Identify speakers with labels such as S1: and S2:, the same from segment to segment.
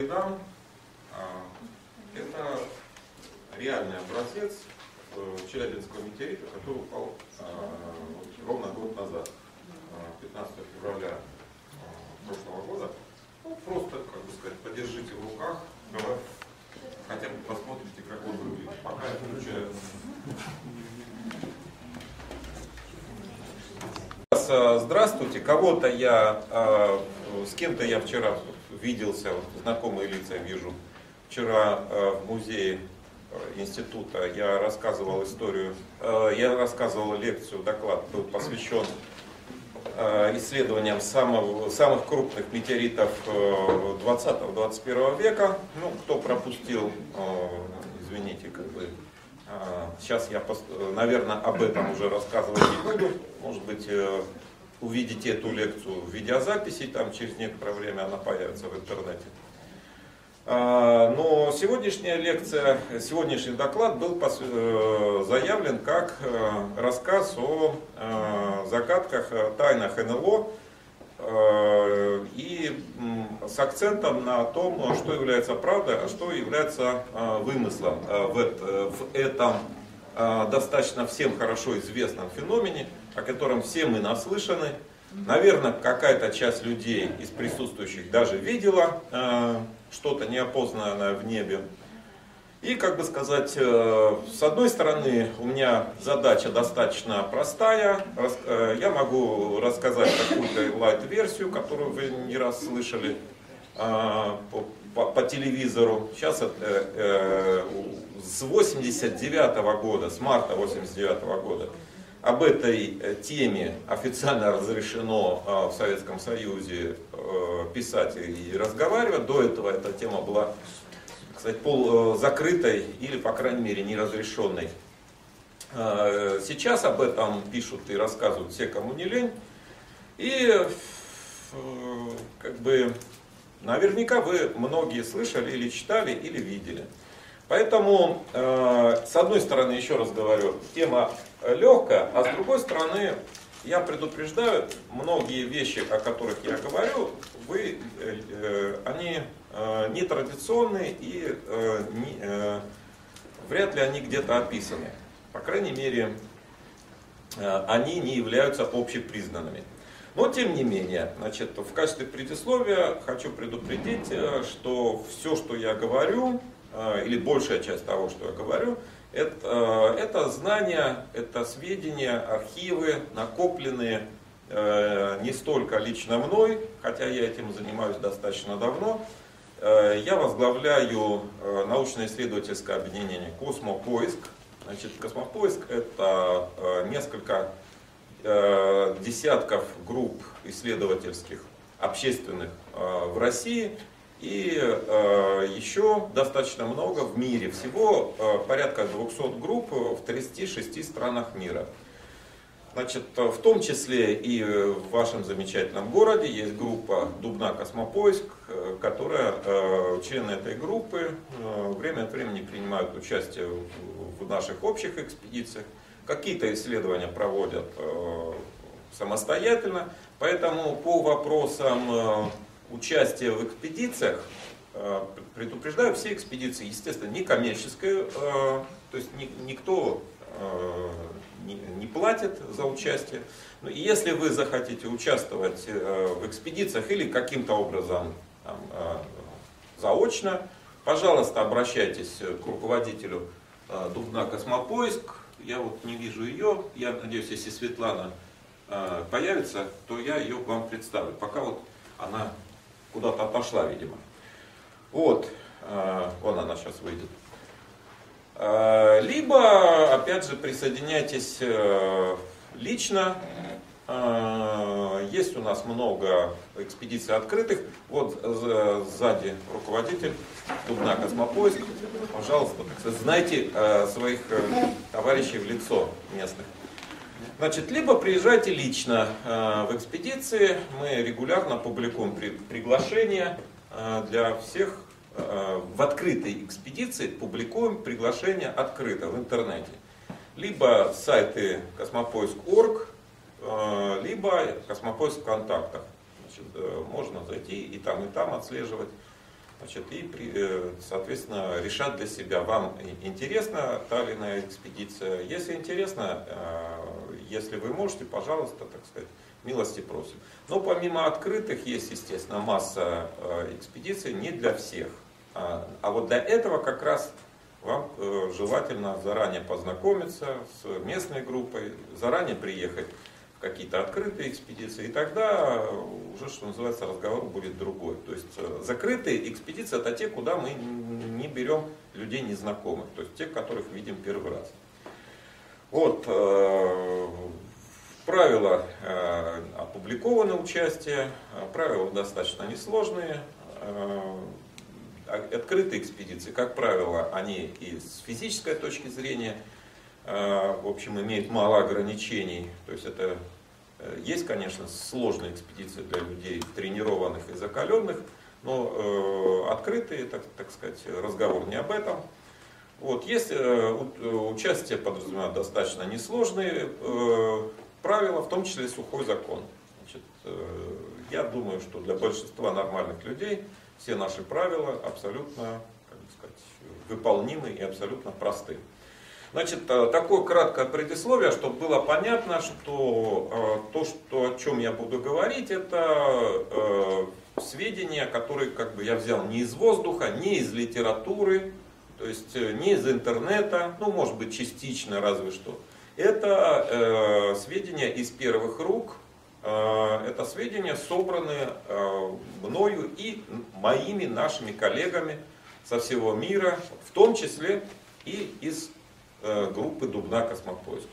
S1: Это реальный образец Челябинского метеорита, который упал ровно год назад, 15 февраля прошлого года. Ну, просто, как бы сказать, подержите в руках, хотя бы посмотрите, как он выглядит. Пока я включаю. Здравствуйте. Кого-то с кем-то я вчера виделся, знакомые лица вижу. Вчера в музее института я рассказывал историю, я рассказывал лекцию, доклад был посвящен исследованиям самых крупных метеоритов 20-21 века. Ну, кто пропустил, извините, сейчас я, наверное, об этом уже рассказывать не буду. Может быть, увидите эту лекцию в видеозаписи, там через некоторое время она появится в интернете. Но сегодняшняя лекция, сегодняшний доклад был заявлен как рассказ о загадках, тайнах НЛО и с акцентом на том, что является правдой, а что является вымыслом в этом достаточно всем хорошо известном феномене, о котором все мы наслышаны. Наверное, какая-то часть людей из присутствующих даже видела что-то неопознанное в небе. И, как бы сказать, с одной стороны, у меня задача достаточно простая. Я могу рассказать какую-то лайт-версию, которую вы не раз слышали по телевизору. Сейчас с 89 года, с марта 89 года, об этой теме официально разрешено в Советском Союзе писать и разговаривать. До этого эта тема была, кстати, полузакрытой или, по крайней мере, неразрешенной. Сейчас об этом пишут и рассказывают все, кому не лень. И как бы наверняка вы многие слышали или читали, или видели. Поэтому, с одной стороны, еще раз говорю, тема легкая, а с другой стороны, я предупреждаю, многие вещи, о которых я говорю, они нетрадиционные и вряд ли они где-то описаны. По крайней мере, они не являются общепризнанными. Но, тем не менее, значит, в качестве предисловия хочу предупредить, что все, что я говорю, или большая часть того, что я говорю, это знания, это сведения, архивы, накопленные не столько лично мной, хотя я этим занимаюсь достаточно давно. Я возглавляю научно-исследовательское объединение «Космопоиск». Значит, «Космопоиск» — это несколько десятков групп исследовательских, общественных в России, и еще достаточно много в мире. Всего порядка 200 групп в 36 странах мира. Значит, в том числе и в вашем замечательном городе есть группа Дубна «Космопоиск», которая, члены этой группы время от времени принимают участие в наших общих экспедициях. Какие-то исследования проводят самостоятельно. Поэтому по вопросам участие в экспедициях, предупреждаю, все экспедиции, естественно, не коммерческие, то есть никто не платит за участие. Но если вы захотите участвовать в экспедициях или каким-то образом заочно, пожалуйста, обращайтесь к руководителю Дубна «Космопоиск». Я вот не вижу ее, я надеюсь, если Светлана появится, то я ее вам представлю. Пока вот она куда-то отошла, видимо. Вот, вон она сейчас выйдет. Либо, опять же, присоединяйтесь лично. Есть у нас много экспедиций открытых. Вот сзади руководитель Дубна «Космопоиск». Пожалуйста, знайте своих товарищей в лицо местных. Значит, либо приезжайте лично в экспедиции, мы регулярно публикуем приглашения для всех. В открытой экспедиции публикуем приглашения открыто в интернете. Либо сайты космопоиск.орг, либо Космопоиск ВКонтактах. Значит, можно зайти и там отслеживать значит, и, соответственно, решать для себя, вам интересна та или иная экспедиция. Если интересно, если вы можете, пожалуйста, так сказать, милости просим. Но помимо открытых есть, естественно, масса экспедиций не для всех. А вот для этого как раз вам желательно заранее познакомиться с местной группой, заранее приехать в какие-то открытые экспедиции, и тогда уже, что называется, разговор будет другой. То есть закрытые экспедиции — это те, куда мы не берем людей незнакомых, то есть тех, которых видим первый раз. Вот, правила опубликованы участие, правила достаточно несложные. Открытые экспедиции, как правило, они и с физической точки зрения, в общем, имеют мало ограничений. То есть это есть, конечно, сложные экспедиции для людей тренированных и закаленных, но открытые, так сказать, разговор не об этом. Вот, есть участие подразумевает достаточно несложные правила, в том числе сухой закон. Значит, я думаю, что для большинства нормальных людей все наши правила абсолютно, как бы сказать, выполнимы и абсолютно просты. Значит, такое краткое предисловие, чтобы было понятно, что о чем я буду говорить, это сведения, которые как бы я взял не из воздуха, не из литературы, то есть не из интернета, ну, может быть, частично разве что. Это сведения из первых рук. Это сведения собраны мною и моими, нашими коллегами со всего мира, в том числе и из группы Дубна Космопоиск.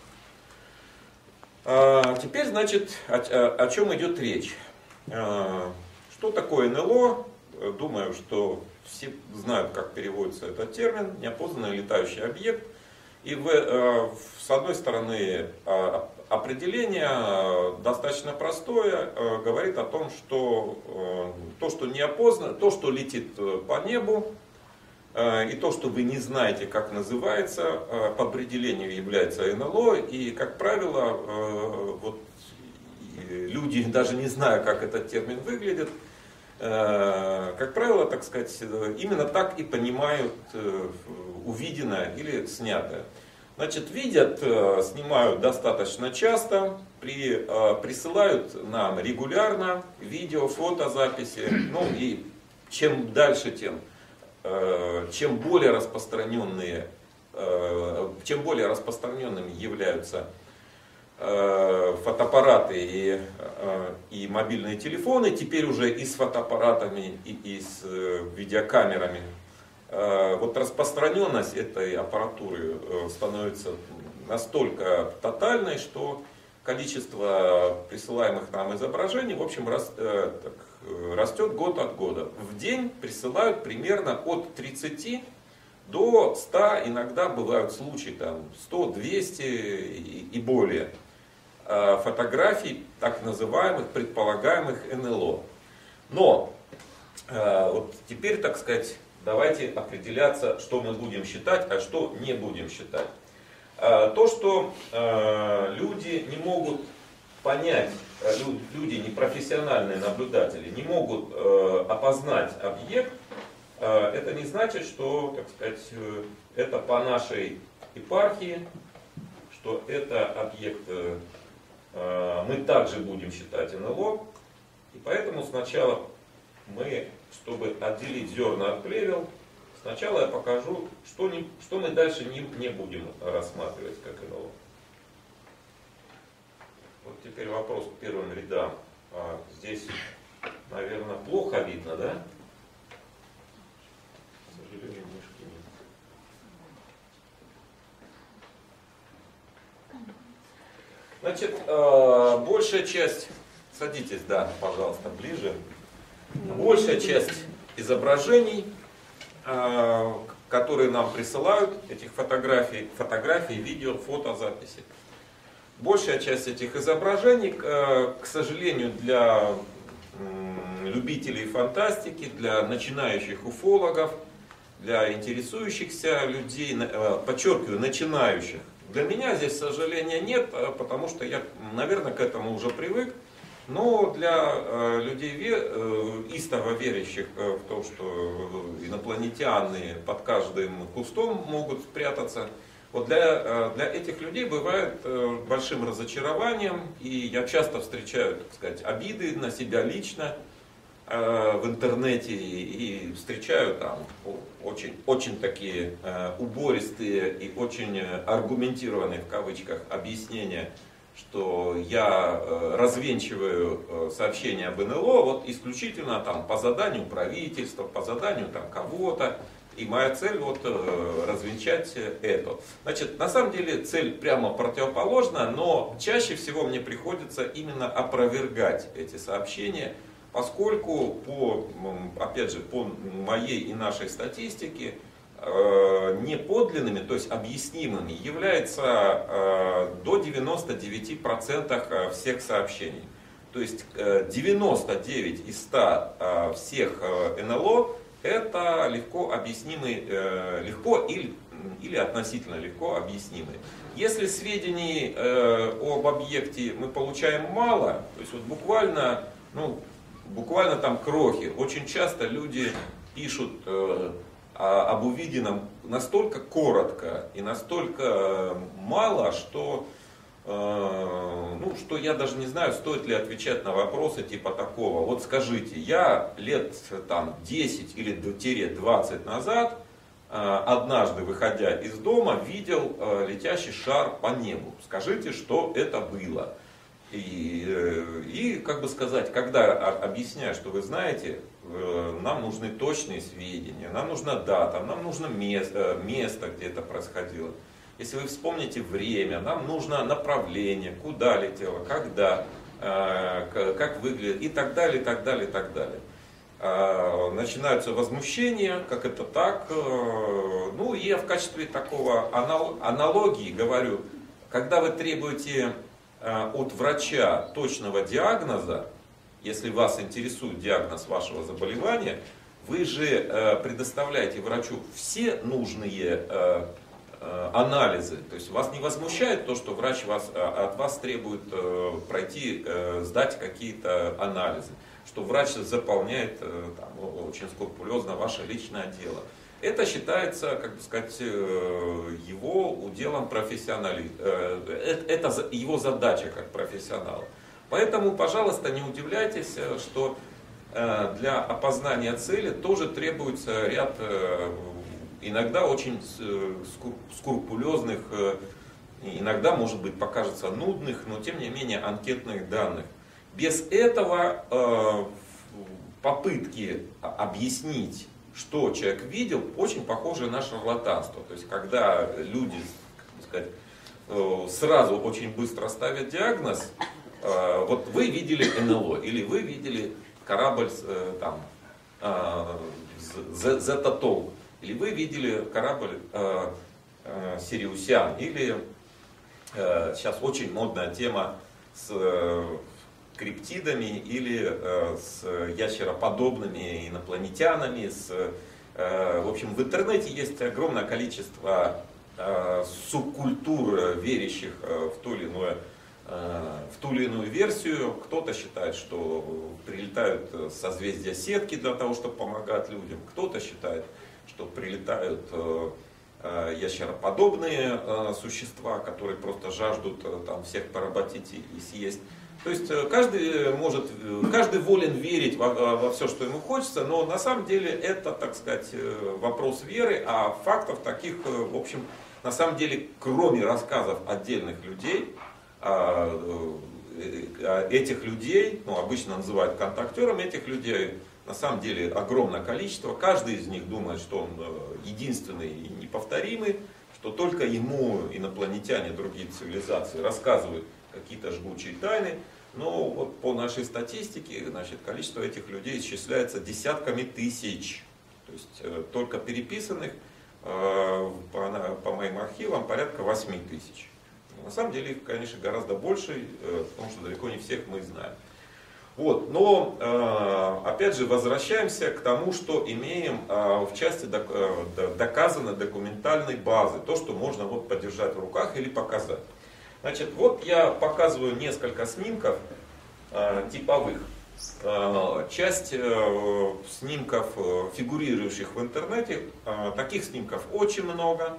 S1: Теперь, значит, о чем идет речь. Что такое НЛО? Думаю, что все знают, как переводится этот термин. Неопознанный летающий объект. И с одной стороны, определение достаточно простое, говорит о том, что то, что не опознано, то, что летит по небу, и то, что вы не знаете, как называется, по определению является НЛО. И, как правило, вот, люди, даже не зная, как этот термин выглядит, как правило, так сказать, именно так и понимают увиденное или снятое. Значит, видят, снимают достаточно часто, присылают нам регулярно видео, фотозаписи. Ну и чем дальше, чем более распространенными являются фотоаппараты и мобильные телефоны, теперь уже и с фотоаппаратами, и с видеокамерами. Вот распространенность этой аппаратуры становится настолько тотальной, что количество присылаемых нам изображений, в общем, растет год от года. В день присылают примерно от 30 до 100, иногда бывают случаи, там 100, 200 и более фотографий так называемых предполагаемых НЛО. Но вот теперь, так сказать, давайте определяться, что мы будем считать, а что не будем считать. То, что люди не могут понять, люди непрофессиональные наблюдатели не могут опознать объект, это не значит, что, так сказать, это по нашей епархии, что это объект мы также будем считать НЛО. И поэтому сначала мы, чтобы отделить зерна от плевел, сначала я покажу, что мы дальше не будем рассматривать как НЛО. Вот теперь вопрос к первым рядам. Здесь, наверное, плохо видно, да? К сожалению, мышки нет. Значит, большая часть, садитесь, да, пожалуйста, ближе. Большая часть изображений, которые нам присылают, этих фотографий, видео, фотозаписи. Большая часть этих изображений, к сожалению, для любителей фантастики, для начинающих уфологов, для интересующихся людей, подчеркиваю, начинающих. Для меня здесь сожаления нет, потому что я, наверное, к этому уже привык. Но для людей истово верящих в то, что инопланетяне под каждым кустом могут спрятаться, вот для этих людей бывает большим разочарованием, и я часто встречаю, так сказать, обиды на себя лично в интернете, и встречаю там очень такие убористые и очень аргументированные в кавычках объяснения, что я развенчиваю сообщения об НЛО вот исключительно там по заданию правительства, по заданию там кого-то. И моя цель вот развенчать это. Значит, на самом деле цель прямо противоположна, но чаще всего мне приходится именно опровергать эти сообщения, поскольку опять же, по моей и нашей статистике неподлинными, то есть объяснимыми, является до 99% всех сообщений. То есть 99 из 100 всех НЛО это легко объяснимый, легко или относительно легко объяснимый. Если сведений об объекте мы получаем мало, то есть вот буквально там крохи, очень часто люди пишут об увиденном настолько коротко и настолько мало, что я даже не знаю, стоит ли отвечать на вопросы типа такого. Вот скажите, я лет там 10 или 20 назад, однажды выходя из дома, видел летящий шар по небу. Скажите, что это было? И как бы сказать, когда объясняю, что вы знаете, нам нужны точные сведения, нам нужна дата, нам нужно место, где это происходило. Если вы вспомните время, нам нужно направление, куда летело, когда, как выглядит и так далее, и так далее, и так далее. Начинаются возмущения, как это так. Ну и я в качестве такого аналогии говорю, когда вы требуете от врача точного диагноза, если вас интересует диагноз вашего заболевания, вы же предоставляете врачу все нужные анализы. То есть вас не возмущает то, что врач от вас требует сдать какие-то анализы, что врач заполняет очень скрупулезно ваше личное дело. Это считается, как бы сказать, его уделом профессионализма. Это его задача как профессионала. Поэтому, пожалуйста, не удивляйтесь, что для опознания цели тоже требуется ряд иногда очень скрупулезных, иногда, может быть, покажется нудных, но тем не менее анкетных данных. Без этого попытки объяснить, что человек видел, очень похоже на шарлатанство. То есть, когда люди, как сказать, сразу очень быстро ставят диагноз, вот вы видели НЛО, или вы видели корабль Зетатол, или вы видели корабль Сириусян, или сейчас очень модная тема с криптидами или с ящероподобными инопланетянами. В общем, в интернете есть огромное количество субкультур, верящих в ту или иную версию. Кто-то считает, что прилетают созвездия сетки для того, чтобы помогать людям. Кто-то считает, что прилетают ящероподобные существа, которые просто жаждут там всех поработить и съесть. То есть каждый волен верить во все, что ему хочется, но на самом деле это, так сказать, вопрос веры, а фактов таких, в общем, на самом деле, кроме рассказов отдельных людей, этих людей, обычно называют контактерами этих людей, на самом деле огромное количество, каждый из них думает, что он единственный и неповторимый, что только ему инопланетяне, другие цивилизации рассказывают какие-то жгучие тайны, но вот по нашей статистике, значит, количество этих людей исчисляется десятками тысяч. То есть только переписанных по моим архивам порядка 8 тысяч. На самом деле их, конечно, гораздо больше, потому что далеко не всех мы знаем. Вот, но опять же возвращаемся к тому, что имеем в части доказанной документальной базы, то, что можно вот подержать в руках или показать. Значит, вот я показываю несколько снимков типовых. Часть снимков, фигурирующих в интернете, таких снимков очень много.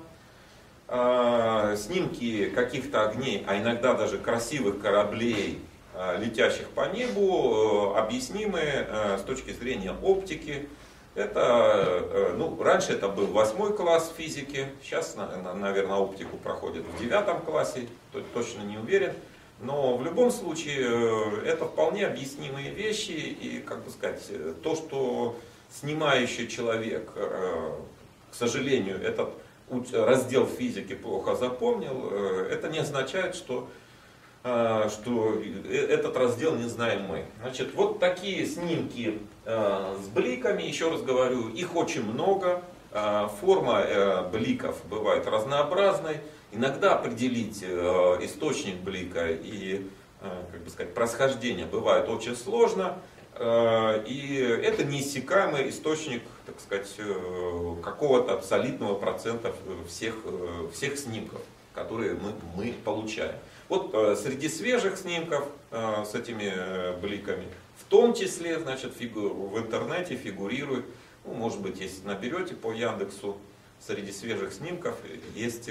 S1: Снимки каких-то огней, а иногда даже красивых кораблей, летящих по небу, объяснимы с точки зрения оптики. Это, раньше это был 8 класс физики, сейчас, наверное, оптику проходит в 9 классе, точно не уверен. Но в любом случае это вполне объяснимые вещи, и, как бы сказать, то, что снимающий человек, к сожалению, этот раздел физики плохо запомнил, это не означает, что этот раздел не знаем мы. Значит, вот такие снимки с бликами, еще раз говорю, их очень много. Форма бликов бывает разнообразной. Иногда определить источник блика и, как бы сказать, происхождение бывает очень сложно. И это неиссякаемый источник, так сказать, какого-то солидного процента всех снимков, которые мы получаем. Вот среди свежих снимков с этими бликами, в том числе, значит, в интернете фигурирует, может быть, если наберете по Яндексу, среди свежих снимков есть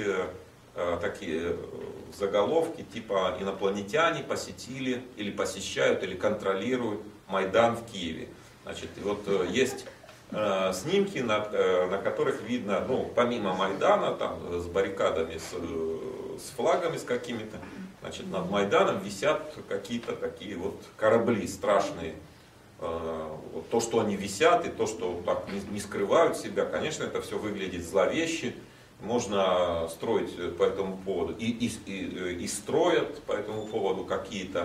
S1: такие заголовки типа «Инопланетяне посетили или посещают или контролируют Майдан в Киеве». Значит, вот есть снимки, на которых видно, помимо Майдана, там с баррикадами, с флагами с какими-то, значит, над Майданом висят какие-то такие вот корабли страшные. Вот то, что они висят, и то, что так не скрывают себя, конечно, это все выглядит зловеще. Можно строить по этому поводу, и строят по этому поводу какие-то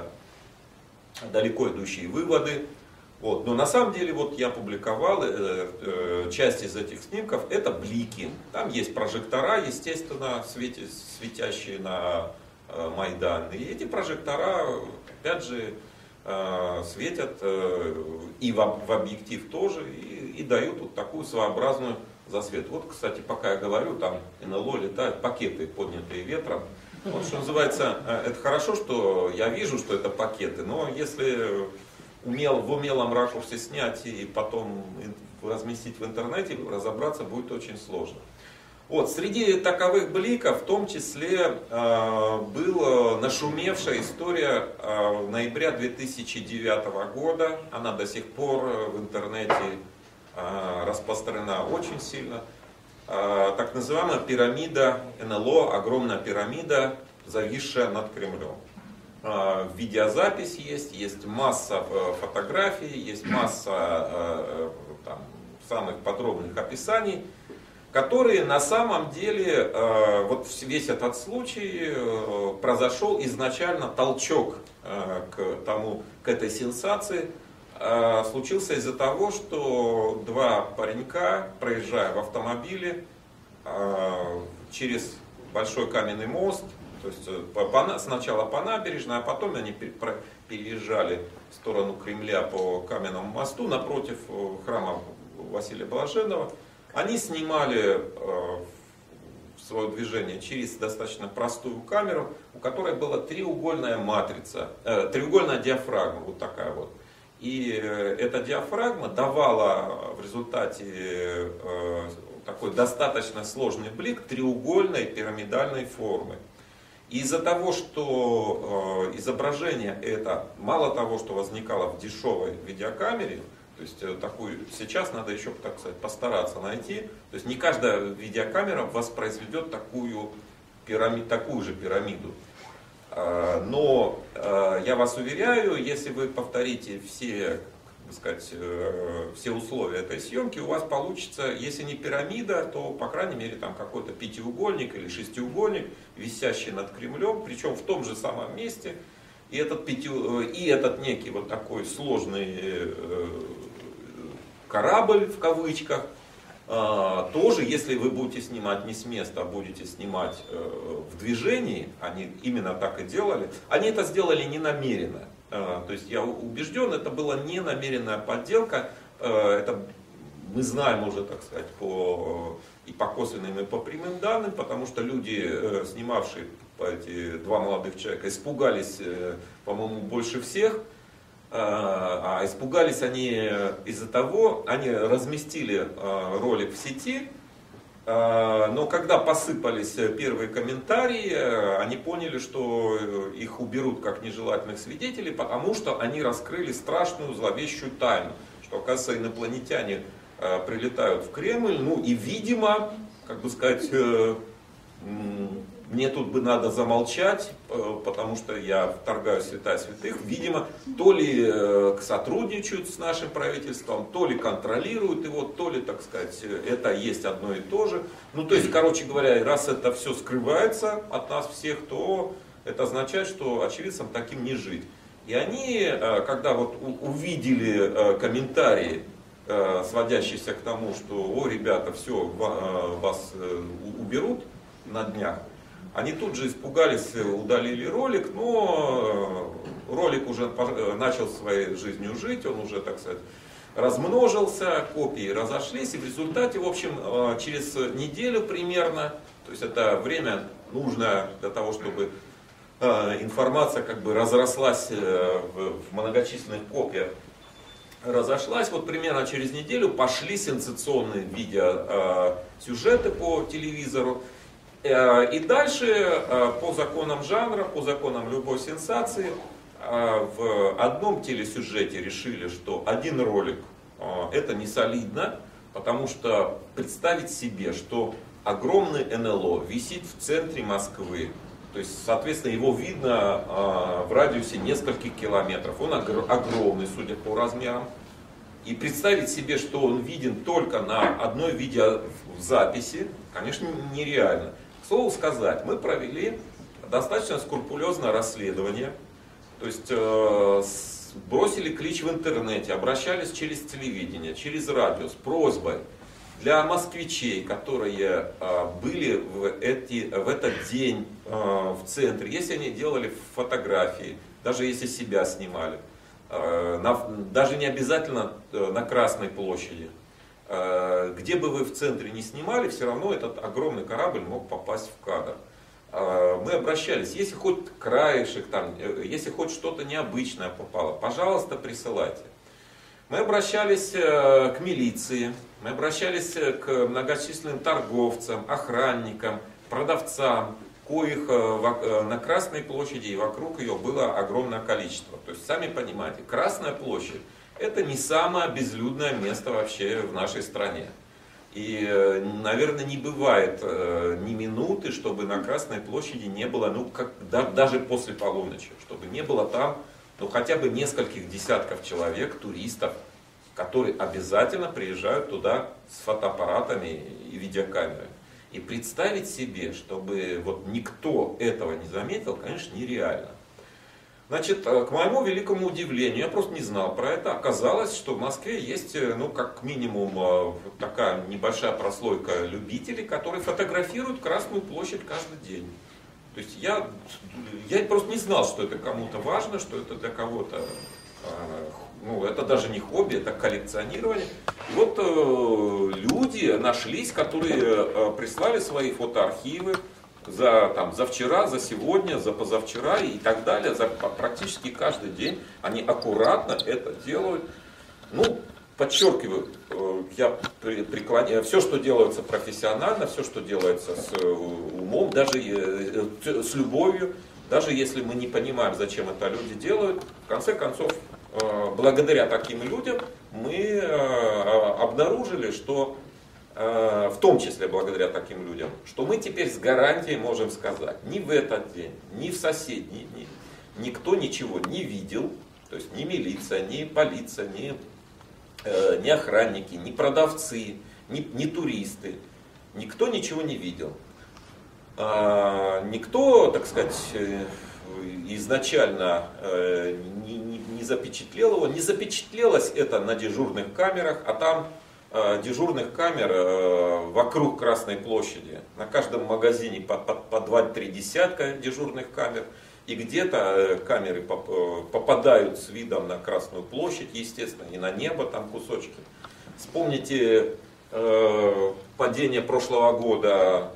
S1: далеко идущие выводы. Вот. Но на самом деле вот я публиковал часть из этих снимков, это блики. Там есть прожектора, естественно, светящие на Майдан. И эти прожектора, опять же, светят и в объектив тоже, и дают вот такую своеобразную засвет. Вот, кстати, пока я говорю, там НЛО летают пакеты, поднятые ветром. Вот, что называется, это хорошо, что я вижу, что это пакеты, но если в умелом ракурсе снять и потом разместить в интернете, разобраться будет очень сложно. Вот, среди таковых бликов в том числе была нашумевшая история ноября 2009 года. Она до сих пор в интернете распространена очень сильно. Так называемая пирамида НЛО, огромная пирамида, зависшая над Кремлем. Видеозапись есть масса фотографий, есть масса самых подробных описаний, которые на самом деле, вот весь этот случай произошел изначально толчок к этой сенсации, случился из-за того, что два паренька, проезжая в автомобиле через большой каменный мост, то есть сначала по набережной, а потом они переезжали в сторону Кремля по каменному мосту напротив храма Василия Блаженного, они снимали свое движение через достаточно простую камеру, у которой была треугольная матрица, треугольная диафрагма, вот такая вот. И эта диафрагма давала в результате такой достаточно сложный блик треугольной пирамидальной формы. И из-за того, что изображение это, мало того, что возникало в дешевой видеокамере, то есть такую сейчас надо еще, так сказать, постараться найти, то есть не каждая видеокамера воспроизведет такую же пирамиду. Но я вас уверяю, если вы повторите все, как бы сказать, все условия этой съемки, у вас получится, если не пирамида, то по крайней мере там какой-то пятиугольник или шестиугольник, висящий над Кремлем, причем в том же самом месте. И этот некий вот такой сложный корабль в кавычках, тоже, если вы будете снимать не с места, а будете снимать в движении, они именно так и делали, они это сделали не намеренно. То есть я убежден, это была не намеренная подделка, это мы знаем уже, так сказать, и по косвенным, и по прямым данным, потому что люди, снимавшие эти два молодых человека, испугались, по-моему, больше всех. А испугались они из-за того, они разместили ролик в сети, но когда посыпались первые комментарии, они поняли, что их уберут как нежелательных свидетелей, потому что они раскрыли страшную зловещую тайну, что, оказывается, инопланетяне прилетают в Кремль, ну и, видимо, как бы сказать, мне тут бы надо замолчать, потому что я вторгаю святая святых. Видимо, то ли сотрудничают с нашим правительством, то ли контролируют его, то ли, так сказать, это есть одно и то же. Ну, то есть, короче говоря, раз это все скрывается от нас всех, то это означает, что очевидцам таким не жить. И они, когда вот увидели комментарии, сводящиеся к тому, что, о, ребята, все, вас уберут на днях, они тут же испугались, удалили ролик, но ролик уже начал своей жизнью жить, он уже, так сказать, размножился, копии разошлись, и в результате, в общем, через неделю примерно, то есть это время нужно для того, чтобы информация как бы разрослась в многочисленных копиях, разошлась, вот примерно через неделю пошли сенсационные видеосюжеты по телевизору. И дальше, по законам жанра, по законам любой сенсации, в одном телесюжете решили, что один ролик это не солидно, потому что представить себе, что огромный НЛО висит в центре Москвы, то есть, соответственно, его видно в радиусе нескольких километров, он огромный, судя по размерам. И представить себе, что он виден только на одной видеозаписи, конечно, нереально. К слову сказать, мы провели достаточно скрупулезное расследование, то есть бросили клич в интернете, обращались через телевидение, через радио с просьбой для москвичей, которые были в этот день в центре, если они делали фотографии, даже если себя снимали, даже не обязательно на Красной площади, где бы вы в центре не снимали, все равно этот огромный корабль мог попасть в кадр. Мы обращались, если хоть краешек, там, если хоть что-то необычное попало, пожалуйста, присылайте. Мы обращались к милиции, мы обращались к многочисленным торговцам, охранникам, продавцам, коих на Красной площади и вокруг ее было огромное количество. То есть, сами понимаете, Красная площадь — это не самое безлюдное место вообще в нашей стране. И, наверное, не бывает ни минуты, чтобы на Красной площади не было, ну, даже после полуночи, чтобы не было там, ну, хотя бы нескольких десятков человек, туристов, которые обязательно приезжают туда с фотоаппаратами и видеокамерами. И представить себе, чтобы вот никто этого не заметил, конечно, нереально. Значит, к моему великому удивлению, я просто не знал про это, оказалось, что в Москве есть, ну, как минимум, такая небольшая прослойка любителей, которые фотографируют Красную площадь каждый день. То есть я просто не знал, что это кому-то важно, что это для кого-то, ну, это даже не хобби, это коллекционирование. И вот люди нашлись, которые прислали свои фотоархивы за вчера, за сегодня, за позавчера и так далее. Практически каждый день они аккуратно это делают. Ну, подчеркиваю, я преклоняю, все, что делается профессионально, все, что делается с умом, даже с любовью, даже если мы не понимаем, зачем это люди делают, в конце концов, благодаря таким людям мы обнаружили, что, в том числе благодаря таким людям, что мы теперь с гарантией можем сказать, ни в этот день, ни в соседний день никто ничего не видел, то есть ни милиция, ни полиция, ни охранники, ни продавцы, ни туристы, никто ничего не видел. Никто, так сказать, изначально не запечатлел его, не запечатлелось это на дежурных камерах, а там дежурных камер вокруг Красной площади, на каждом магазине по 2-3 десятка дежурных камер, и где-то камеры попадают с видом на Красную площадь, естественно, и на небо там кусочки. Вспомните падение прошлого года,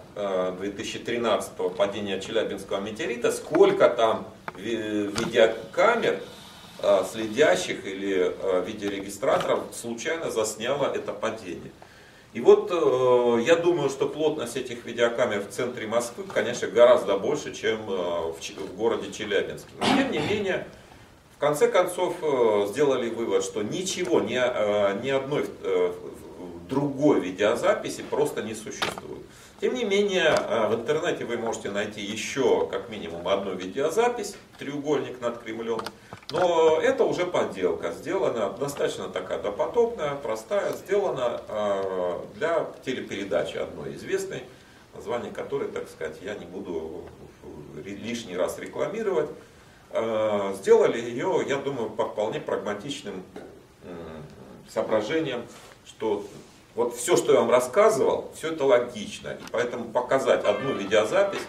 S1: 2013-го, падение Челябинского метеорита, сколько там видеокамер следящих или видеорегистраторов случайно засняло это падение. И вот я думаю, что плотность этих видеокамер в центре Москвы, конечно, гораздо больше, чем в городе Челябинске. Но тем не менее, в конце концов сделали вывод, что ничего, ни одной другой видеозаписи просто не существует. Тем не менее, в интернете вы можете найти еще как минимум одну видеозапись, треугольник над Кремлем. Но это уже подделка, сделана достаточно такая допотопная, простая, сделана для телепередачи одной известной, название которой, так сказать, я не буду лишний раз рекламировать. Сделали ее, я думаю, по вполне прагматичным соображениям, что вот все, что я вам рассказывал, все это логично. И поэтому показать одну видеозапись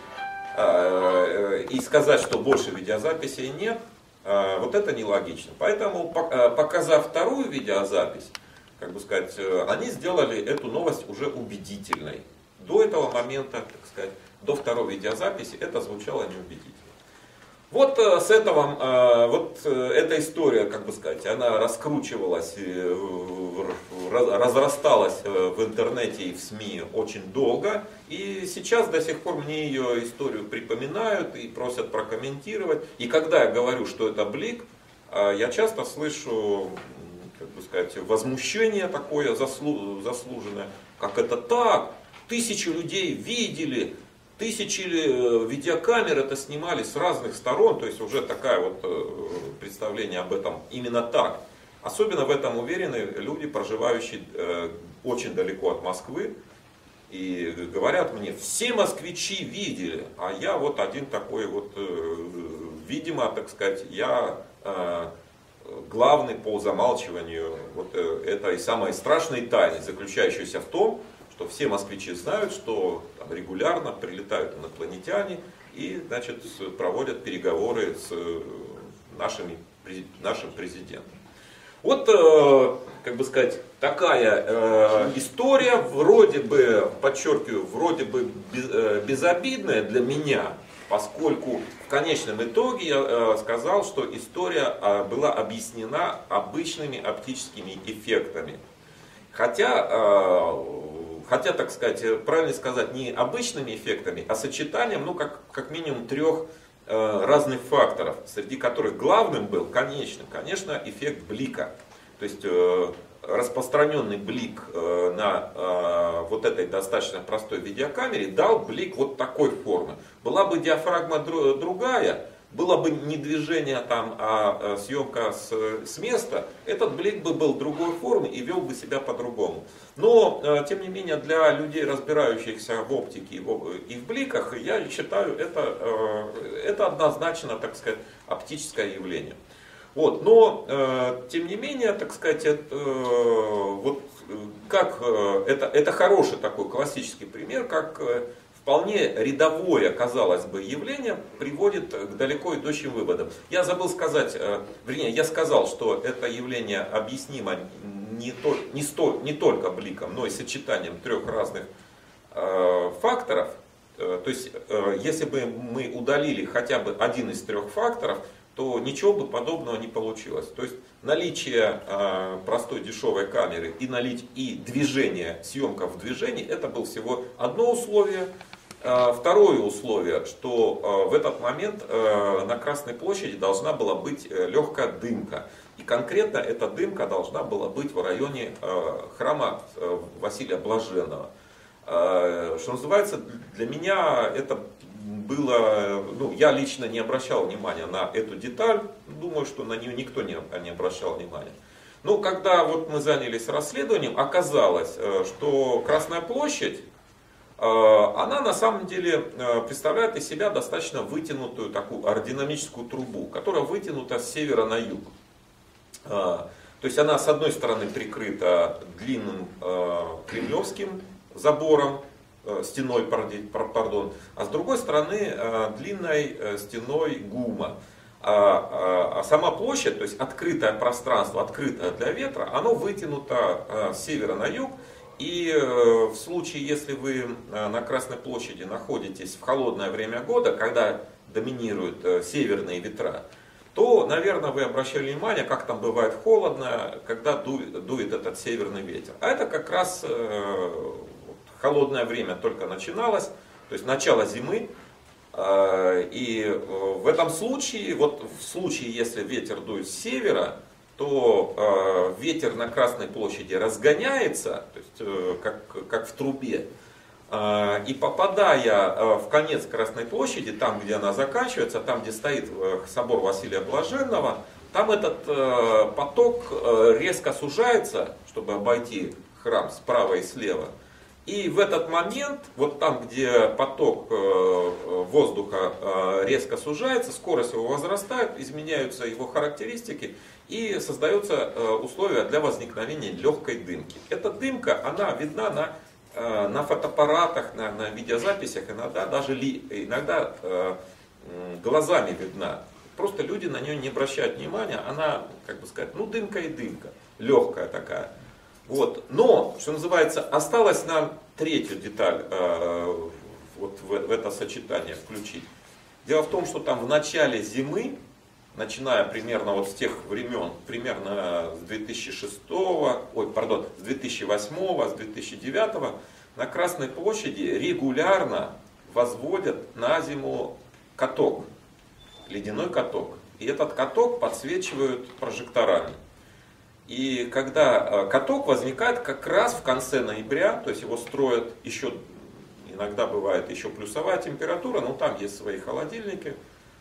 S1: и сказать, что больше видеозаписей нет, вот это нелогично. Поэтому, показав вторую видеозапись, как бы сказать, они сделали эту новость уже убедительной. До этого момента, так сказать, до второй видеозаписи это звучало неубедительно. Вот с этого, вот эта история, как бы сказать, она раскручивалась, разрасталась в интернете и в СМИ очень долго. И сейчас до сих пор мне ее историю припоминают и просят прокомментировать. И когда я говорю, что это блик, я часто слышу, как бы сказать, возмущение такое заслуженное, как это так, тысячи людей видели. Тысячи видеокамер это снимали с разных сторон, то есть уже такое вот представление об этом именно так. Особенно в этом уверены люди, проживающие очень далеко от Москвы. И говорят мне, все москвичи видели, а я вот один такой вот, видимо, так сказать, я главный по замалчиванию вот этой самой страшной тайны, заключающейся в том, что все москвичи знают, что там регулярно прилетают инопланетяне и, значит, проводят переговоры с нашим президентом. Вот, как бы сказать, такая история, вроде бы, подчеркиваю, вроде бы безобидная для меня, поскольку в конечном итоге я сказал, что история была объяснена обычными оптическими эффектами. Хотя, так сказать, правильно сказать, не обычными эффектами, а сочетанием, ну, как минимум трех разных факторов, среди которых главным был, конечно, эффект блика. То есть распространенный блик на вот этой достаточно простой видеокамере дал блик вот такой формы. Была бы диафрагма другая, было бы не движение там, а съемка с места, этот блик бы был другой формы и вел бы себя по-другому. Но, тем не менее, для людей, разбирающихся в оптике и в бликах, я считаю, это однозначно, так сказать, оптическое явление. Вот, но, тем не менее, так сказать, вот, это хороший такой классический пример, как вполне рядовое, казалось бы, явление приводит к далеко идущим выводам. Я забыл сказать, вернее, я сказал, что это явление объяснимо не только бликом, но и сочетанием трех разных факторов. То есть, если бы мы удалили хотя бы один из трех факторов, то ничего бы подобного не получилось. То есть наличие простой дешевой камеры и движение, съемка в движении, это было всего одно условие. Второе условие, что в этот момент на Красной площади должна была быть легкая дымка. И конкретно эта дымка должна была быть в районе храма Василия Блаженного. Что называется, для меня это было, ну, я лично не обращал внимания на эту деталь, думаю, что на нее никто не обращал внимания. Но когда вот мы занялись расследованием, оказалось, что Красная площадь, она на самом деле представляет из себя достаточно вытянутую такую аэродинамическую трубу, которая вытянута с севера на юг. То есть она с одной стороны прикрыта длинным кремлевским забором, стеной, пардон, а с другой стороны длинной стеной ГУМа. А сама площадь, то есть открытое пространство, открытое для ветра, оно вытянуто с севера на юг. И в случае, если вы на Красной площади находитесь в холодное время года, когда доминируют северные ветра, то то, наверное, вы обращали внимание, как там бывает холодно, когда дует этот северный ветер. А это как раз холодное время только начиналось, то есть начало зимы. И в этом случае, вот в случае, если ветер дует с севера, то ветер на Красной площади разгоняется, то есть как в трубе. И попадая в конец Красной площади, там, где она заканчивается, там, где стоит собор Василия Блаженного, там этот поток резко сужается, чтобы обойти храм справа и слева. И в этот момент, вот там, где поток воздуха резко сужается, скорость его возрастает, изменяются его характеристики и создаются условия для возникновения легкой дымки. Эта дымка, она видна на фотоаппаратах, на видеозаписях, иногда глазами видна. Просто люди на нее не обращают внимания, она, как бы сказать, ну дымка и дымка, легкая такая. Вот. Но, что называется, осталось нам третью деталь вот в это сочетание включить. Дело в том, что там в начале зимы, начиная примерно вот с тех времен, примерно с 2008, с 2009, на Красной площади регулярно возводят на зиму каток, ледяной каток. И этот каток подсвечивают прожекторами. И когда каток возникает как раз в конце ноября, то есть его строят еще, иногда бывает еще плюсовая температура, но там есть свои холодильники.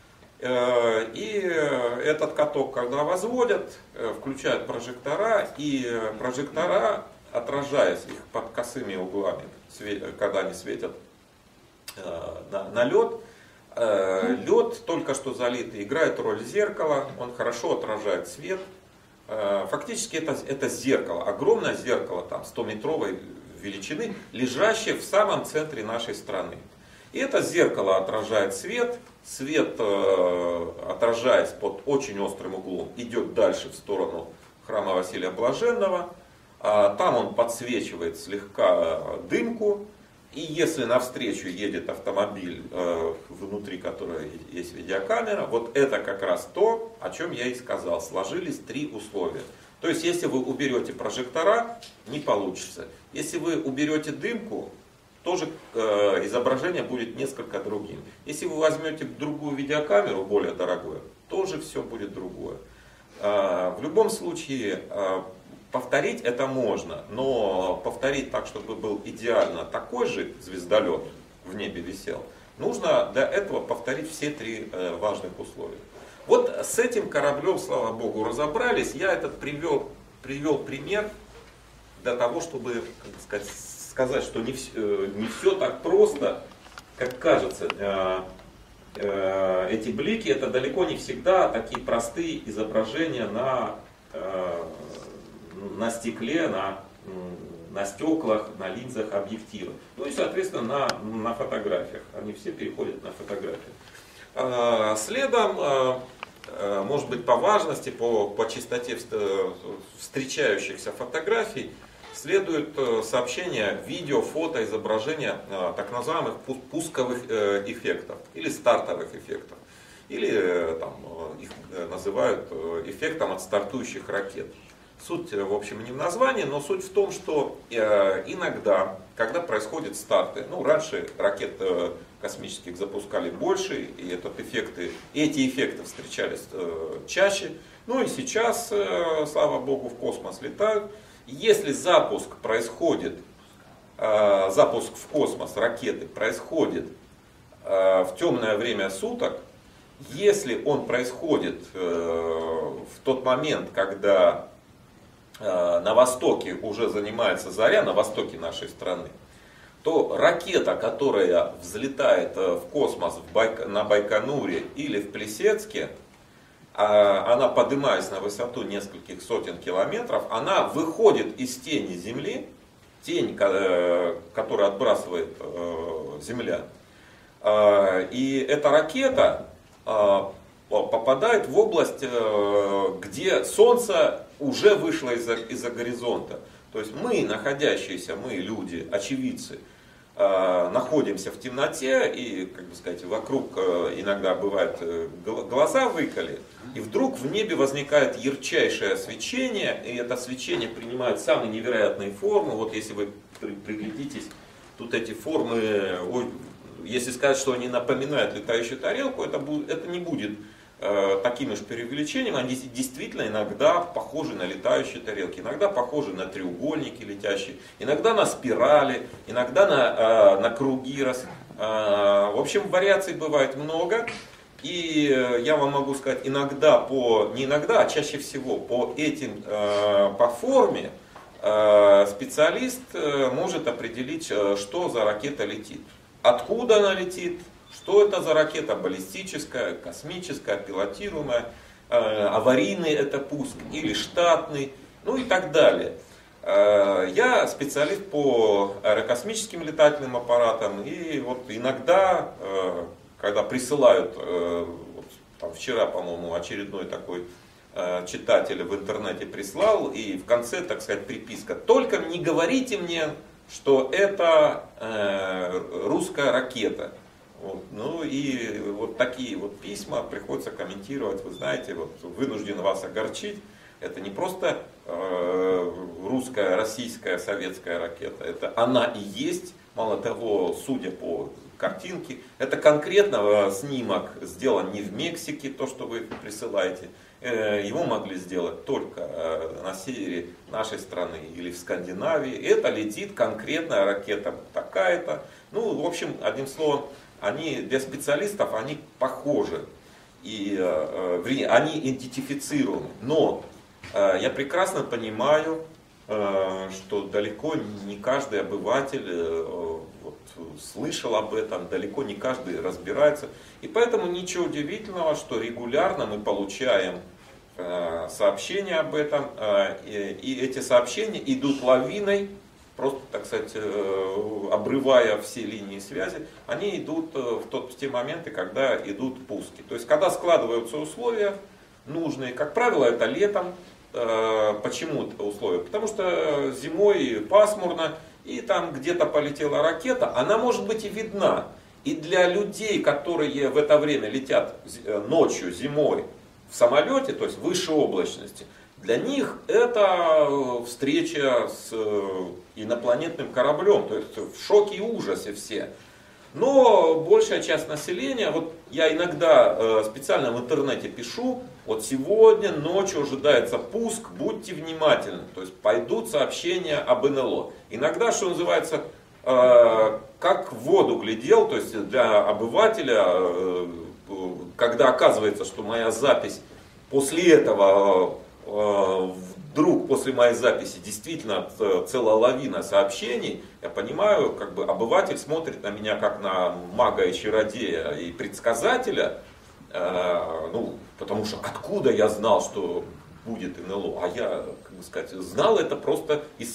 S1: И этот каток, когда возводят, включают прожектора, и прожектора, отражаясь их под косыми углами, когда они светят на лед, лед только что залитый играет роль зеркала, он хорошо отражает свет. Фактически это зеркало, огромное зеркало, там 100-метровой величины, лежащее в самом центре нашей страны. И это зеркало отражает свет, свет, отражаясь под очень острым углом, идет дальше в сторону храма Василия Блаженного, там он подсвечивает слегка дымку, и если навстречу едет автомобиль, внутри которого есть видеокамера, вот это как раз то, о чем я и сказал. Сложились три условия. То есть, если вы уберете прожектора, не получится. Если вы уберете дымку, тоже изображение будет несколько другим. Если вы возьмете другую видеокамеру, более дорогую, тоже все будет другое. В любом случае, повторить это можно, но повторить так, чтобы был идеально такой же звездолет в небе висел, нужно для этого повторить все три важных условия. Вот с этим кораблем, слава Богу, разобрались. Я этот привел пример для того, чтобы, как сказать, что не все так просто, как кажется. Эти блики, это далеко не всегда такие простые изображения на стекле, на стеклах, на линзах объектива. Ну и, соответственно, на фотографиях. Они все переходят на фотографии. Следом, может быть, по важности, по частоте встречающихся фотографий, следует сообщение видео, фото, изображения так называемых пусковых эффектов или стартовых эффектов. Или там, их называют эффектом от стартующих ракет. Суть, в общем, не в названии, но суть в том, что иногда, когда происходят старты, раньше ракет космических запускали больше, и эти эффекты встречались чаще. Ну и сейчас, слава богу, в космос летают. Если запуск в космос ракеты происходит в темное время суток, если он происходит в тот момент, когда на востоке уже занимается заря, на востоке нашей страны, то ракета, которая взлетает в космос на Байконуре или в Плесецке, она, поднимаясь на высоту нескольких сотен километров, она выходит из тени Земли, тень, которую отбрасывает Земля. И эта ракета попадает в область, где Солнце уже вышло из-за горизонта. То есть мы, люди, очевидцы, находимся в темноте, и, как бы сказать, вокруг иногда бывает глаза выколи, и вдруг в небе возникает ярчайшее свечение, и это свечение принимает самые невероятные формы. Вот если вы приглядитесь, тут эти формы, если сказать, что они напоминают летающую тарелку, это не будет таким уж преувеличением. Они действительно иногда похожи на летающие тарелки, иногда похожи на треугольники летящие, иногда на спирали, иногда на круги. В общем, вариаций бывает много. И я вам могу сказать, иногда не иногда, а чаще всего по форме специалист может определить, что за ракета летит, откуда она летит, что это за ракета, баллистическая, космическая, пилотируемая, аварийный это пуск или штатный, ну и так далее. Я специалист по аэрокосмическим летательным аппаратам, и вот иногда, когда присылают, вот, там вчера, по-моему, очередной такой читатель в интернете прислал, и в конце, так сказать, приписка: только не говорите мне, что это русская ракета. Вот, ну и вот такие вот письма приходится комментировать. Вы знаете, вот вынужден вас огорчить. Это не просто русская, российская, советская ракета. Это она и есть. Мало того, судя по картинке, это конкретно снимок сделан не в Мексике, то, что вы присылаете. Его могли сделать только на севере нашей страны или в Скандинавии. Это летит конкретная ракета такая-то. Ну, в общем, одним словом, они для специалистов они похожи, и они идентифицируемы. Но я прекрасно понимаю, что далеко не каждый обыватель слышал об этом, далеко не каждый разбирается. И поэтому ничего удивительного, что регулярно мы получаем сообщения об этом, и эти сообщения идут лавиной, просто, так сказать, обрывая все линии связи, они идут в те моменты, когда идут пуски. То есть, когда складываются условия нужные, как правило, это летом. Почему это условия? Потому что зимой пасмурно, и там где-то полетела ракета, она может быть и видна. И для людей, которые в это время летят ночью, зимой в самолете, то есть выше облачности, для них это встреча с инопланетным кораблем, то есть в шоке и ужасе все. Но большая часть населения, вот я иногда специально в интернете пишу, вот сегодня ночью ожидается пуск, будьте внимательны, то есть пойдут сообщения об НЛО. Иногда, что называется, как в воду глядел, то есть для обывателя, когда оказывается, что моя запись после этого, вдруг после моей записи действительно целая лавина сообщений, я понимаю, как бы обыватель смотрит на меня как на мага и чародея и предсказателя, ну, потому что откуда я знал, что будет НЛО, а я, как бы сказать, знал это просто из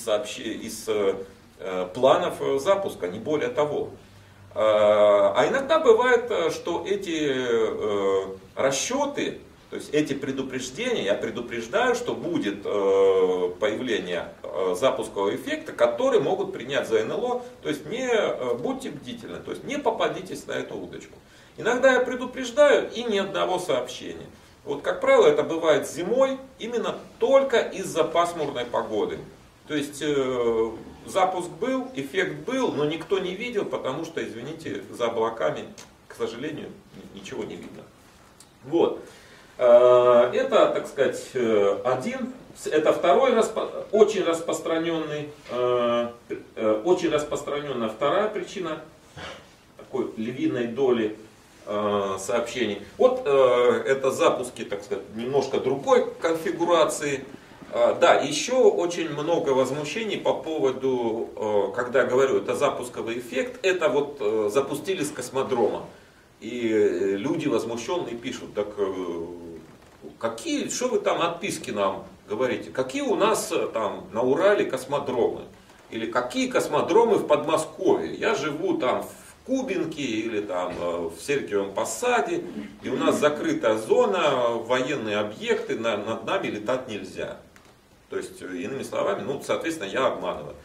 S1: планов запуска, не более того. А иногда бывает, что эти расчеты, то есть эти предупреждения, я предупреждаю, что будет появление запускового эффекта, который могут принять за НЛО, то есть не будьте бдительны, то есть не попадитесь на эту удочку. Иногда я предупреждаю и ни одного сообщения. Вот, как правило, это бывает зимой именно только из-за пасмурной погоды. То есть запуск был, эффект был, но никто не видел, потому что, извините, за облаками, к сожалению, ничего не видно. Вот. Это, так сказать, это второй очень распространенная вторая причина такой львиной доли сообщений. Вот это запуски, так сказать, немножко другой конфигурации. Да, еще очень много возмущений по поводу, когда я говорю, это запусковый эффект, это вот запустили с космодрома. И люди возмущенные пишут: так какие, что вы там отписки нам говорите, какие у нас там на Урале космодромы? Или какие космодромы в Подмосковье? Я живу там в Кубинке или там в Сергиевом Посаде, и у нас закрытая зона, военные объекты, над нами летать нельзя. То есть, иными словами, ну, соответственно, я обманываю.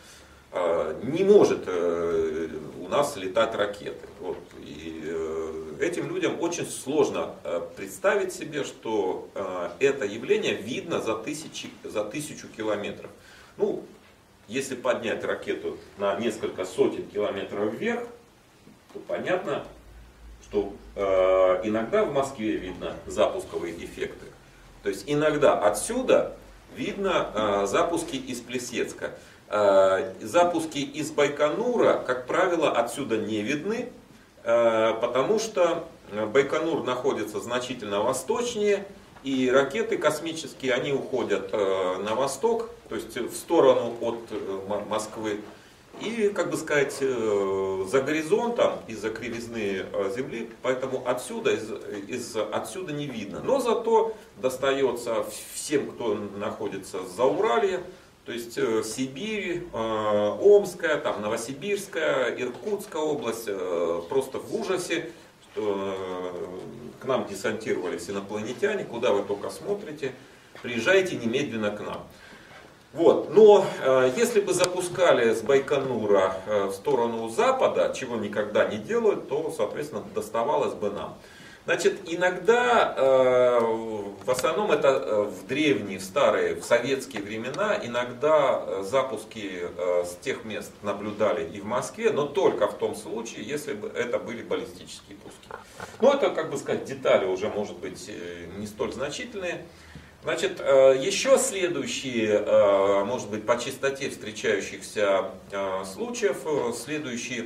S1: не может у нас летать ракеты. Вот. И этим людям очень сложно представить себе, что это явление видно за 1000 километров. Ну, если поднять ракету на несколько сотен километров вверх, то понятно, что иногда в Москве видно запусковые эффекты. То есть иногда отсюда видно запуски из Плесецка. Запуски из Байконура, как правило, отсюда не видны, потому что Байконур находится значительно восточнее, и ракеты космические, они уходят на восток, то есть в сторону от Москвы. И, как бы сказать, за горизонтом, из-за кривизны Земли, поэтому отсюда не видно. Но зато достается всем, кто находится за Уралье, то есть Сибирь, Омская, там, Новосибирская, Иркутская область, просто в ужасе, что к нам десантировались инопланетяне, куда вы только смотрите, приезжайте немедленно к нам. Вот. Но если бы запускали с Байконура в сторону запада, чего никогда не делают, то, соответственно, доставалось бы нам. Значит, иногда, в основном это в древние, в старые, в советские времена, иногда запуски с тех мест наблюдали и в Москве, но только в том случае, если бы это были баллистические пуски. Но это, как бы сказать, детали уже, может быть, не столь значительные. Значит, еще следующие, может быть, по частоте встречающихся случаев, следующие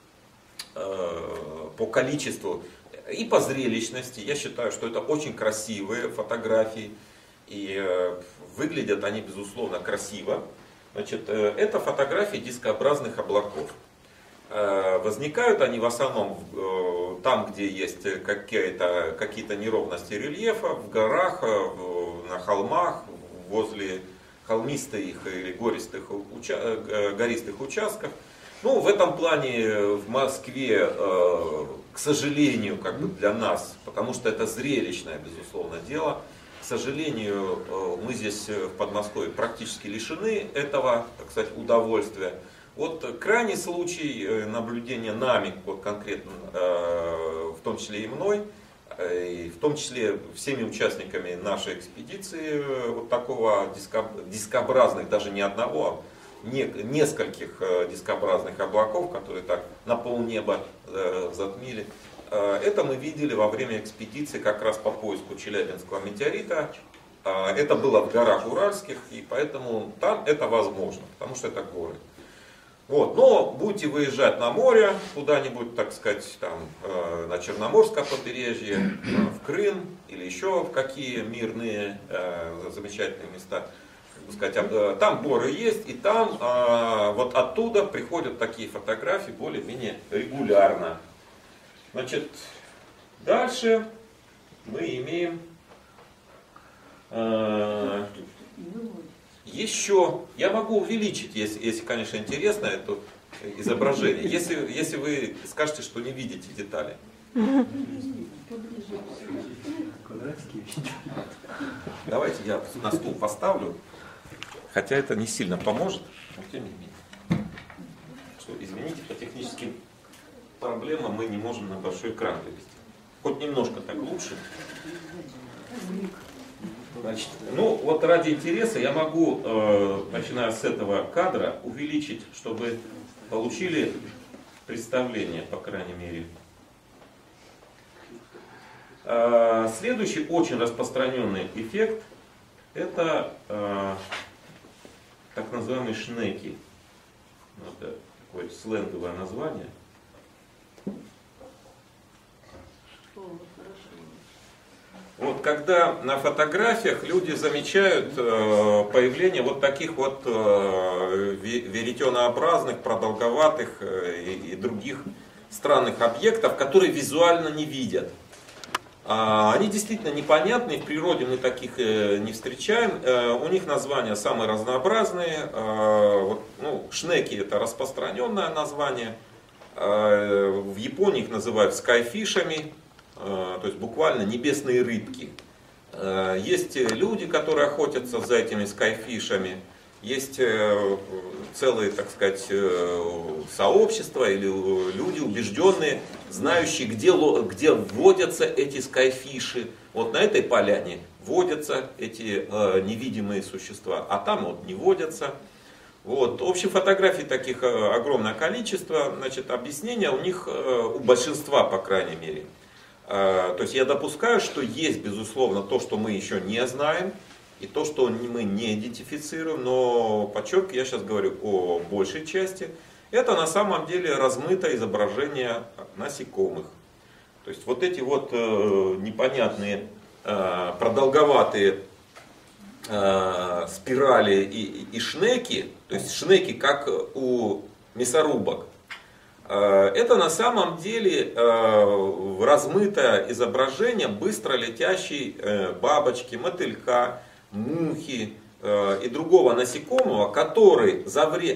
S1: по количеству и по зрелищности. Я считаю, что это очень красивые фотографии, и выглядят они, безусловно, красиво. Значит, это фотографии дискообразных облаков. Возникают они в основном там, где есть какие-то неровности рельефа, в горах, на холмах, возле холмистых или гористых участках. Ну, в этом плане в Москве, к сожалению, как бы для нас, потому что это зрелищное, безусловно, дело, к сожалению, мы здесь в Подмосковье практически лишены этого, так сказать, удовольствия. Вот крайний случай наблюдения нами, вот конкретно, в том числе и мной, и в том числе всеми участниками нашей экспедиции, вот такого дискообразных, даже не одного, нескольких дискообразных облаков, которые так на полнеба затмили. Это мы видели во время экспедиции как раз по поиску Челябинского метеорита. Это было в горах Уральских, и поэтому там это возможно, потому что это горы. Вот. Но будете выезжать на море, куда-нибудь, так сказать, там, на Черноморское побережье, в Крым или еще в какие мирные, замечательные места, сказать, там горы есть, и там вот оттуда приходят такие фотографии более-менее регулярно. Значит, дальше мы имеем еще, я могу увеличить, если, конечно, интересно, это изображение, если вы скажете, что не видите детали. Давайте я на стул поставлю, хотя это не сильно поможет, но тем не менее. Что, извините, по техническим проблемам мы не можем на большой экран вывести. Хоть немножко так лучше. Значит, ну вот ради интереса я могу, начиная с этого кадра, увеличить, чтобы получили представление, по крайней мере. Следующий очень распространенный эффект — это так называемые шнеки. Это такое сленговое название. Вот когда на фотографиях люди замечают появление вот таких вот веретенообразных, продолговатых и других странных объектов, которые визуально не видят. Они действительно непонятны, в природе мы таких не встречаем. У них названия самые разнообразные. Ну, шнеки — это распространенное название. В Японии их называют скайфишами. То есть буквально небесные рыбки. Есть люди, которые охотятся за этими скайфишами. есть целые, так сказать, сообщества или люди убежденные, знающие, где вводятся эти скайфиши. Вот на этой поляне водятся эти невидимые существа, а там вот не водятся. Вот. В общем, фотографий таких огромное количество, значит, объяснения у них, у большинства, по крайней мере. То есть я допускаю, что есть, безусловно, то, что мы еще не знаем, и то, что мы не идентифицируем, но, подчеркиваю, я сейчас говорю о большей части, это на самом деле размытое изображение насекомых. То есть вот эти вот непонятные, продолговатые спирали и шнеки, то есть шнеки как у мясорубок, это на самом деле размытое изображение быстро летящей бабочки, мотылька, мухи и другого насекомого, которое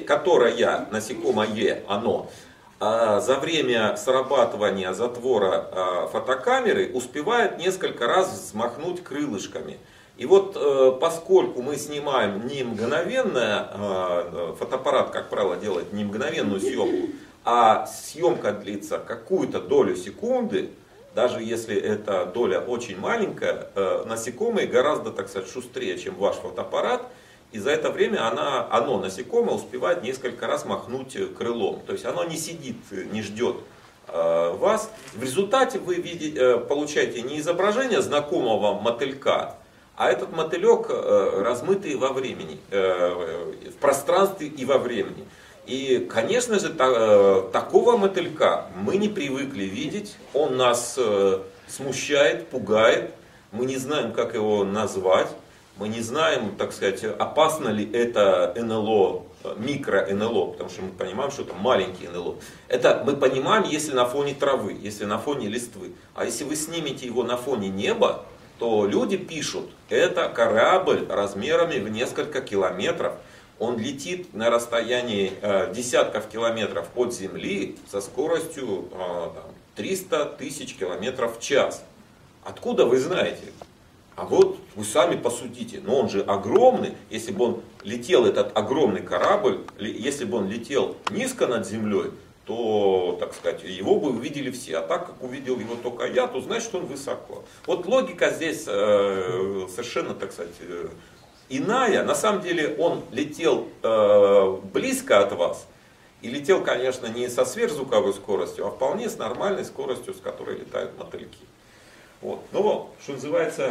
S1: насекомое, оно, за время срабатывания затвора фотокамеры успевает несколько раз взмахнуть крылышками. И вот поскольку мы снимаем не мгновенно, фотоаппарат, как правило, делает не мгновенную съемку, а съемка длится какую-то долю секунды, даже если эта доля очень маленькая, насекомые гораздо, так сказать, шустрее, чем ваш фотоаппарат, и за это время насекомое, успевает несколько раз махнуть крылом. То есть оно не сидит, не ждет вас. В результате вы получаете не изображение знакомого мотылька, а этот мотылек размытый во времени, в пространстве и во времени. И, конечно же, такого мотылька мы не привыкли видеть, он нас смущает, пугает, мы не знаем, как его назвать, мы не знаем, так сказать, опасно ли это НЛО, микро-НЛО, потому что мы понимаем, что это маленький НЛО. Это мы понимаем, если на фоне травы, если на фоне листвы. А если вы снимете его на фоне неба, то люди пишут, это корабль размерами в несколько километров. Он летит на расстоянии десятков километров от Земли со скоростью 300 тысяч километров в час. Откуда вы знаете? А вот вы сами посудите, но он же огромный, если бы он летел, этот огромный корабль, если бы он летел низко над землей, то, так сказать, его бы увидели все. А так как увидел его только я, то значит он высоко. Вот логика здесь совершенно, так сказать, иная. На самом деле он летел близко от вас. И летел, конечно, не со сверхзвуковой скоростью, а вполне с нормальной скоростью, с которой летают мотыльки. Вот. Ну, что называется,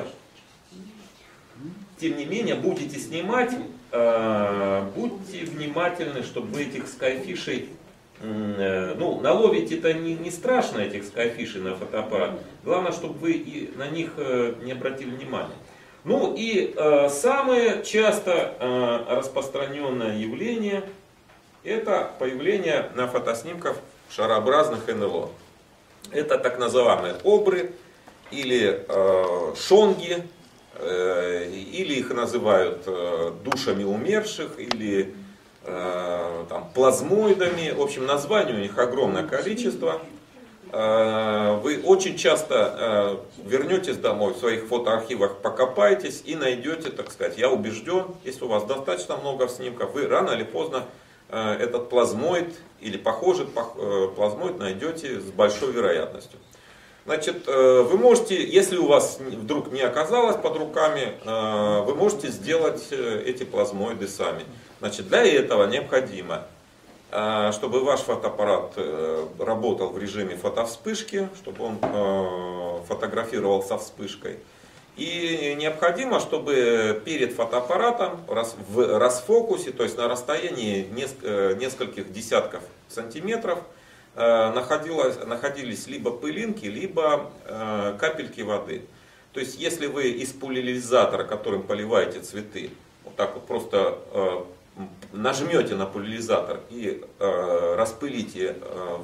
S1: тем не менее, будете снимать, будьте внимательны, чтобы вы этих скайфишей, наловите это не страшно, этих скайфишей на фотоаппарат. Главное, чтобы вы и на них не обратили внимания. Ну и самое часто распространенное явление — это появление на фотоснимках шарообразных НЛО. Это так называемые обры или шонги, или их называют душами умерших, или плазмоидами. В общем, названий у них огромное количество. Вы очень часто вернетесь домой, в своих фотоархивах покопаетесь и найдете, так сказать, я убежден, если у вас достаточно много снимков, вы рано или поздно этот плазмоид или похожий плазмоид найдете с большой вероятностью. Значит, вы можете, если у вас вдруг не оказалось под руками, вы можете сделать эти плазмоиды сами. Значит, для этого необходимо, чтобы ваш фотоаппарат работал в режиме фотовспышки, чтобы он фотографировал со вспышкой. И необходимо, чтобы перед фотоаппаратом в расфокусе, то есть на расстоянии нескольких десятков сантиметров, находились либо пылинки, либо капельки воды. То есть если вы из пульверизатора, которым поливаете цветы, вот так вот просто нажмете на пульверизатор и распылите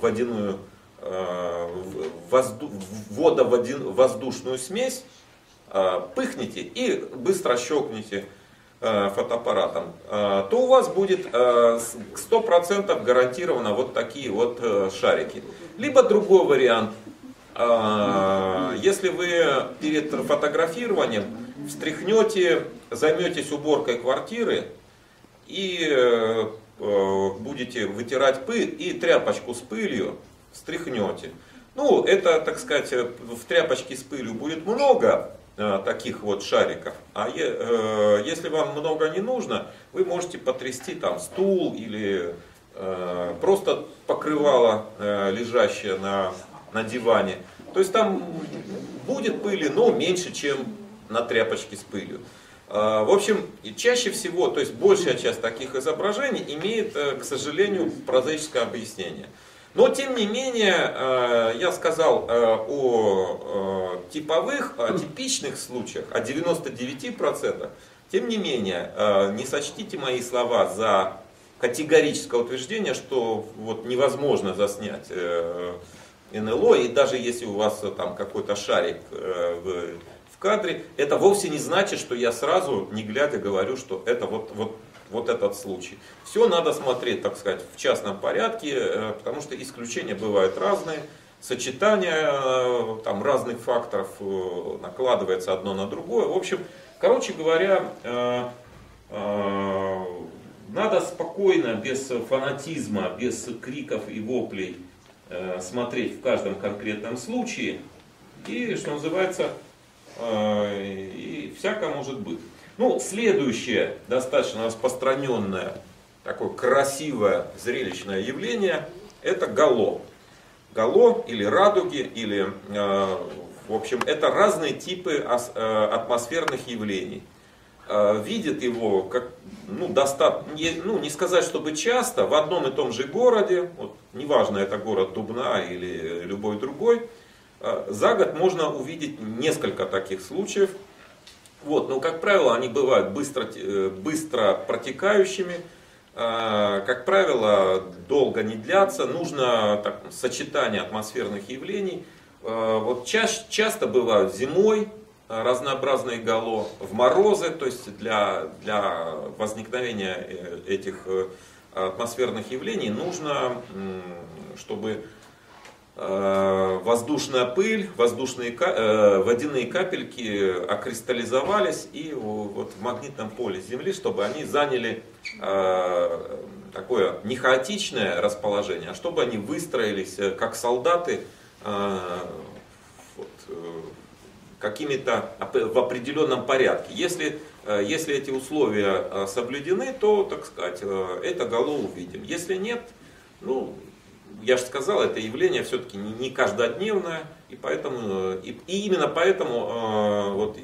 S1: водовоздушную смесь, пыхните и быстро щелкните фотоаппаратом, то у вас будет 100% гарантированно вот такие вот шарики. Либо другой вариант. Если вы перед фотографированием встряхнете, займетесь уборкой квартиры и будете вытирать пыль, и тряпочку с пылью встряхнете. Ну, это, так сказать, в тряпочке с пылью будет много таких вот шариков. А если вам много не нужно, вы можете потрясти там стул или просто покрывало, лежащее на диване. То есть там будет пыли, но меньше, чем на тряпочке с пылью. В общем, чаще всего, то есть большая часть таких изображений имеет, к сожалению, прозаическое объяснение. Но, тем не менее, я сказал о типовых, о типичных случаях, о 99%. Тем не менее, не сочтите мои слова за категорическое утверждение, что вот невозможно заснять НЛО, и даже если у вас там какой-то шарик в кадре, это вовсе не значит, что я сразу, не глядя, говорю, что это вот этот случай. Все надо смотреть, так сказать, в частном порядке, потому что исключения бывают разные, сочетание там разных факторов накладывается одно на другое. В общем, короче говоря, надо спокойно, без фанатизма, без криков и воплей смотреть в каждом конкретном случае. И, что называется, и всякое может быть. Ну, следующее достаточно распространенное, такое красивое зрелищное явление, это гало. Гало или радуги, или, в общем, это разные типы атмосферных явлений. Видят его, как, не сказать, чтобы часто, в одном и том же городе, вот, неважно, это город Дубна или любой другой, за год можно увидеть несколько таких случаев. Вот, но, как правило, они бывают быстро протекающими, как правило, долго не длятся, нужно сочетание атмосферных явлений. Вот часто бывают зимой разнообразные гало, в морозы, то есть для возникновения этих атмосферных явлений нужно, чтобы воздушная пыль, водяные капельки окристаллизовались и вот в магнитном поле Земли, чтобы они заняли такое не хаотичное расположение, а чтобы они выстроились как солдаты какими-то в определенном порядке. Если эти условия соблюдены, то, так сказать, это гало увидим. Если нет, ну, я же сказал, это явление все-таки не каждодневное, и именно поэтому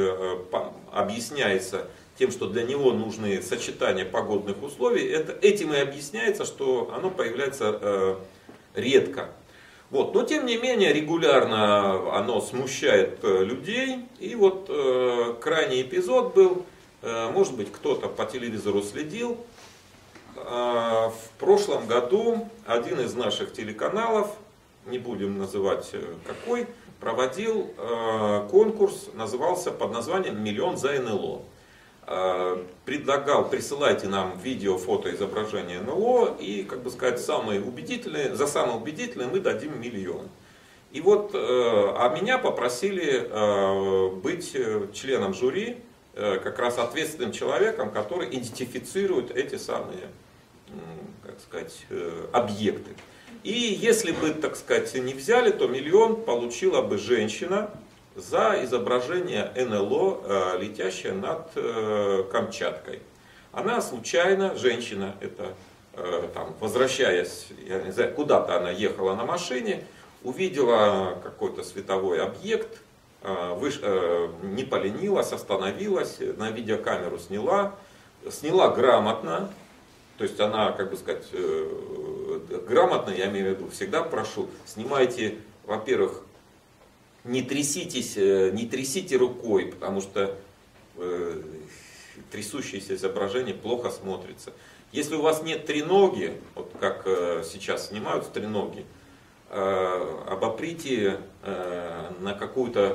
S1: объясняется тем, что для него нужны сочетания погодных условий. Этим и объясняется, что оно появляется редко. Вот. Но тем не менее регулярно оно смущает людей. И вот крайний эпизод был, может быть, кто-то по телевизору следил. В прошлом году один из наших телеканалов, не будем называть какой, проводил конкурс, назывался под названием «Миллион за НЛО». Предлагал: присылайте нам видео, фото, изображение НЛО, и, как бы сказать, за самые убедительные мы дадим 1 миллион. И вот, а меня попросили быть членом жюри, как раз ответственным человеком, который идентифицирует эти самые, как сказать, объекты. И если бы, так сказать, не взяли, то 1 миллион получила бы женщина за изображение НЛО, летящее над Камчаткой. Она случайно, женщина, это там, возвращаясь, я не знаю, куда-то она ехала на машине, увидела какой-то световой объект, не поленилась, остановилась, на видеокамеру сняла грамотно. То есть она, как бы сказать, грамотно, я имею в виду, всегда прошу, снимайте, во-первых, не трясите рукой, потому что трясущееся изображение плохо смотрится. Если у вас нет треноги, вот как сейчас снимают треноги, обоприте на какую-то,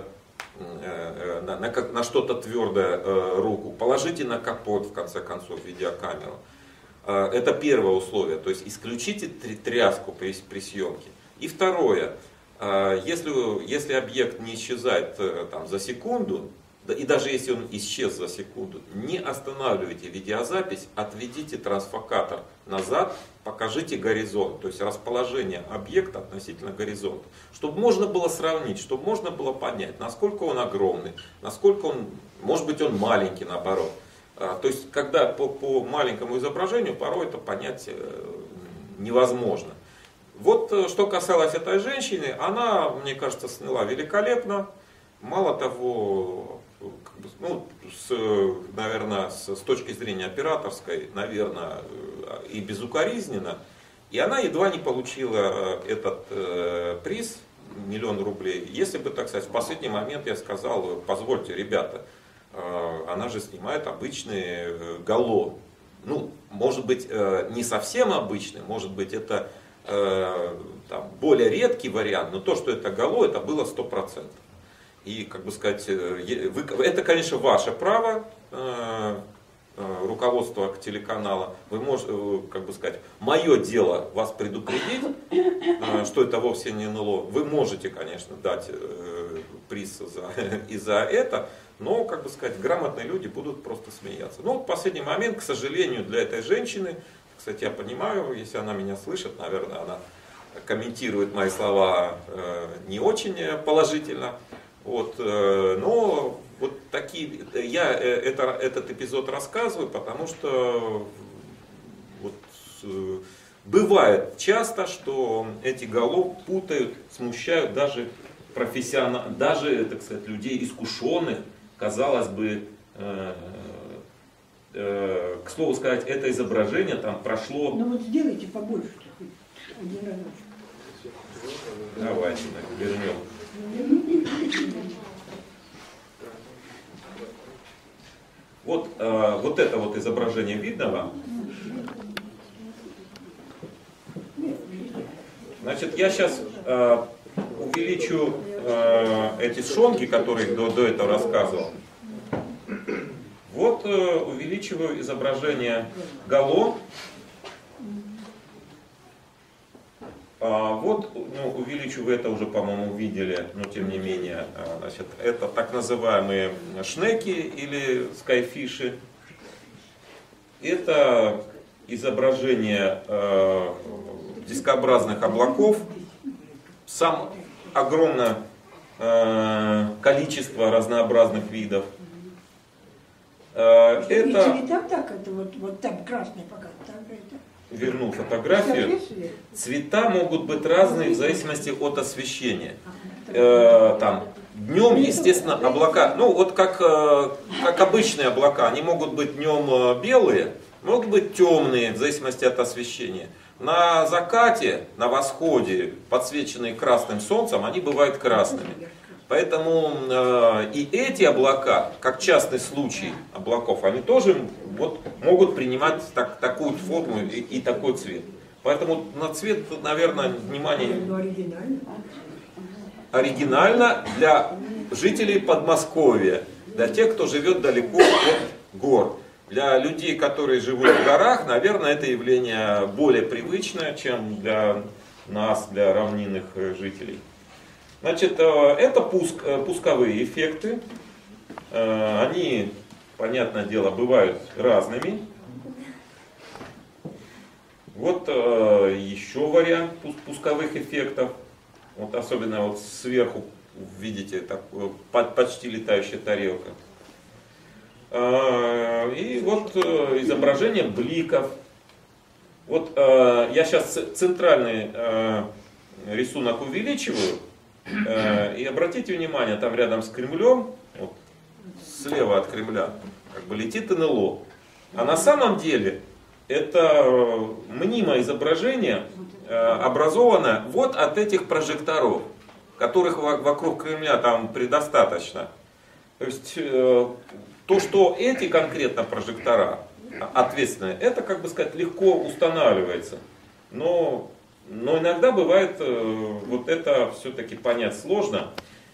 S1: на что-то твердое руку, положите на капот, в конце концов, видеокамеру. Это первое условие, то есть исключите тряску при съемке. И второе, если объект не исчезает там, за секунду, и даже если он исчез за секунду, не останавливайте видеозапись, отведите трансфокатор назад, покажите горизонт, то есть расположение объекта относительно горизонта, чтобы можно было сравнить, чтобы можно было понять, насколько он огромный, насколько он, может быть, он маленький, наоборот. То есть, когда по маленькому изображению порой это понять невозможно. Вот что касалось этой женщины, она, мне кажется, сняла великолепно. Мало того, наверное, с точки зрения операторской, наверное, и безукоризненно. И она едва не получила этот приз, 1 000 000 рублей. Если бы, так сказать, в последний момент я сказал: позвольте, ребята, она же снимает обычный гало. Ну, может быть, не совсем обычный, может быть, это там, более редкий вариант, но то, что это гало, это было 100%. И, как бы сказать, это, конечно, ваше право, руководство телеканала. Вы можете, как бы сказать, мое дело вас предупредить, что это вовсе не НЛО. Вы можете, конечно, дать приз и за это, но, как бы сказать, грамотные люди будут просто смеяться. Но в последний момент, к сожалению, для этой женщины, кстати, я понимаю, если она меня слышит, наверное, она комментирует мои слова не очень положительно. Вот, но вот такие, я этот эпизод рассказываю, потому что вот, бывает часто, что эти гало путают, смущают даже даже, так сказать, людей искушенных, казалось бы, к слову сказать, это изображение там прошло...
S2: Ну вот сделайте побольше, один раз.
S1: Давайте вернем. Вот, вот это вот изображение видно вам? Значит, я сейчас увеличу эти шонки, которые до этого рассказывал. Вот увеличиваю изображение гало. Вот, ну, увеличу, вы это уже, по-моему, видели, но тем не менее, значит, это так называемые шнеки или скайфиши. Это изображение дискообразных облаков. Сам огромное количество разнообразных видов.
S2: Это... Цвета так, это вот там красный пока, там это...
S1: Верну фотографию. Цвета могут быть разные в зависимости от освещения. Там, днем, естественно, облака, ну вот как обычные облака, они могут быть днем белые, могут быть темные в зависимости от освещения. На закате, на восходе, подсвеченные красным солнцем, они бывают красными. Поэтому и эти облака, как частный случай облаков, они тоже вот, могут принимать такую форму и такой цвет. Поэтому на цвет, наверное, внимание оригинально для жителей Подмосковья, для тех, кто живет далеко от гор. Для людей, которые живут в горах, наверное, это явление более привычное, чем для нас, для равнинных жителей. Значит, это пусковые эффекты. Они, понятное дело, бывают разными. Вот еще вариант пусковых эффектов. Вот особенно вот сверху видите такую почти летающая тарелка. И вот изображение бликов. Вот я сейчас центральный рисунок увеличиваю. И обратите внимание, там рядом с Кремлем, вот, слева от Кремля, как бы летит НЛО. А на самом деле это мнимое изображение, образовано вот от этих прожекторов, которых вокруг Кремля там предостаточно. То есть то, что эти конкретно прожектора ответственные, это, как бы сказать, легко устанавливается. Но иногда бывает, вот это все-таки понять сложно,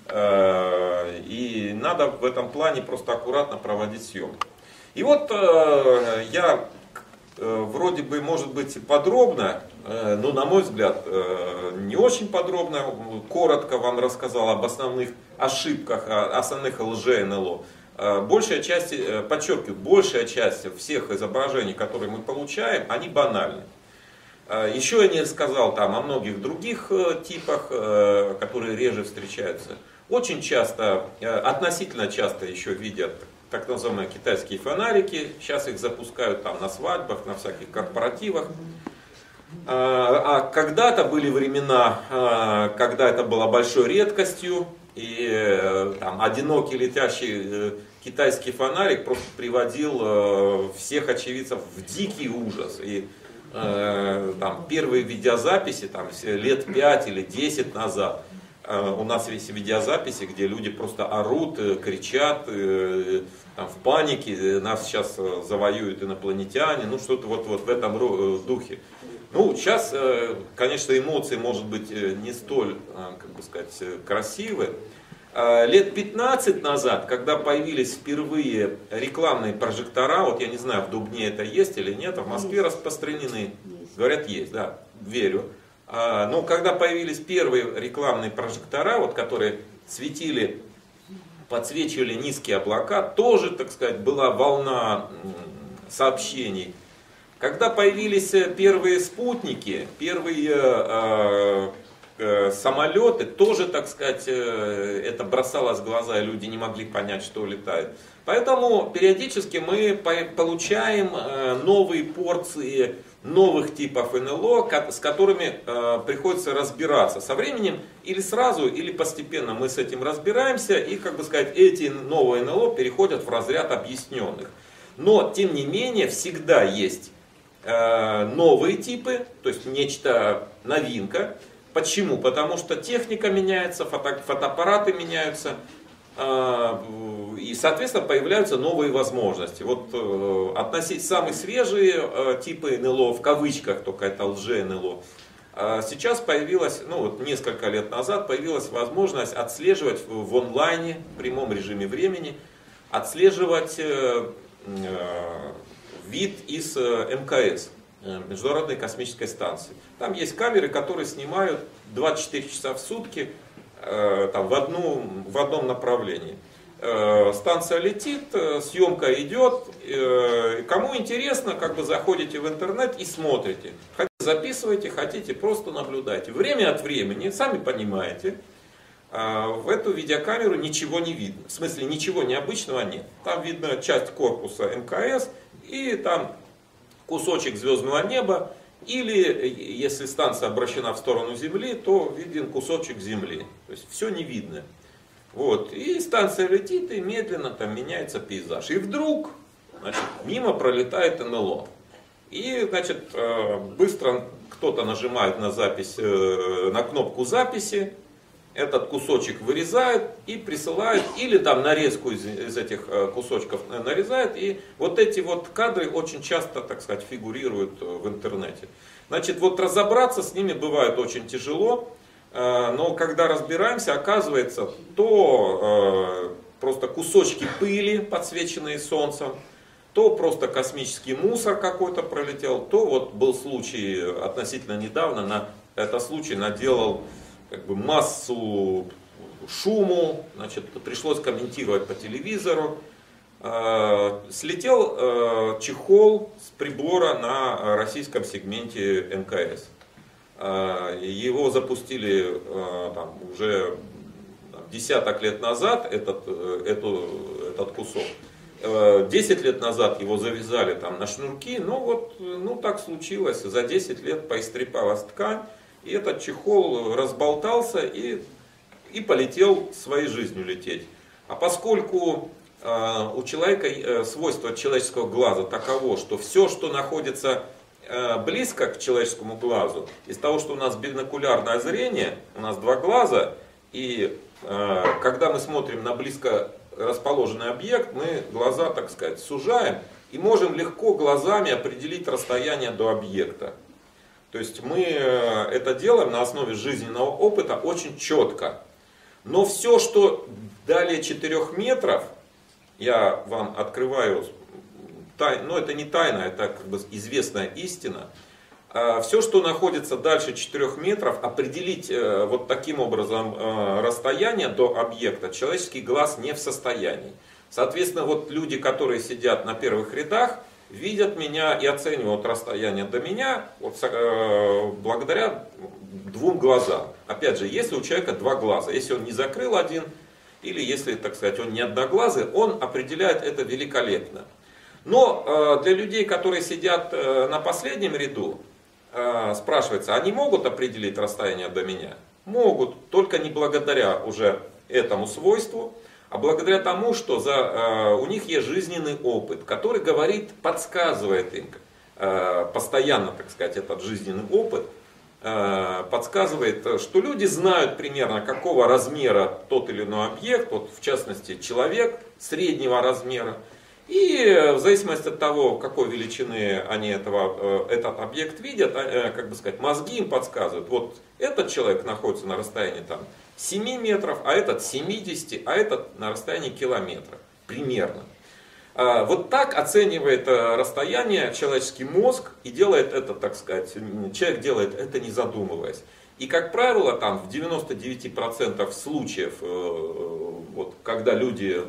S1: и надо в этом плане просто аккуратно проводить съемку. И вот я вроде бы, может быть, подробно, но, на мой взгляд, не очень подробно, коротко вам рассказал об основных ошибках, основных лже-НЛО. большая часть, подчеркиваю, большая часть всех изображений, которые мы получаем, они банальны. Еще я не сказал там о многих других типах, которые реже встречаются. Очень часто, относительно часто еще видят так называемые китайские фонарики. Сейчас их запускают там на свадьбах, на всяких корпоративах. А когда-то были времена, когда это было большой редкостью. И там одинокий летящий китайский фонарик просто приводил всех очевидцев в дикий ужас. И там, первые видеозаписи там, лет 5 или 10 назад, у нас есть видеозаписи, где люди просто орут, кричат, там, в панике, нас сейчас завоюют инопланетяне, ну что-то вот в этом духе. Ну, сейчас, конечно, эмоции, может быть, не столь, как бы сказать, красивые. Лет 15 назад, когда появились впервые рекламные прожектора, вот я не знаю, в Дубне это есть или нет, а в Москве распространены. Говорят, есть, да, верю. Но когда появились первые рекламные прожектора, вот, которые светили, подсвечивали низкие облака, тоже, так сказать, была волна сообщений. Когда появились первые спутники, первые самолеты, тоже, так сказать, это бросалось в глаза, и люди не могли понять, что летает. Поэтому периодически мы получаем новые порции новых типов НЛО, с которыми приходится разбираться. Со временем или сразу, или постепенно мы с этим разбираемся, и, как бы сказать, эти новые НЛО переходят в разряд объясненных. Но, тем не менее, всегда есть новые типы, то есть нечто новинка. Почему? Потому что техника меняется, фотоаппараты меняются, и, соответственно, появляются новые возможности. Вот относить самые свежие типы НЛО, в кавычках, только это лже-НЛО, сейчас появилась, ну вот несколько лет назад, появилась возможность отслеживать в онлайне, в прямом режиме времени, отслеживать вид из МКС, Международной космической станции. Там есть камеры, которые снимают 24 часа в сутки там, в одном направлении. Станция летит, съемка идет. Кому интересно, как бы заходите в интернет и смотрите. Хотите записывайте, хотите просто наблюдайте. Время от времени, сами понимаете, в эту видеокамеру ничего не видно. В смысле, ничего необычного нет. Там видно часть корпуса МКС и там кусочек звездного неба, или если станция обращена в сторону Земли, то виден кусочек Земли. То есть все не видно. Вот. И станция летит, и медленно там меняется пейзаж. И вдруг, значит, мимо пролетает НЛО. И, значит, быстро кто-то нажимает на запись, на кнопку записи, этот кусочек вырезает и присылает, или там нарезку из этих кусочков нарезает, и вот эти вот кадры очень часто, так сказать, фигурируют в интернете. Значит, вот разобраться с ними бывает очень тяжело, но когда разбираемся, оказывается, то просто кусочки пыли, подсвеченные солнцем, то просто космический мусор какой-то пролетел, то вот был случай относительно недавно, это случай наделал как бы массу шуму, значит, пришлось комментировать по телевизору. Слетел чехол с прибора на российском сегменте МКС. Его запустили там, уже десяток лет назад, этот кусок. 10 лет назад его завязали там на шнурки, но вот ну, так случилось, за 10 лет поистрепалась ткань. И этот чехол разболтался и полетел своей жизнью лететь. А поскольку у человека свойство человеческого глаза таково, что все, что находится близко к человеческому глазу, из того, что у нас бинокулярное зрение, у нас два глаза, и когда мы смотрим на близко расположенный объект, мы глаза, так сказать, сужаем и можем легко глазами определить расстояние до объекта. То есть мы это делаем на основе жизненного опыта очень четко. Но все, что далее 4 метров, я вам открываю, но это не тайна, это как бы известная истина. Все, что находится дальше 4 метров, определить вот таким образом расстояние до объекта человеческий глаз не в состоянии. Соответственно, вот люди, которые сидят на первых рядах, видят меня и оценивают расстояние до меня вот, благодаря двум глазам. Опять же, если у человека два глаза, если он не закрыл один, или если, так сказать, он не одноглазый, он определяет это великолепно. Но для людей, которые сидят на последнем ряду, спрашивается, они могут определить расстояние до меня? Могут, только не благодаря уже этому свойству, а благодаря тому, что у них есть жизненный опыт, который говорит, подсказывает им, постоянно, так сказать, этот жизненный опыт, подсказывает, что люди знают примерно, какого размера тот или иной объект, вот в частности человек среднего размера, и в зависимости от того, какой величины они этот объект видят, как бы сказать, мозги им подсказывают, вот этот человек находится на расстоянии там, 7 метров, а этот 70, а этот на расстоянии километра, примерно. Вот так оценивает расстояние человеческий мозг и делает это, так сказать, человек делает это не задумываясь. И, как правило, там в 99% случаев, вот, когда люди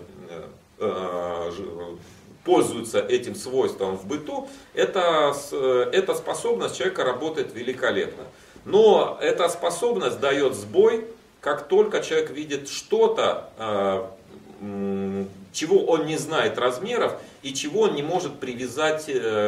S1: пользуются этим свойством в быту, эта способность человека работает великолепно. Но эта способность дает сбой, как только человек видит что-то, чего он не знает размеров и чего он не может привязать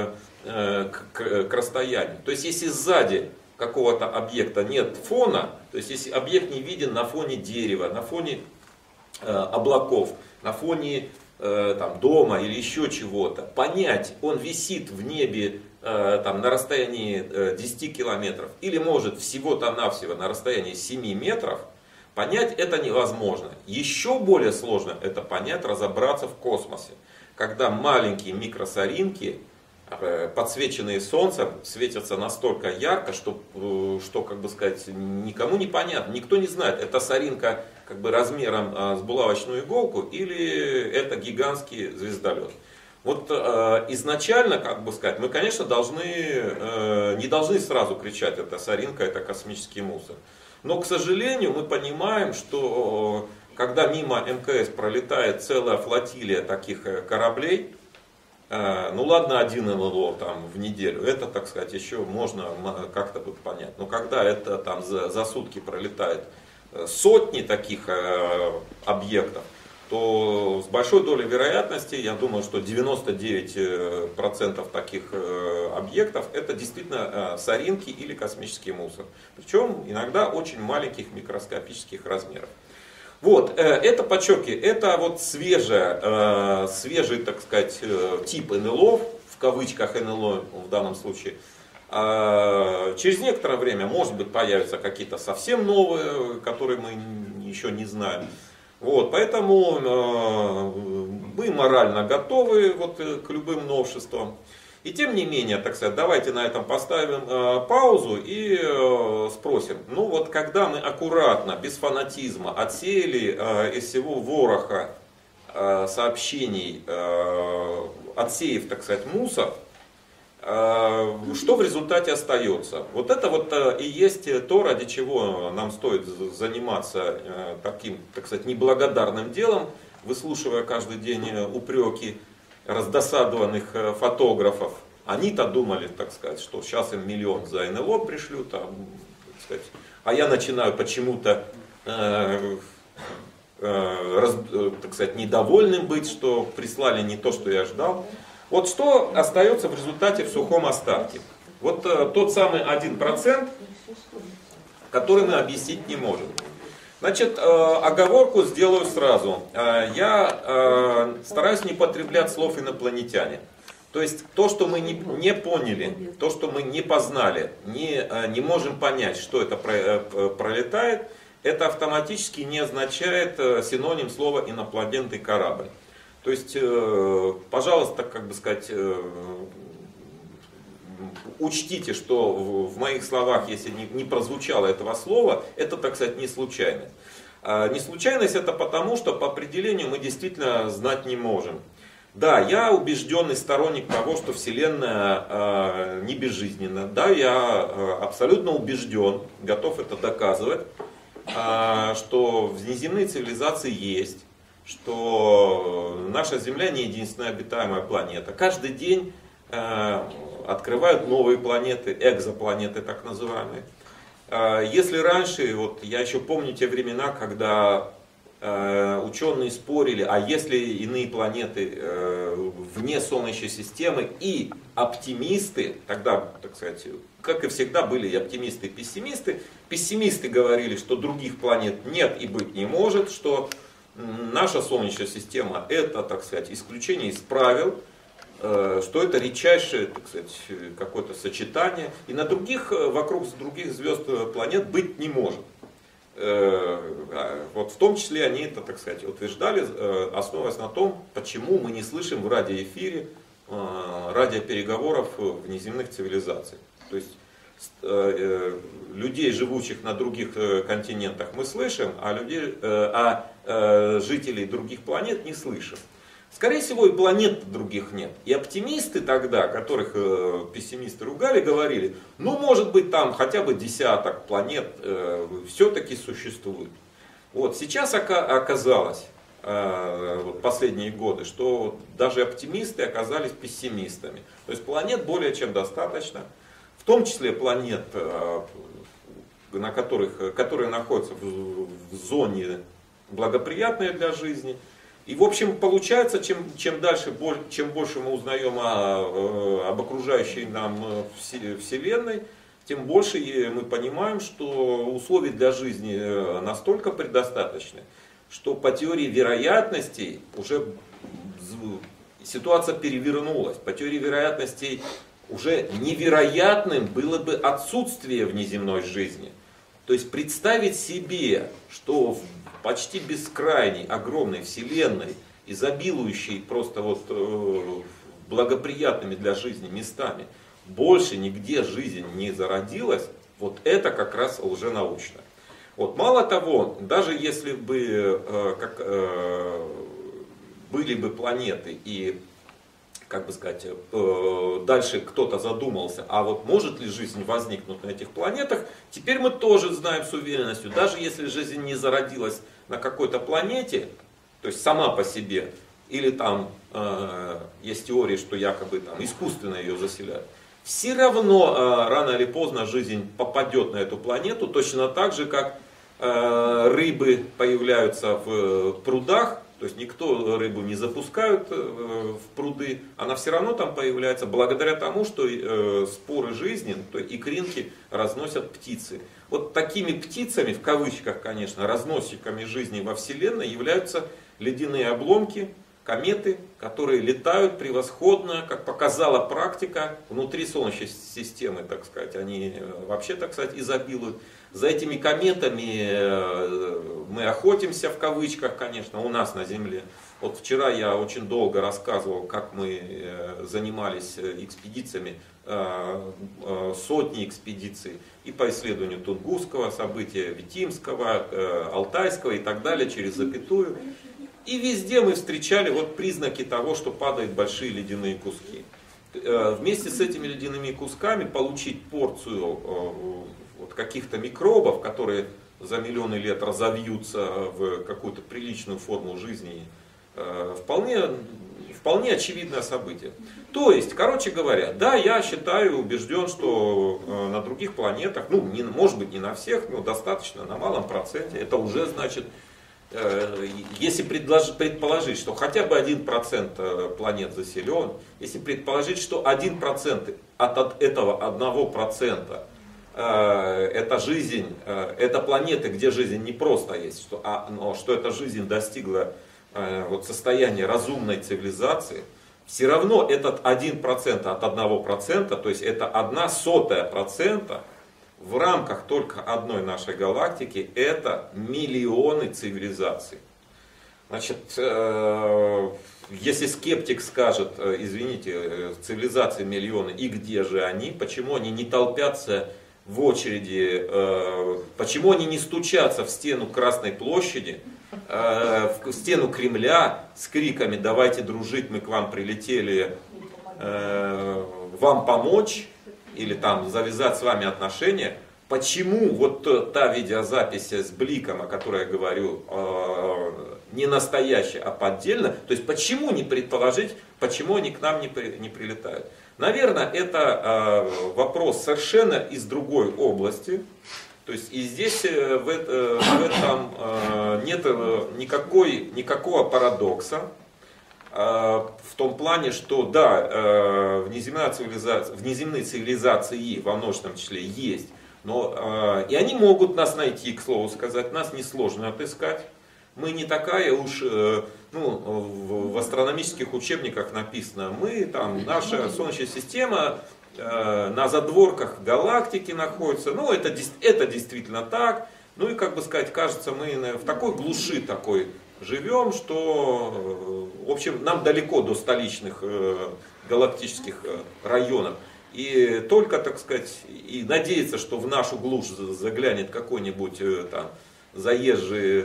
S1: к расстоянию. То есть, если сзади какого-то объекта нет фона, то есть, если объект не виден на фоне дерева, на фоне облаков, на фоне там, дома или еще чего-то, понять, он висит в небе там, на расстоянии 10 километров или может всего-то навсего на расстоянии 7 метров, понять это невозможно. Еще более сложно это понять, разобраться в космосе. Когда маленькие микросоринки, подсвеченные солнцем, светятся настолько ярко, что как бы сказать, никому не понятно. Никто не знает, это соринка как бы размером с булавочную иголку или это гигантский звездолет. Вот изначально, как бы сказать, мы, конечно, не должны сразу кричать, это соринка, это космический мусор. Но, к сожалению, мы понимаем, что когда мимо МКС пролетает целая флотилия таких кораблей, ну ладно, один НЛО там в неделю, это, так сказать, еще можно как-то понять. Но когда это там за сутки пролетает сотни таких объектов, то с большой долей вероятности, я думаю, что 99% таких объектов это действительно соринки или космический мусор. Причем иногда очень маленьких микроскопических размеров. Вот, это подчеркиваю, это вот свежий, так сказать, тип НЛО, в кавычках НЛО в данном случае. Через некоторое время, может быть, появятся какие-то совсем новые, которые мы еще не знаем. Вот, поэтому мы морально готовы вот к любым новшествам. И тем не менее, так сказать, давайте на этом поставим паузу и спросим, ну вот когда мы аккуратно, без фанатизма отсеяли из всего вороха сообщений, отсеяв, так сказать, мусор, что в результате остается? Вот это вот и есть то, ради чего нам стоит заниматься таким, так сказать, неблагодарным делом, выслушивая каждый день упреки раздосадованных фотографов. Они-то думали, так сказать, что сейчас им миллион за НЛО пришлют, так сказать, а я начинаю почему-то, так сказать, недовольным быть, что прислали не то, что я ждал. Вот что остается в результате в сухом остатке? Вот тот самый 1%, который мы объяснить не можем. Значит, оговорку сделаю сразу. Я стараюсь не употреблять слов инопланетяне. То есть то, что мы не поняли, то, что мы не познали, не можем понять, что это пролетает, это автоматически не означает синоним слова инопланетный корабль. То есть, пожалуйста, как бы сказать, учтите, что в моих словах, если не прозвучало этого слова, это, так сказать, не случайность. Не случайность это потому, что по определению мы действительно знать не можем. Да, я убежденный сторонник того, что Вселенная не безжизненна. Да, я абсолютно убежден, готов это доказывать, что внеземные цивилизации есть. что наша Земля не единственная обитаемая планета. Каждый день открывают новые планеты, экзопланеты так называемые. Если раньше, вот я еще помню те времена, когда ученые спорили, а если иные планеты вне Солнечной системы, и оптимисты, тогда, так сказать, как и всегда, были и оптимисты, и пессимисты. Пессимисты говорили, что других планет нет и быть не может, что наша Солнечная система это, так сказать, исключение из правил, что это редчайшее, так сказать, какое-то сочетание, и на других, вокруг других звезд планет быть не может. Вот в том числе они это, так сказать, утверждали, основываясь на том, почему мы не слышим в радиоэфире радиопереговоров внеземных цивилизаций. То есть людей, живущих на других континентах, мы слышим, а жителей других планет не слышим. Скорее всего, и планет других нет. И оптимисты тогда, которых пессимисты ругали, говорили, ну, может быть, там хотя бы десяток планет все-таки существует. Вот сейчас оказалось, вот последние годы, что даже оптимисты оказались пессимистами. То есть планет более чем достаточно, в том числе планет, которые находятся в зоне благоприятной для жизни. И в общем получается, чем дальше, чем больше мы узнаем об окружающей нам Вселенной, тем больше мы понимаем, что условий для жизни настолько предостаточны, что по теории вероятностей уже ситуация перевернулась. По теории вероятностей уже невероятным было бы отсутствие внеземной жизни. То есть представить себе, что в почти бескрайней, огромной Вселенной, изобилующей просто вот благоприятными для жизни местами, больше нигде жизнь не зародилась, вот это как раз лженаучно. Вот, мало того, даже если бы были бы планеты и, как бы сказать, дальше кто-то задумался, а вот может ли жизнь возникнуть на этих планетах, теперь мы тоже знаем с уверенностью, даже если жизнь не зародилась на какой-то планете, то есть сама по себе, или там есть теории, что якобы там искусственно ее заселяют, все равно рано или поздно жизнь попадет на эту планету, точно так же, как рыбы появляются в прудах. То есть никто рыбу не запускает в пруды, она все равно там появляется благодаря тому, что споры жизни, то есть икринки разносят птицы. Вот такими птицами, в кавычках, конечно, разносчиками жизни во Вселенной являются ледяные обломки, кометы, которые летают превосходно, как показала практика, внутри Солнечной системы, так сказать, они вообще, так сказать, изобилуют. За этими кометами мы охотимся, в кавычках, конечно, у нас на Земле. Вот вчера я очень долго рассказывал, как мы занимались экспедициями, сотни экспедиций и по исследованию Тунгусского события, Витимского, Алтайского и так далее, через запятую. И везде мы встречали вот признаки того, что падают большие ледяные куски. Вместе с этими ледяными кусками получить порцию вот каких-то микробов, которые за миллионы лет разовьются в какую-то приличную форму жизни, вполне очевидное событие. То есть, короче говоря, да, я считаю, убежден, что на других планетах, ну, может быть не на всех, но достаточно, на малом проценте, это уже значит, если предположить, что хотя бы 1% планет заселен, если предположить, что 1% от этого 1% это жизнь, это планеты, где жизнь не просто есть, но что эта жизнь достигла вот состояния разумной цивилизации, все равно этот 1% от 1%, то есть это 0,01% в рамках только одной нашей галактики, это миллионы цивилизаций. Значит, если скептик скажет, извините, цивилизации миллионы, и где же они, почему они не толпятся в очереди, почему они не стучатся в стену Красной площади, в стену Кремля с криками «давайте дружить, мы к вам прилетели, вам помочь» или там завязать с вами отношения. Почему вот та видеозапись с бликом, о которой я говорю, не настоящее, а поддельно, то есть почему не предположить, почему они к нам не прилетают? Наверное, это вопрос совершенно из другой области. То есть и здесь в этом нет никакого парадокса. В том плане, что да, внеземные цивилизации во множественном числе есть. Но и они могут нас найти, к слову сказать, нас несложно отыскать. Мы не такая уж, в астрономических учебниках написано, наша Солнечная система на задворках галактики находится. Ну, это действительно так. Ну и, как бы сказать, кажется, мы в такой глуши такой живем, что, в общем, нам далеко до столичных галактических районов. И только, так сказать, и надеяться, что в нашу глушь заглянет какой-нибудь там заезжий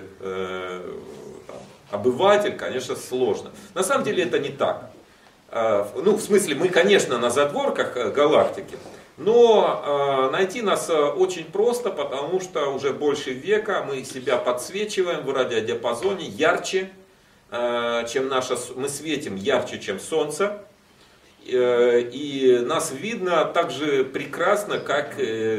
S1: обыватель, конечно, сложно. На самом деле это не так. В смысле, мы, конечно, на задворках галактики, но найти нас очень просто, потому что уже больше века мы себя подсвечиваем в радиодиапазоне ярче, чем мы светим ярче, чем Солнце. И нас видно так же прекрасно, как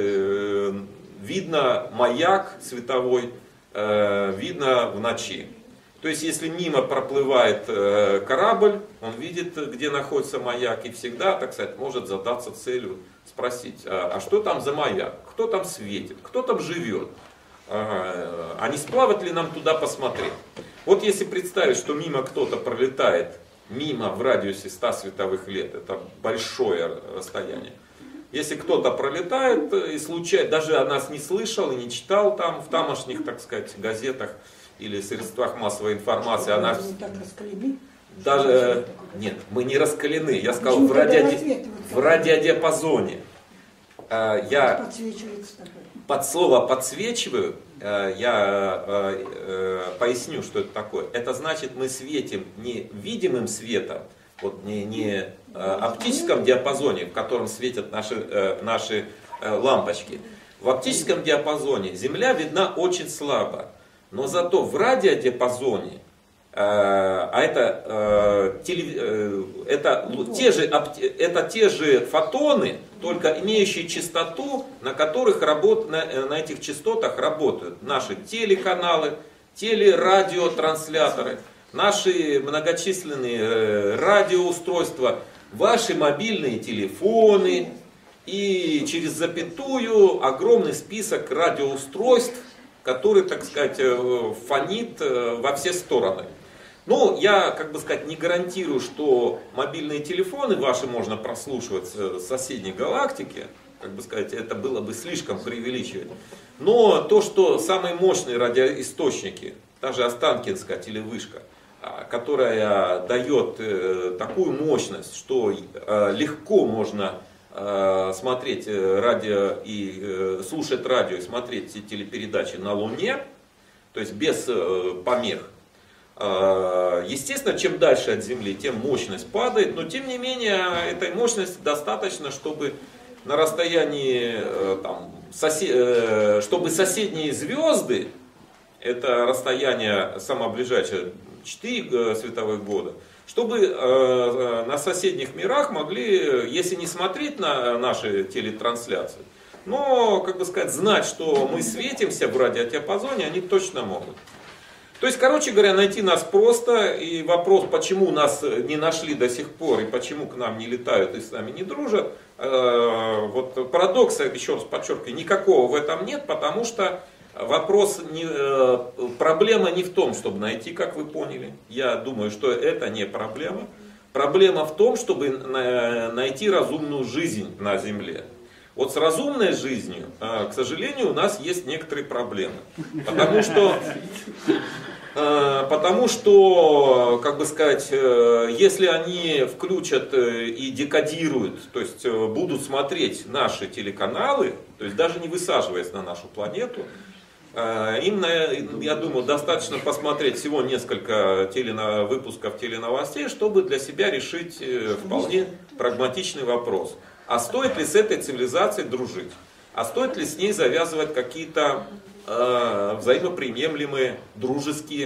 S1: видно маяк световой, видно в ночи. То есть, если мимо проплывает корабль, он видит, где находится маяк, и всегда, так сказать, может задаться целью спросить, а что там за маяк, кто там светит, кто там живет, а не сплавать ли нам туда посмотреть. Вот если представить, что мимо кто-то пролетает, мимо в радиусе 100 световых лет, это большое расстояние. Если кто-то пролетает и случайно, даже о нас не слышал и не читал там в тамошних, так сказать, газетах или средствах массовой информации, о нас... Даже... Нет, мы не раскалены, я сказал в радиодиапазоне. Я под слово «подсвечиваю» я поясню, что это такое. Это значит, мы светим не видимым светом, вот не оптическом диапазоне, в котором светят наши лампочки. В оптическом диапазоне Земля видна очень слабо, но зато в радиодиапазоне, это те же фотоны, только имеющие частоту, на которых на этих частотах работают наши телеканалы, телерадиотрансляторы, наши многочисленные радиоустройства, ваши мобильные телефоны и через запятую огромный список радиоустройств, который, так сказать, фонит во все стороны. Ну, я, как бы сказать, не гарантирую, что мобильные телефоны ваши можно прослушивать с соседней галактики, как бы сказать, это было бы слишком преувеличивать. Но то, что самые мощные радиоисточники, даже Останкинская телевышка, которая дает такую мощность, что легко можно смотреть радио и слушать радио и смотреть телепередачи на Луне, то есть без помех. Естественно, чем дальше от Земли, тем мощность падает, но тем не менее этой мощности достаточно, чтобы на расстоянии, чтобы соседние звезды, это расстояние самое ближайшее 4 световых года, чтобы на соседних мирах могли, если не смотреть на наши телетрансляции, но, как бы сказать, знать, что мы светимся в радиодиапазоне, они точно могут. То есть, короче говоря, найти нас просто, и вопрос, почему нас не нашли до сих пор, и почему к нам не летают и с нами не дружат, вот парадокса, еще раз подчеркиваю, никакого в этом нет, потому что проблема не в том, чтобы найти, как вы поняли. Я думаю, что это не проблема. Проблема в том, чтобы найти разумную жизнь на Земле. Вот с разумной жизнью, к сожалению, у нас есть некоторые проблемы. Потому что, как бы сказать, если они включат и декодируют, то есть будут смотреть наши телеканалы, то есть даже не высаживаясь на нашу планету, им, я думаю, достаточно посмотреть всего несколько выпусков теленовостей, чтобы для себя решить вполне прагматичный вопрос. А стоит ли с этой цивилизацией дружить? А стоит ли с ней завязывать какие-то взаимоприемлемые, дружеские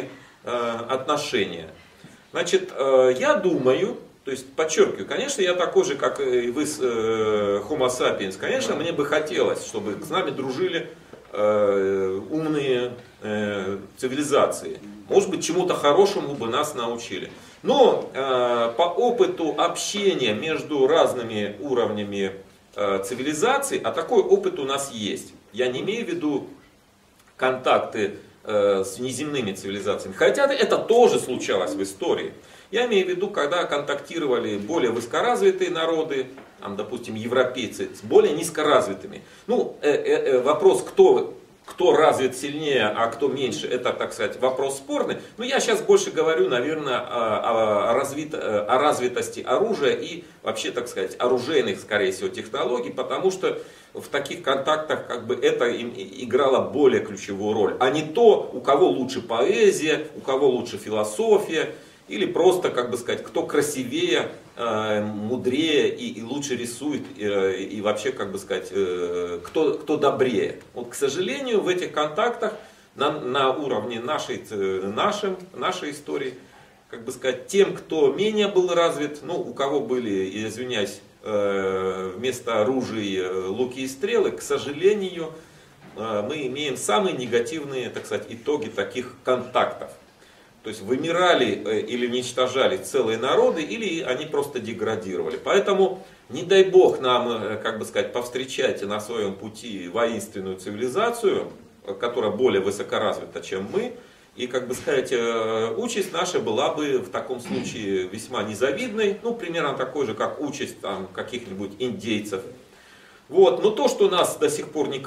S1: отношения. Значит, я думаю, то есть подчеркиваю, конечно, я такой же, как и вы с Homo sapiens. Конечно, мне бы хотелось, чтобы с нами дружили умные цивилизации. Может быть, чему-то хорошему бы нас научили. Но по опыту общения между разными уровнями цивилизаций, а такой опыт у нас есть. Я не имею в виду контакты с внеземными цивилизациями, хотя это тоже случалось в истории. Я имею в виду, когда контактировали более высокоразвитые народы, там, допустим, европейцы, с более низкоразвитыми. Ну, вопрос, кто развит сильнее, а кто меньше, это, так сказать, вопрос спорный. Но я сейчас больше говорю, наверное, о развитости оружия и вообще, так сказать, оружейных, скорее всего, технологий, потому что в таких контактах как бы это играло более ключевую роль, а не то, у кого лучше поэзия, у кого лучше философия, или просто, как бы сказать, кто красивее, мудрее и лучше рисует, и вообще, как бы сказать, кто добрее. Вот, к сожалению, в этих контактах на уровне нашей истории, как бы сказать, тем, кто менее был развит, ну, у кого были, извиняюсь, вместо оружия луки и стрелы, к сожалению, мы имеем самые негативные, так сказать, итоги таких контактов. То есть вымирали или уничтожали целые народы, или они просто деградировали. Поэтому не дай бог нам, как бы сказать, повстречайте на своем пути воинственную цивилизацию, которая более высокоразвита, чем мы. И, как бы сказать, участь наша была бы в таком случае весьма незавидной, ну, примерно такой же, как участь там, каких-нибудь индейцев. Вот. Но то, что нас до сих пор не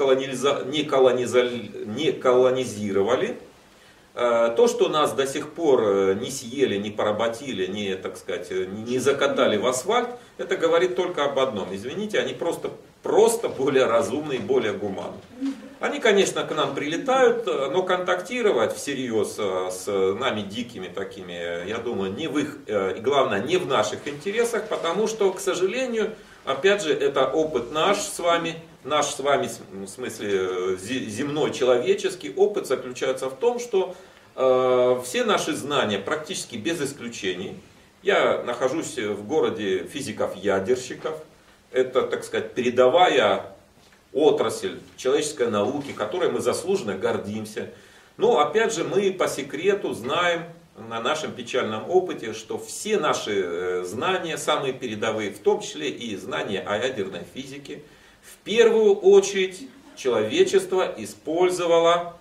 S1: колонизировали, то, что нас до сих пор не съели, не поработили, не, так сказать, не закатали в асфальт, это говорит только об одном. Извините, они просто более разумные, более гуманные. Они, конечно, к нам прилетают, но контактировать всерьез с нами дикими такими, я думаю, не в их, и главное, не в наших интересах, потому что, к сожалению, опять же, это опыт наш с вами, в смысле земной, человеческий опыт заключается в том, что все наши знания, практически без исключений, я нахожусь в городе физиков-ядерщиков, это, так сказать, передовая отрасль человеческой науки, которой мы заслуженно гордимся. Но, опять же, мы по секрету знаем на нашем печальном опыте, что все наши знания, самые передовые, в том числе и знания о ядерной физике, в первую очередь человечество использовало,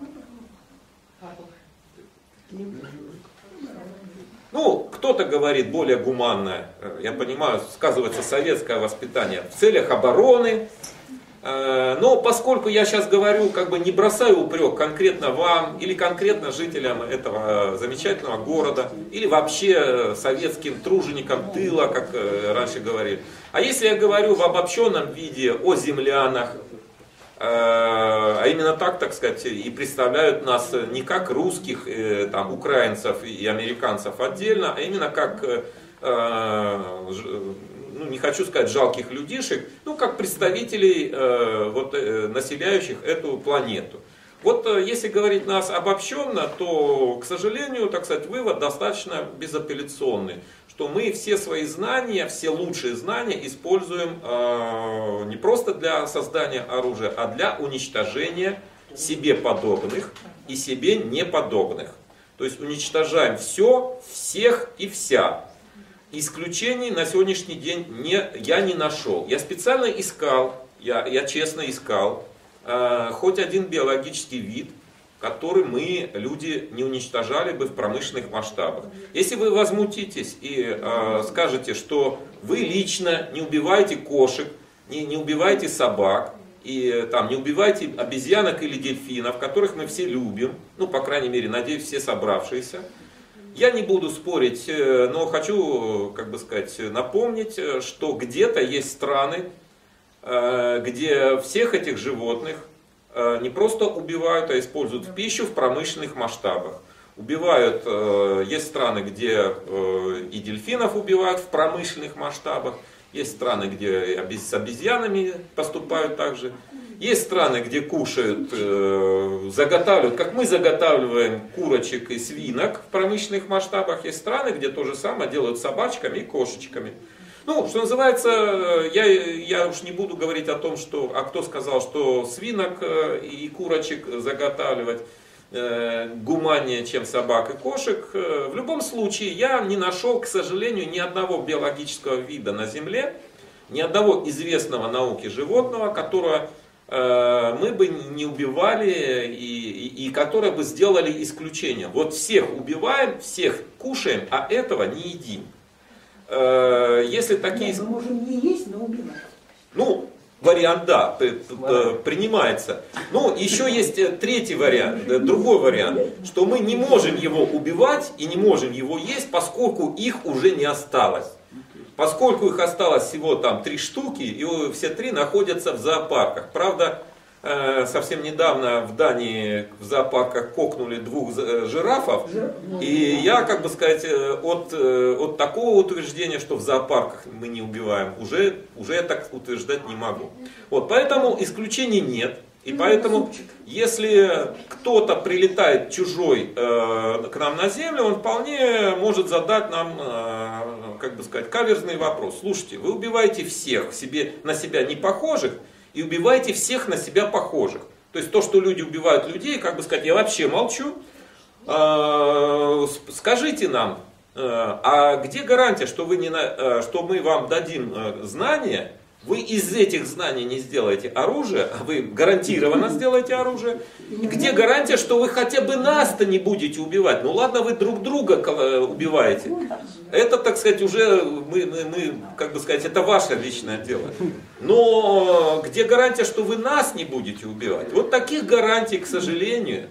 S1: ну, кто-то говорит более гуманное, я понимаю, сказывается советское воспитание, в целях обороны. Но поскольку я сейчас говорю, как бы не бросаю упрек конкретно вам или конкретно жителям этого замечательного города, или вообще советским труженикам тыла, как раньше говорили. А если я говорю в обобщенном виде о землянах, а именно так сказать, и представляют нас не как русских, там, украинцев и американцев отдельно, а именно как, ну, не хочу сказать жалких людишек, ну, как представителей населяющих эту планету. Вот если говорить нас обобщенно, то, к сожалению, так сказать, вывод достаточно безапелляционный, что мы все свои знания, все лучшие знания используем не просто для создания оружия, а для уничтожения себе подобных и себе неподобных. То есть уничтожаем все, всех и вся. Исключений на сегодняшний день я не нашел. Я специально искал, я честно искал, хоть один биологический вид, который мы, люди, не уничтожали бы в промышленных масштабах. Если вы возмутитесь и скажете, что вы лично не убиваете кошек, не убиваете собак, и там, не убивайте обезьянок или дельфинов, которых мы все любим, ну, по крайней мере, надеюсь, все собравшиеся, я не буду спорить, но хочу, как бы сказать, напомнить, что где-то есть страны, где всех этих животных не просто убивают, а используют в пищу в промышленных масштабах. Убивают, есть страны, где и дельфинов убивают в промышленных масштабах, есть страны, где с обезьянами поступают так же. Есть страны, где кушают, заготавливают, как мы заготавливаем курочек и свинок в промышленных масштабах. Есть страны, где то же самое делают с собачками и кошечками. Ну, что называется, я уж не буду говорить о том, что, а кто сказал, что свинок и курочек заготавливать гуманнее, чем собак и кошек. В любом случае, я не нашел, к сожалению, ни одного биологического вида на Земле, ни одного известного науке животного, которое мы бы не убивали и которое бы сделали исключением. Вот всех убиваем, всех кушаем, а этого не едим. Если такие...
S2: Нет, мы можем не есть, но убивать.
S1: Ну, вариант, да, принимается. Ну, еще есть третий вариант, другой вариант, что мы не можем его убивать и не можем его есть, поскольку их уже не осталось. Поскольку их осталось всего там 3 штуки, и все 3 находятся в зоопарках. Правда, совсем недавно в Дании в зоопарках кокнули 2 жирафов, и я, как бы сказать, от такого утверждения, что в зоопарках мы не убиваем, уже я так утверждать не могу. Вот, поэтому исключений нет. И поэтому, если кто-то прилетает чужой к нам на землю, он вполне может задать нам, как бы сказать, каверзный вопрос. Слушайте, вы убиваете всех на себя не похожих и убиваете всех на себя похожих. То есть то, что люди убивают людей, как бы сказать, я вообще молчу. Скажите нам, а где гарантия, что мы вам дадим знания? Вы из этих знаний не сделаете оружие, а вы гарантированно сделаете оружие. Где гарантия, что вы хотя бы нас-то не будете убивать? Ну ладно, вы друг друга убиваете. Это, так сказать, уже мы, как бы сказать, это ваше личное дело. Но где гарантия, что вы нас не будете убивать? Вот таких гарантий, к сожалению,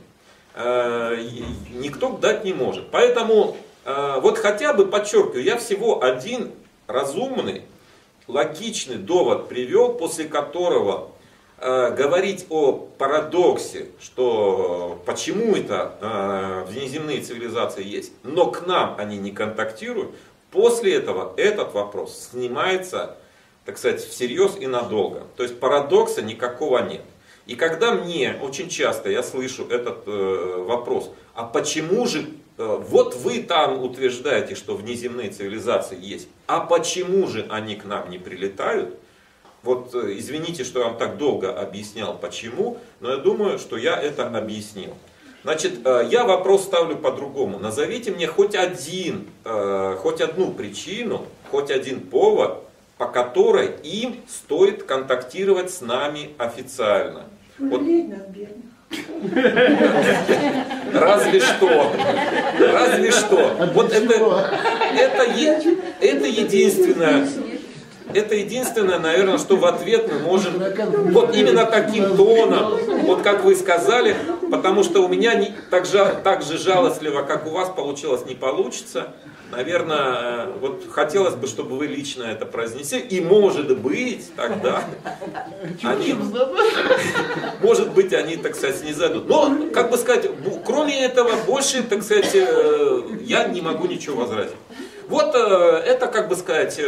S1: никто дать не может. Поэтому, вот хотя бы, подчеркиваю, я всего один разумный, логичный довод привел, после которого говорить о парадоксе, что почему это внеземные цивилизации есть, но к нам они не контактируют, после этого этот вопрос снимается, так сказать, всерьез и надолго. То есть парадокса никакого нет. И когда мне очень часто я слышу этот вопрос, а почему же вот вы там утверждаете, что внеземные цивилизации есть, а почему же они к нам не прилетают? Вот извините, что я вам так долго объяснял почему, но я думаю, что я это объяснил. Значит, я вопрос ставлю по-другому. Назовите мне хоть одну причину, хоть один повод, по которой им стоит контактировать с нами официально. Вот.
S2: Нас, бедных.
S1: Разве что. Вот это единственное, наверное, что в ответ мы можем, вот именно таким тоном, вот как вы сказали, потому что у меня так же жалостливо, как у вас получилось, не получится. Наверное, вот хотелось бы, чтобы вы лично это произнесли, и может быть, тогда они, так сказать, не зайдут. Но, как бы сказать, кроме этого, больше, так сказать, я не могу ничего возразить. Вот это, как бы сказать,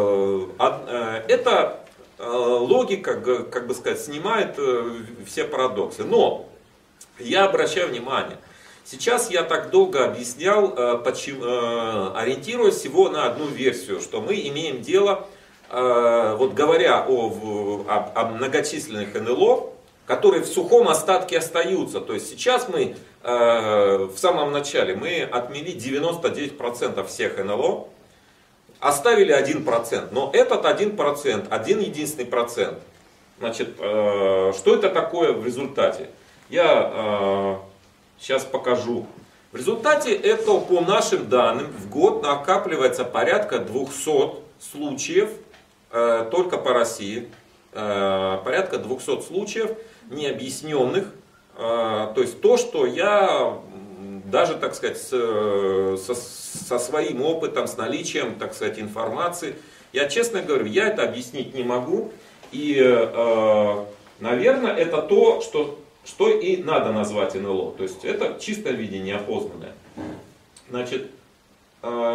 S1: эта логика, как бы сказать, снимает все парадоксы. Но я обращаю внимание, сейчас я так долго объяснял, ориентируясь всего на одну версию, что мы имеем дело, вот говоря о многочисленных НЛО, которые в сухом остатке остаются. То есть сейчас мы, в самом начале, мы отмели 99% всех НЛО, оставили 1%, но этот 1%, один единственный процент, значит, что это такое в результате? Я сейчас покажу. В результате этого, по нашим данным, в год накапливается порядка 200 случаев, только по России, порядка 200 случаев необъясненных, то есть то, что я даже, так сказать, со своим опытом, с наличием, так сказать, информации, я честно говорю, я это объяснить не могу, и, наверное, это то, что и надо назвать НЛО. То есть это в чистом виде неопознанное. Значит,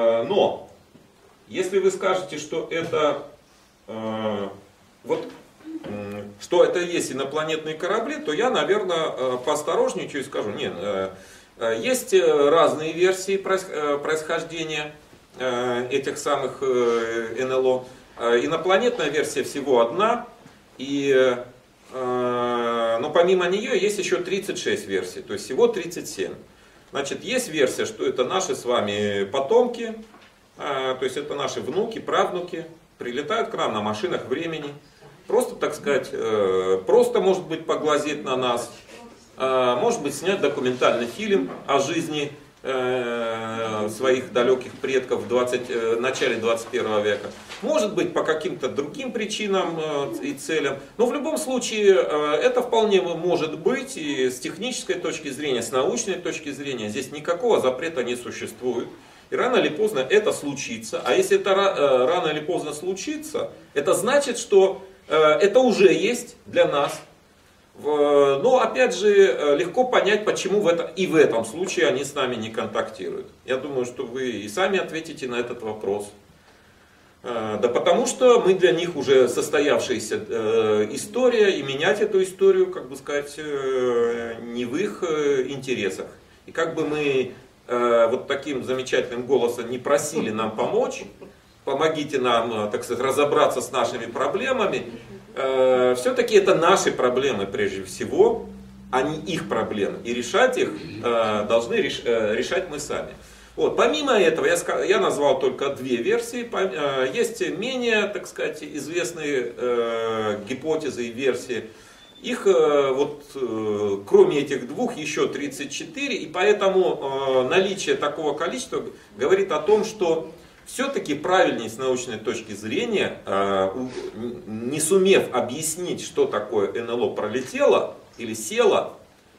S1: но если вы скажете, что это вот что это есть инопланетные корабли, то я, наверное, поосторожничаю и скажу, нет, есть разные версии происхождения этих самых НЛО. Инопланетная версия всего одна, но помимо нее есть еще 36 версий, то есть всего 37. Значит, есть версия, что это наши с вами потомки, то есть это наши внуки, правнуки, прилетают к нам на машинах времени, просто, так сказать, просто, может быть, поглазеть на нас, может быть, снять документальный фильм о жизни своих далеких предков в начале 21 века. Может быть, по каким-то другим причинам и целям. Но в любом случае, это вполне может быть и с технической точки зрения, с научной точки зрения. Здесь никакого запрета не существует. И рано или поздно это случится. А если это рано или поздно случится, это значит, что это уже есть для нас. Но опять же легко понять, почему в этом случае они с нами не контактируют. Я думаю, что вы и сами ответите на этот вопрос. Да потому что мы для них уже состоявшаяся история, и менять эту историю, как бы сказать, не в их интересах. И как бы мы вот таким замечательным голосом не просили нам помочь, помогите нам, так сказать, разобраться с нашими проблемами, все-таки это наши проблемы прежде всего, а не их проблемы. И решать их должны решать мы сами. Вот. Помимо этого, я назвал только две версии. Есть менее, так сказать, известные гипотезы и версии. Их, вот, кроме этих двух, еще 34. И поэтому наличие такого количества говорит о том, что все-таки правильнее с научной точки зрения, не сумев объяснить, что такое НЛО пролетело или село,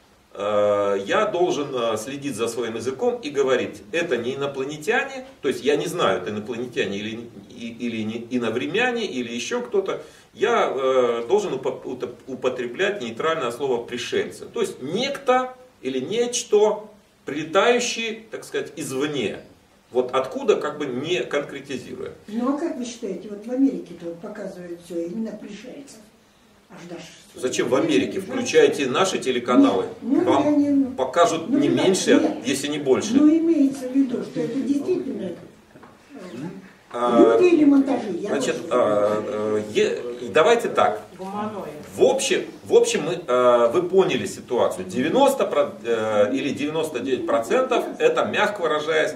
S1: я должен следить за своим языком и говорить, это не инопланетяне, то есть я не знаю, это инопланетяне или иновремяне, или еще кто-то, я должен употреблять нейтральное слово пришельцы. То есть некто или нечто, прилетающее, так сказать, извне. Вот откуда, как бы не конкретизируя.
S2: Ну а как вы считаете, вот в Америке-то показывают все именно пришельцев? Аж даже...
S1: Зачем в Америке? Включайте наши телеканалы.
S2: Нет,
S1: вам покажут не меньше, если не больше.
S2: Но имеется в виду, что это действительно люди или монтажи.
S1: Значит, давайте так. В общем вы поняли ситуацию. 90 или 99% это, мягко выражаясь,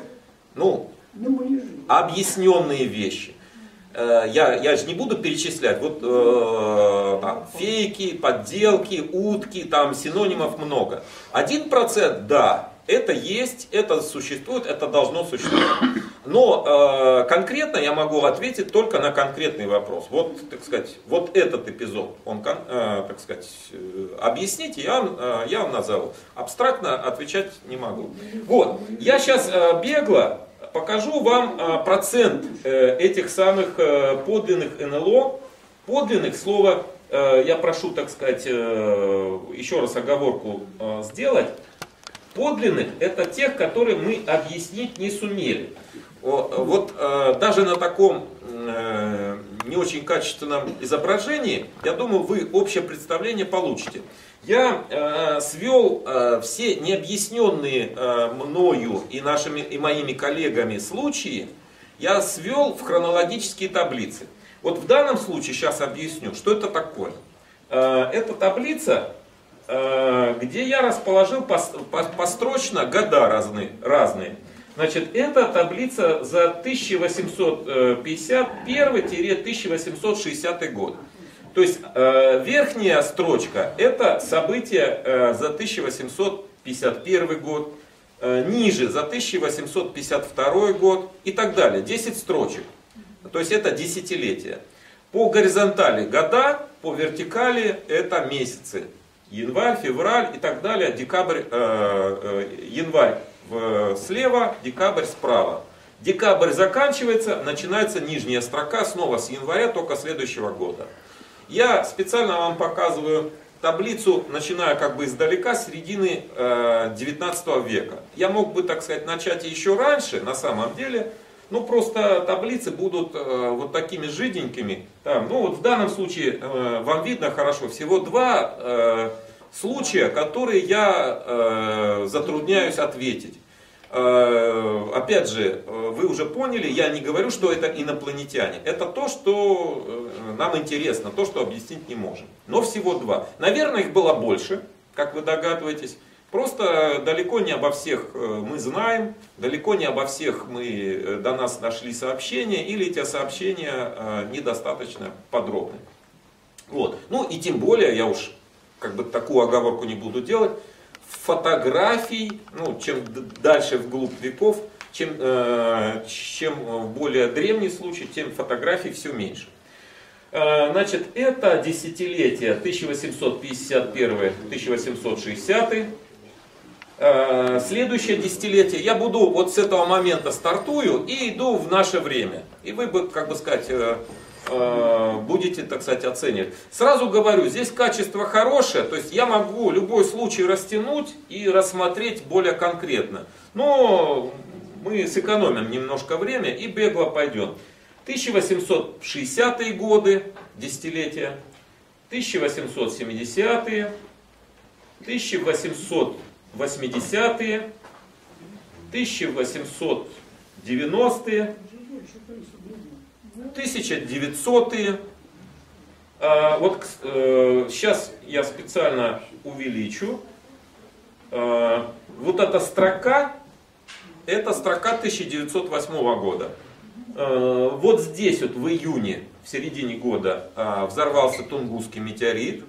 S1: объясненные вещи. Я же не буду перечислять, вот там, фейки, подделки, утки, там синонимов много. 1%, да, это есть, это существует, это должно существовать. Но конкретно я могу ответить только на конкретный вопрос. Вот, так сказать, вот этот эпизод, он, так сказать, объясните, я вам назову. Абстрактно отвечать не могу. Вот, я сейчас бегло покажу вам процент этих самых подлинных НЛО. Подлинных, слово, я прошу, так сказать, еще раз оговорку сделать. Подлинных — это тех, которые мы объяснить не сумели. Вот даже на таком не очень качественном изображении, я думаю, вы общее представление получите. Я свел все необъясненные мною и моими коллегами случаи, я свел в хронологические таблицы. Вот в данном случае сейчас объясню, что это такое. Это таблица, где я расположил построчно года разные. Значит, это таблица за 1851-1860 год. То есть верхняя строчка — это события за 1851 год, ниже за 1852 год и так далее. 10 строчек. То есть это десятилетия. По горизонтали года, по вертикали это месяцы. Январь, февраль и так далее. Декабрь, январь слева, декабрь справа. Декабрь заканчивается, начинается нижняя строка снова с января, только следующего года. Я специально вам показываю таблицу, начиная как бы издалека, с середины 19 века. Я мог бы, так сказать, начать еще раньше, на самом деле, Ну, просто таблицы будут вот такими жиденькими. Там, ну, вот в данном случае вам видно хорошо, всего два случая, которые я затрудняюсь ответить. Опять же, вы уже поняли, я не говорю, что это инопланетяне. Это то, что нам интересно, то, что объяснить не можем. Но всего два. Наверное, их было больше, как вы догадываетесь. Просто далеко не обо всех мы знаем, далеко не обо всех до нас дошли сообщения, или эти сообщения недостаточно подробны. Вот. Ну и тем более, я уж как бы такую оговорку не буду делать, фотографий, ну, чем дальше вглубь веков, чем более древний случай, тем фотографий все меньше. Значит, это десятилетие 1851-1860. Следующее десятилетие я буду вот с этого момента стартую и иду в наше время. И вы, как бы сказать, будете, так сказать, оценивать. Сразу говорю, здесь качество хорошее, то есть я могу любой случай растянуть и рассмотреть более конкретно. Но мы сэкономим немножко время и бегло пойдем. 1860-е годы, десятилетия, 1870-е, 1880-е, 1890-е, 1900-е. Вот сейчас я специально увеличу. Вот эта строка, это строка 1908 года. Вот здесь вот в июне, в середине года, взорвался Тунгусский метеорит.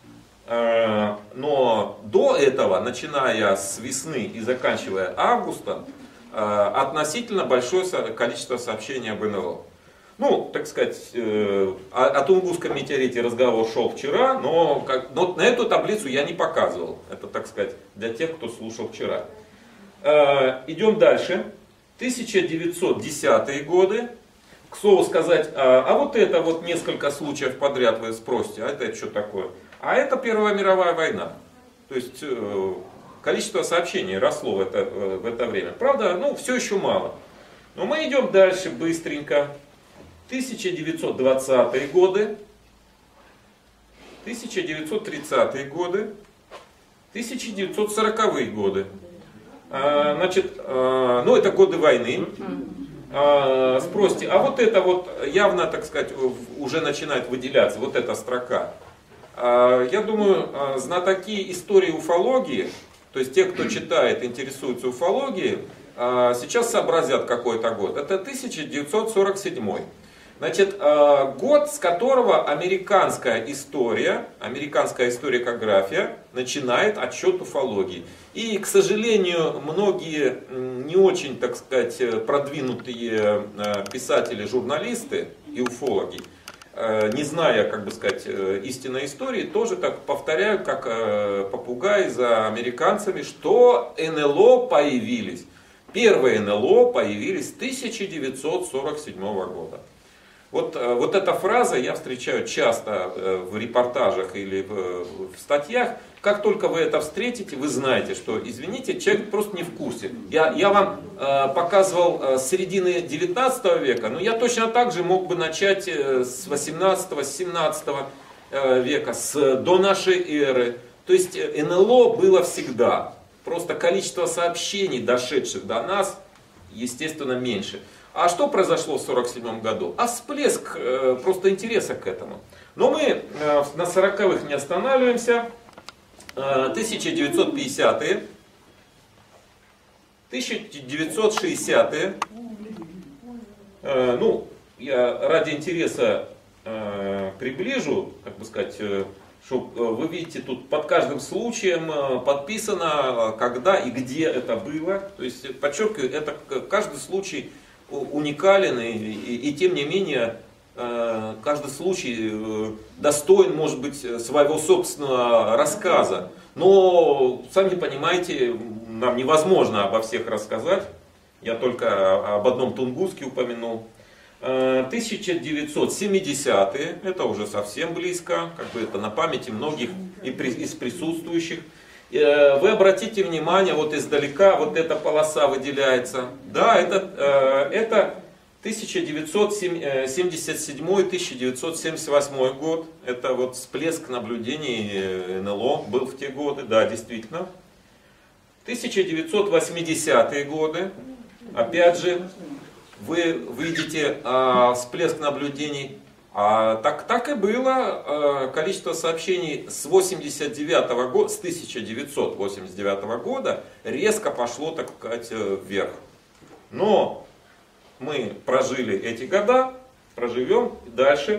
S1: Но до этого, начиная с весны и заканчивая августом, относительно большое количество сообщений об НЛО. Ну, так сказать, о Тунгусском метеорите разговор шел вчера, но на эту таблицу я не показывал. Это, так сказать, для тех, кто слушал вчера. Идем дальше. 1910-е годы. К слову сказать, а вот это вот несколько случаев подряд вы спросите, а это что такое? А это Первая мировая война. То есть количество сообщений росло в это время. Правда, ну, все еще мало. Но мы идем дальше быстренько. 1920-е годы, 1930-е годы, 1940-е годы. Значит, ну это годы войны. Спросите, а вот это вот явно, так сказать, уже начинает выделяться, вот эта строка. Я думаю, знатоки истории уфологии, то есть те, кто читает, интересуется уфологией, сейчас сообразят какой это год. Это 1947. Значит, год, с которого американская историография начинает отсчет уфологии. И, к сожалению, многие не очень, так сказать, продвинутые писатели, журналисты и уфологи, не зная, как бы сказать, истинной истории, тоже так повторяют, как попугаи за американцами, что НЛО появились. Первые НЛО появились с 1947 года. Вот эта фраза я встречаю часто в репортажах или в статьях. Как только вы это встретите, вы знаете, что, извините, человек просто не в курсе. Я вам показывал с середины 19 века, но я точно так же мог бы начать с 18-17 века, до нашей эры. То есть НЛО было всегда. Просто количество сообщений, дошедших до нас, естественно, меньше. А что произошло в 1947 году? А всплеск просто интереса к этому. Но мы на 40-х не останавливаемся. 1950-е, 1960-е. Ну, я ради интереса приближу, как бы сказать, чтобы вы видите, тут под каждым случаем подписано, когда и где это было. То есть, подчеркиваю, это каждый случай уникален, и тем не менее, каждый случай достоин, может быть, своего собственного рассказа. Но, сами понимаете, нам невозможно обо всех рассказать. Я только об одном Тунгуске упомянул. 1970-е, это уже совсем близко, как бы это на памяти многих из присутствующих. Вы обратите внимание, вот издалека вот эта полоса выделяется. Да, это 1977-1978 год, это вот всплеск наблюдений НЛО был в те годы, да, действительно. 1980-е годы, опять же, вы видите всплеск наблюдений. Так и было, количество сообщений с 1989 года резко пошло, так сказать, вверх. Но мы прожили эти года, проживем дальше.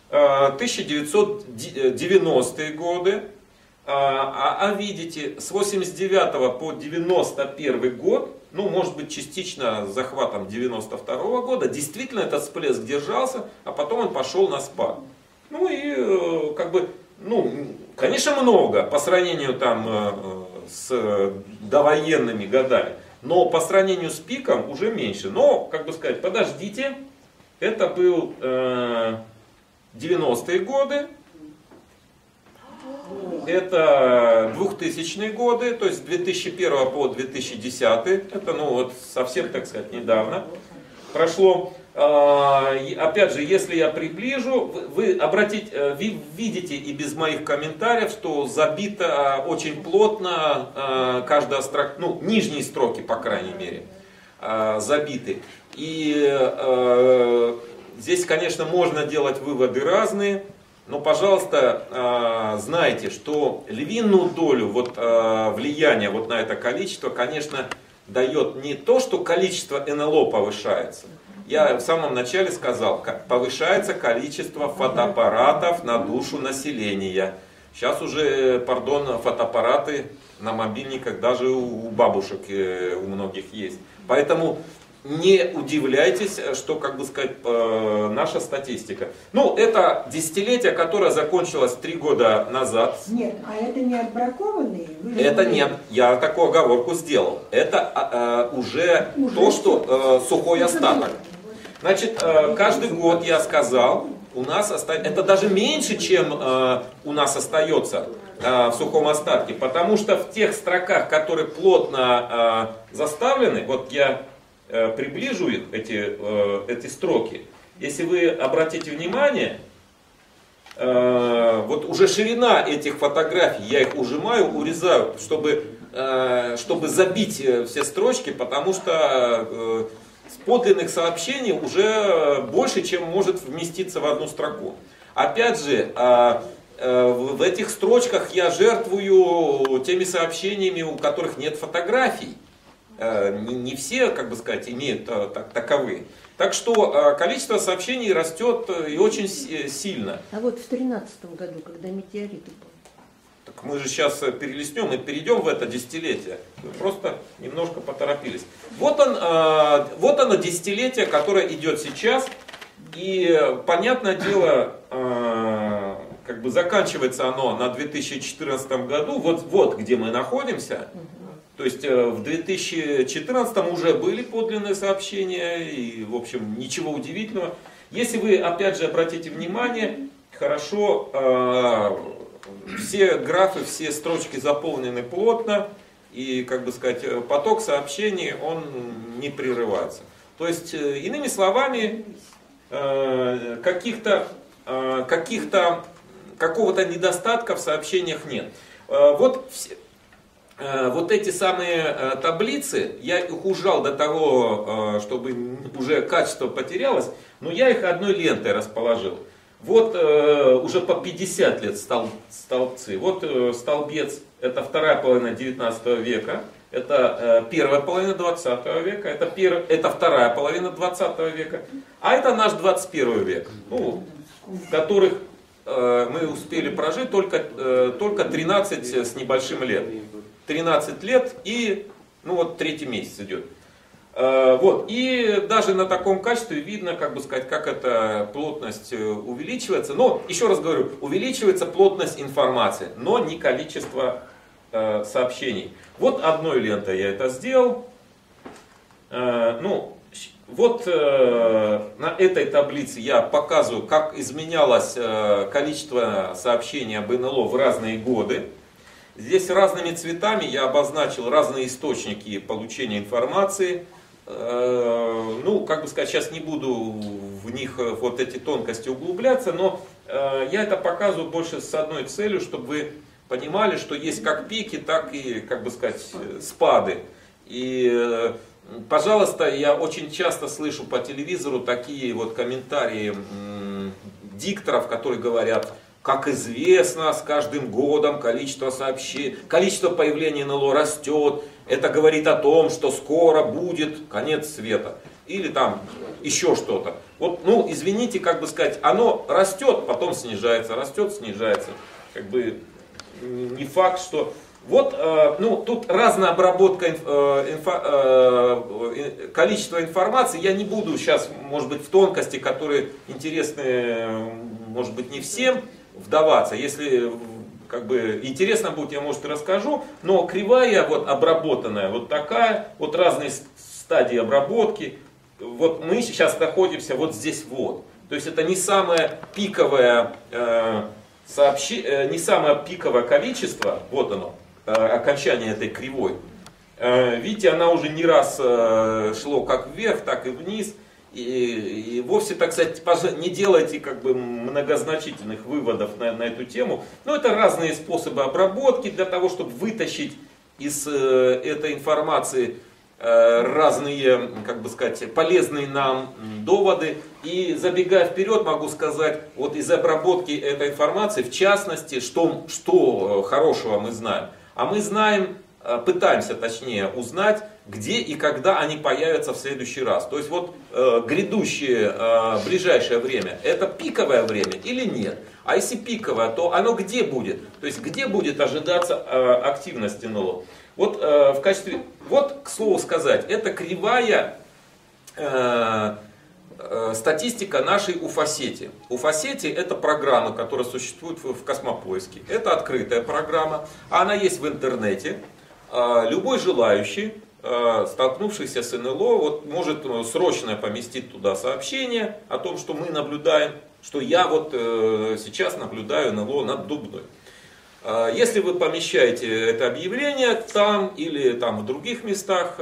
S1: 1990-е годы, видите, с 89 по 91 год, ну, может быть, частично с захватом 92 года, действительно этот всплеск держался, а потом он пошел на спад. Ну и, как бы, ну, конечно, много по сравнению там с довоенными годами, но по сравнению с пиком уже меньше. Но, как бы сказать, подождите, это был 90-е годы, это 2000-е годы, то есть с 2001 по 2010, это, ну, вот совсем, так сказать, недавно прошло. Опять же, если я приближу, вы видите и без моих комментариев, что забито очень плотно каждая строка, ну, нижние строки, по крайней мере, забиты. И здесь, конечно, можно делать выводы разные. Но, пожалуйста, знайте, что львиную долю влияния на это количество, конечно, дает не то, что количество НЛО повышается. Я в самом начале сказал, повышается количество фотоаппаратов на душу населения. Сейчас уже, фотоаппараты на мобильниках даже у бабушек у многих есть. Поэтому не удивляйтесь, что, как бы сказать, наша статистика. Ну, это десятилетие, которое закончилось 3 года назад.
S2: Нет, а это не отбракованные?
S1: Это нет, я такую оговорку сделал. Это уже то, что сухой остаток. Значит, каждый год, я сказал, у нас это даже меньше, чем у нас остается в сухом остатке. Потому что в тех строках, которые плотно заставлены, вот я приближу их, эти строки. Если вы обратите внимание, вот уже ширина этих фотографий, я их ужимаю, урезаю, чтобы забить все строчки, потому что подлинных сообщений уже больше, чем может вместиться в одну строку. Опять же, в этих строчках я жертвую теми сообщениями, у которых нет фотографий. Не все, как бы сказать, имеют таковые. Так что количество сообщений растет и очень сильно.
S3: А вот в 2013 году, когда метеорит упал?
S1: Так мы же сейчас перелистнем и перейдем в это десятилетие. Вы просто немножко поторопились. Вот оно десятилетие, которое идет сейчас. И, понятное дело, как бы заканчивается оно на 2014 году. Вот где мы находимся. То есть в 2014 уже были подлинные сообщения, и, в общем, ничего удивительного. Если вы, опять же, обратите внимание, хорошо, все графы, все строчки заполнены плотно, и, как бы сказать, поток сообщений, он не прерывается. То есть, иными словами, какого-то недостатка в сообщениях нет. Вот эти самые таблицы, я их ужал до того, чтобы уже качество потерялось, но я их одной лентой расположил. Вот уже по 50 лет столбцы. Вот столбец, это вторая половина 19 века, это первая половина 20 века, это вторая половина 20 века, а это наш 21 век, ну, в которых мы успели прожить только 13 с небольшим лет. 13 лет и, ну вот, 3-й месяц идет. Вот, и даже на таком качестве видно, как бы сказать, как эта плотность увеличивается. Но, еще раз говорю, увеличивается плотность информации, но не количество сообщений. Вот одной лентой я это сделал. Ну, вот на этой таблице я показываю, как изменялось количество сообщений об НЛО в разные годы. Здесь разными цветами я обозначил разные источники получения информации. ну, как бы сказать, сейчас не буду в них вот эти тонкости углубляться, но я это показываю больше с одной целью, чтобы вы понимали, что есть как пики, так и, как бы сказать, спады. И, пожалуйста, я очень часто слышу по телевизору такие вот комментарии дикторов, которые говорят: как известно, с каждым годом количество сообщений, количество появлений НЛО растет. Это говорит о том, что скоро будет конец света. Или там еще что-то. Вот, ну, извините, как бы сказать, оно растет, потом снижается, растет, снижается. Как бы не факт, что... Вот, ну, тут разная обработка количества информации. Я не буду сейчас, может быть, в тонкости, которые интересны, может быть, не всем, вдаваться. Если как бы интересно будет, я, может, и расскажу. Но кривая вот обработанная, вот такая, вот разные стадии обработки. Вот мы сейчас находимся вот здесь вот. То есть это не самое пиковое не самое пиковое количество, вот оно, окончание этой кривой. Видите, она уже не раз шло как вверх, так и вниз. И вовсе, так сказать, не делайте как бы многозначительных выводов на эту тему. Но это разные способы обработки для того, чтобы вытащить из этой информации разные, как бы сказать, полезные нам доводы. И забегая вперед, могу сказать, вот из обработки этой информации, в частности, что хорошего мы знаем. А мы знаем, пытаемся точнее узнать, где и когда они появятся в следующий раз. То есть вот грядущее, ближайшее время, это пиковое время или нет? А если пиковое, то оно где будет? То есть где будет ожидаться активности НЛО? Вот в качестве, вот к слову сказать, это кривая статистика нашей Уфосети. Уфосети это программа, которая существует в Космопоиске. Это открытая программа, она есть в интернете. Любой желающий, столкнувшийся с НЛО, вот, может срочно поместить туда сообщение о том, что мы наблюдаем, что я вот сейчас наблюдаю НЛО над Дубной. Если вы помещаете это объявление там или там в других местах,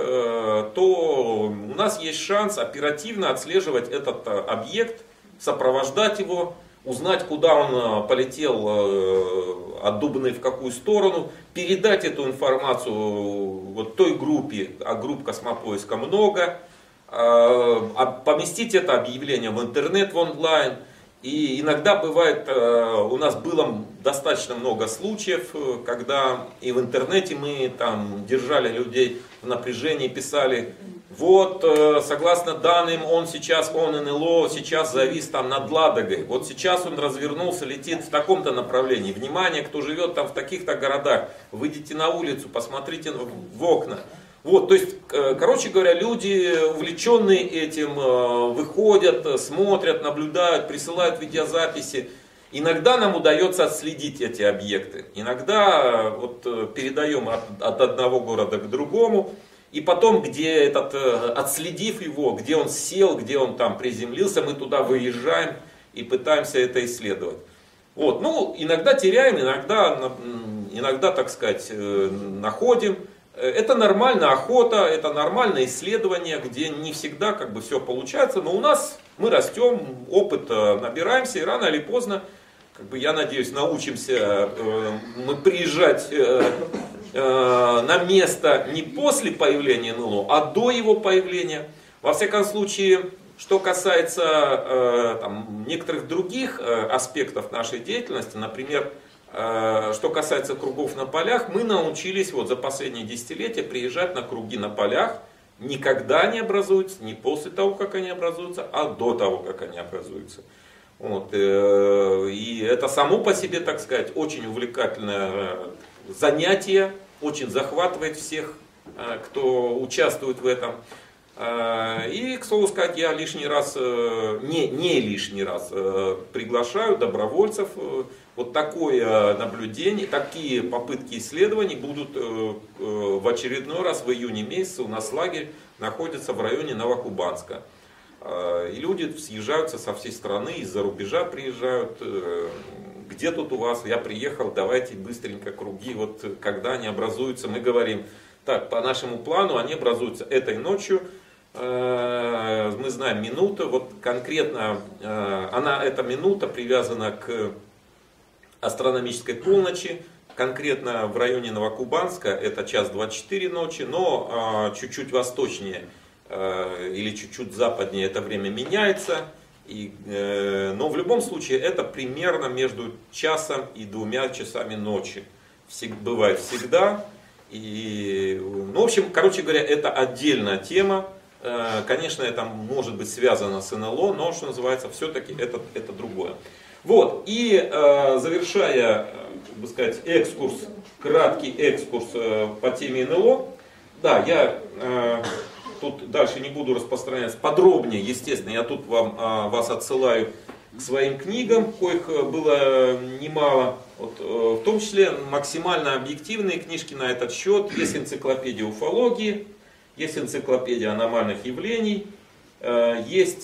S1: то у нас есть шанс оперативно отслеживать этот объект, сопровождать его, узнать, куда он полетел от Дубны, в какую сторону, передать эту информацию вот той группе, а групп Космопоиска много, поместить это объявление в интернет, в онлайн. И иногда бывает, у нас было достаточно много случаев, когда и в интернете мы там держали людей в напряжении, писали: вот, согласно данным, он НЛО сейчас завис там над Ладогой, вот сейчас он развернулся, летит в таком-то направлении. Внимание, кто живет там в таких-то городах, выйдите на улицу, посмотрите в окна. Вот, то есть, короче говоря, люди, увлеченные этим, выходят, смотрят, наблюдают, присылают видеозаписи. Иногда нам удается отследить эти объекты. Иногда вот, передаем от одного города к другому. И потом, отследив его, где он сел, где он там приземлился, мы туда выезжаем и пытаемся это исследовать. Вот, ну, иногда теряем, иногда, так сказать, находим. Это нормальная охота, это нормальное исследование, где не всегда как бы все получается, но у нас мы растем, опыт набираемся, и рано или поздно, как бы, я надеюсь, научимся мы приезжать на место не после появления НЛО, а до его появления. Во всяком случае, что касается там, некоторых других аспектов нашей деятельности, например, что касается кругов на полях, мы научились вот за последние десятилетия приезжать на круги на полях, никогда не образуются, не после того, как они образуются, а до того, как они образуются. Вот. И это само по себе, так сказать, очень увлекательное занятие, очень захватывает всех, кто участвует в этом. И, к слову сказать, я лишний раз, не лишний раз приглашаю добровольцев. Вот такое наблюдение, такие попытки исследований будут в очередной раз в июне месяце. У нас лагерь находится в районе Новокубанска. И люди съезжаются со всей страны, из-за рубежа приезжают. Где тут у вас? Я приехал, давайте быстренько круги. Вот когда они образуются, мы говорим: так, по нашему плану они образуются этой ночью, мы знаем минута, вот конкретно эта минута привязана к астрономической полночи, конкретно в районе Новокубанска это 1:24 ночи, но чуть-чуть восточнее или чуть-чуть западнее это время меняется, но в любом случае это примерно между часом и 2 часами ночи, бывает всегда. В общем, короче говоря, это отдельная тема. Конечно, это может быть связано с НЛО, но, что называется, все-таки это другое. Вот, и завершая, как бы сказать, краткий экскурс по теме НЛО, да, я тут дальше не буду распространяться подробнее, естественно, я тут вас отсылаю к своим книгам, коих было немало, вот, в том числе максимально объективные книжки на этот счет, есть энциклопедия уфологии, есть энциклопедия аномальных явлений, есть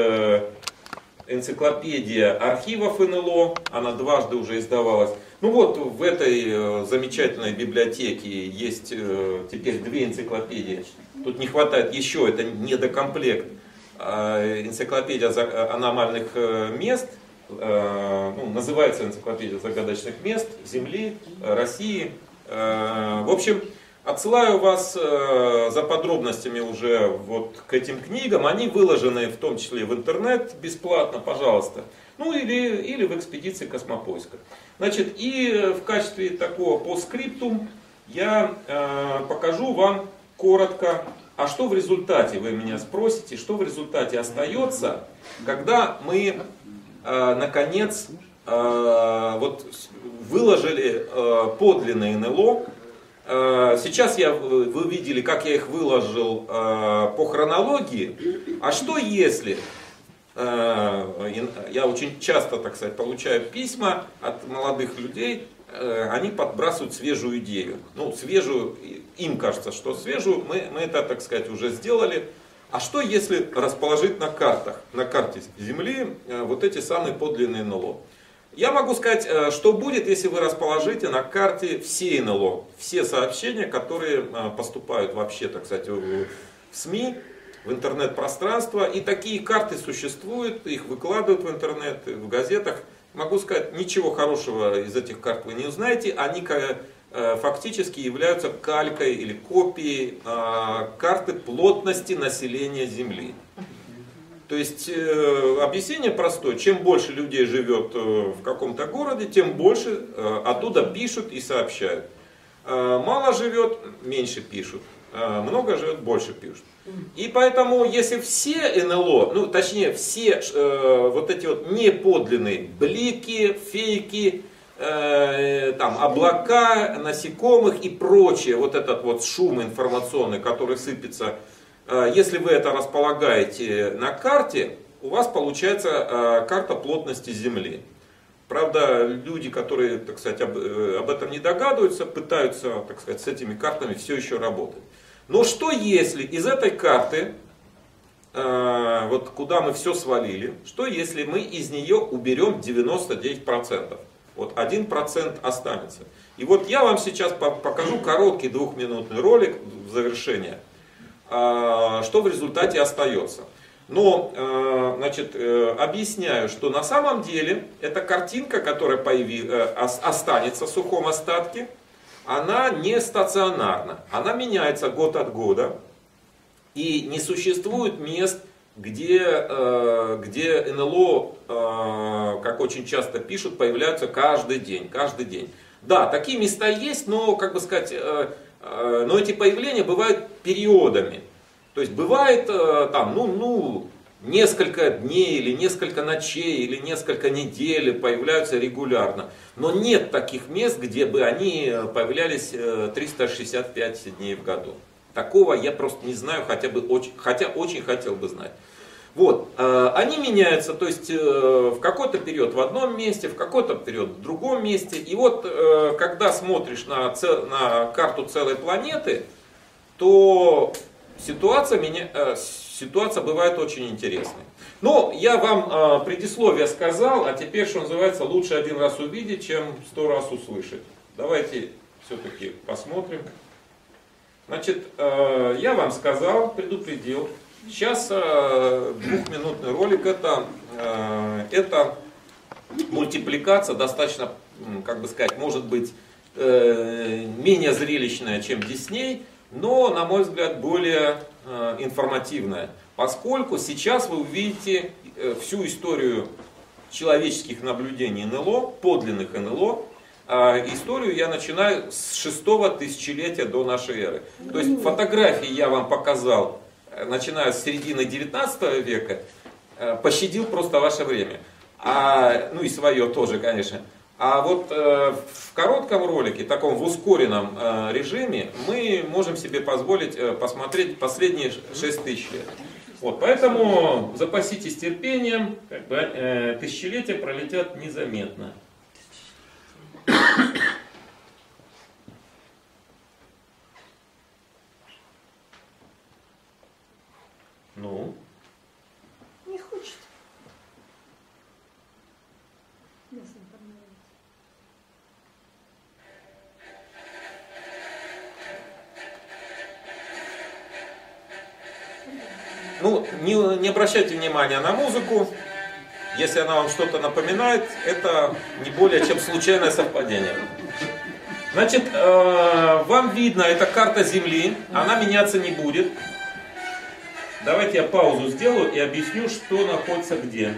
S1: энциклопедия архивов НЛО, она дважды уже издавалась. Ну вот в этой замечательной библиотеке есть теперь 2 энциклопедии. Тут не хватает еще, это недокомплект. Энциклопедия аномальных мест, называется энциклопедия загадочных мест Земли, России. В общем, отсылаю вас за подробностями уже вот к этим книгам. Они выложены в том числе в интернет бесплатно, пожалуйста. Ну или в экспедиции Космопоиска. Значит, и в качестве такого постскриптум я покажу вам коротко, а что в результате, вы меня спросите, что в результате остается, когда мы наконец вот выложили подлинные НЛО. Сейчас вы видели, как я их выложил по хронологии. А что если, я очень часто, так сказать, получаю письма от молодых людей, они подбрасывают свежую идею. Ну, свежую, им кажется, что свежую, мы это, так сказать, уже сделали. А что если расположить на карте Земли вот эти самые подлинные НЛО? Я могу сказать, что будет, если вы расположите на карте все НЛО, все сообщения, которые поступают вообще, так сказать, в СМИ, в интернет-пространство. И такие карты существуют, их выкладывают в интернет, в газетах. Могу сказать, ничего хорошего из этих карт вы не узнаете. Они фактически являются калькой или копией карты плотности населения Земли. То есть объяснение простое, чем больше людей живет в каком-то городе, тем больше оттуда пишут и сообщают. Мало живет, меньше пишут. Много живет, больше пишут. И поэтому, если все НЛО, ну точнее все вот эти вот неподлинные блики, фейки, там, облака, насекомых и прочее, вот этот вот шум информационный, который сыпется, если вы это располагаете на карте, у вас получается карта плотности Земли. Правда, люди, которые, так сказать, об этом не догадываются, пытаются, так сказать, с этими картами все еще работать. Но что если из этой карты, вот куда мы все свалили, что если мы из нее уберем 99%? Вот 1% останется. И вот я вам сейчас покажу короткий 2-минутный ролик в завершение, что в результате остается. Но, значит, объясняю, что на самом деле эта картинка, которая останется в сухом остатке, она не стационарна. Она меняется год от года. И не существует мест, где НЛО, как очень часто пишут, появляются каждый день. Да, такие места есть, но, как бы сказать, но эти появления бывают периодами. То есть бывает там, несколько дней, или несколько ночей, или несколько недель появляются регулярно. Но нет таких мест, где бы они появлялись 365 дней в году. Такого я просто не знаю, хотя очень хотел бы знать. Вот, они меняются, то есть в какой-то период в одном месте, в какой-то период в другом месте. И вот когда смотришь на карту целой планеты, то ситуация бывает очень интересной. Но я вам предисловие сказал, а теперь, что называется, лучше один раз увидеть, чем 100 раз услышать. Давайте все-таки посмотрим. Значит, я вам сказал, предупредил, Сейчас двухминутный ролик это мультипликация достаточно, как бы сказать, может быть менее зрелищная, чем Дисней, но, на мой взгляд, более информативная. Поскольку сейчас вы увидите всю историю человеческих наблюдений НЛО, подлинных НЛО. Историю я начинаю с 6-го тысячелетия до нашей эры. То есть фотографии я вам показал, начиная с середины 19 века, пощадил просто ваше время. Ну и свое тоже, конечно. А вот в коротком ролике, таком в ускоренном режиме, мы можем себе позволить посмотреть последние 6 тысяч лет. Вот, поэтому запаситесь терпением, как бы, тысячелетия пролетят незаметно. Ну?
S2: Не хочет. Мясо не понравилось.
S1: Ну, не обращайте внимания на музыку. Если она вам что-то напоминает, это не более чем случайное совпадение. Значит, вам видно, это карта Земли, она меняться не будет. Давайте я паузу сделаю и объясню, что находится где.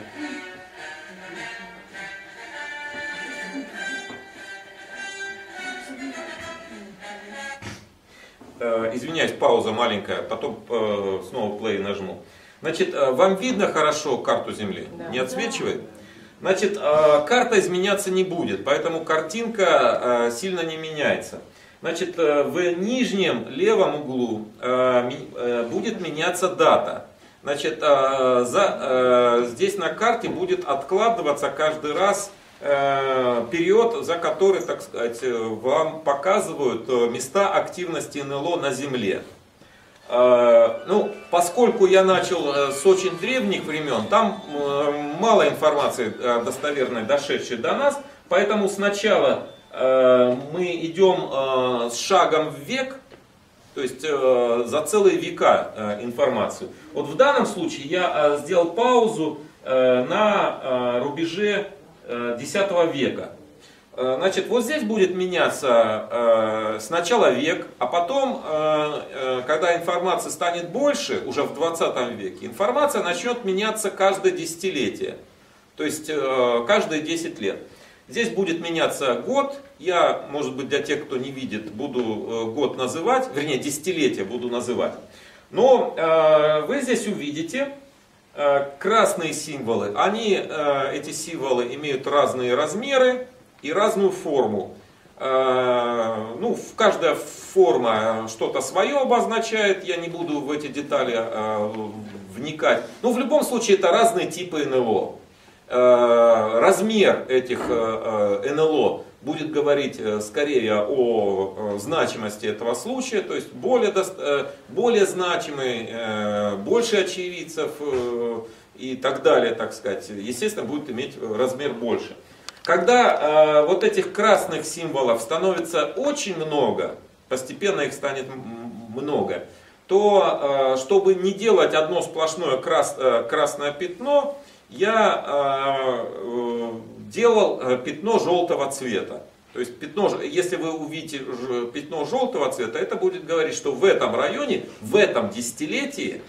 S1: Извиняюсь, пауза маленькая, потом снова play нажму. Значит, вам видно хорошо карту Земли? Да. Не отсвечивает? Значит, карта изменяться не будет, поэтому картинка сильно не меняется. Значит, в нижнем левом углу будет меняться дата. Значит, здесь на карте будет откладываться каждый раз период, за который, так сказать, вам показывают места активности НЛО на Земле. Ну, поскольку я начал с очень древних времен, там мало информации достоверной, дошедшей до нас, поэтому сначала мы идем с шагом в век, то есть за целые века информацию. Вот в данном случае я сделал паузу на рубеже X века. Значит, вот здесь будет меняться сначала век, а потом, когда информация станет больше, уже в 20 веке, информация начнет меняться каждое десятилетие, то есть каждые 10 лет. Здесь будет меняться год, я, может быть, для тех, кто не видит, буду год называть, вернее, десятилетие буду называть. Но вы здесь увидите красные символы, эти символы имеют разные размеры и разную форму. Ну, каждая форма что-то свое обозначает, я не буду в эти детали вникать. Но в любом случае это разные типы НЛО. Размер этих НЛО будет говорить скорее о значимости этого случая, то есть более значимый, больше очевидцев и так далее, так сказать, естественно, будет иметь размер больше. Когда вот этих красных символов становится очень много, постепенно их станет много, то чтобы не делать одно сплошное красное пятно, я делал пятно желтого цвета. То есть если вы увидите пятно желтого цвета, это будет говорить, что в этом районе, в этом десятилетии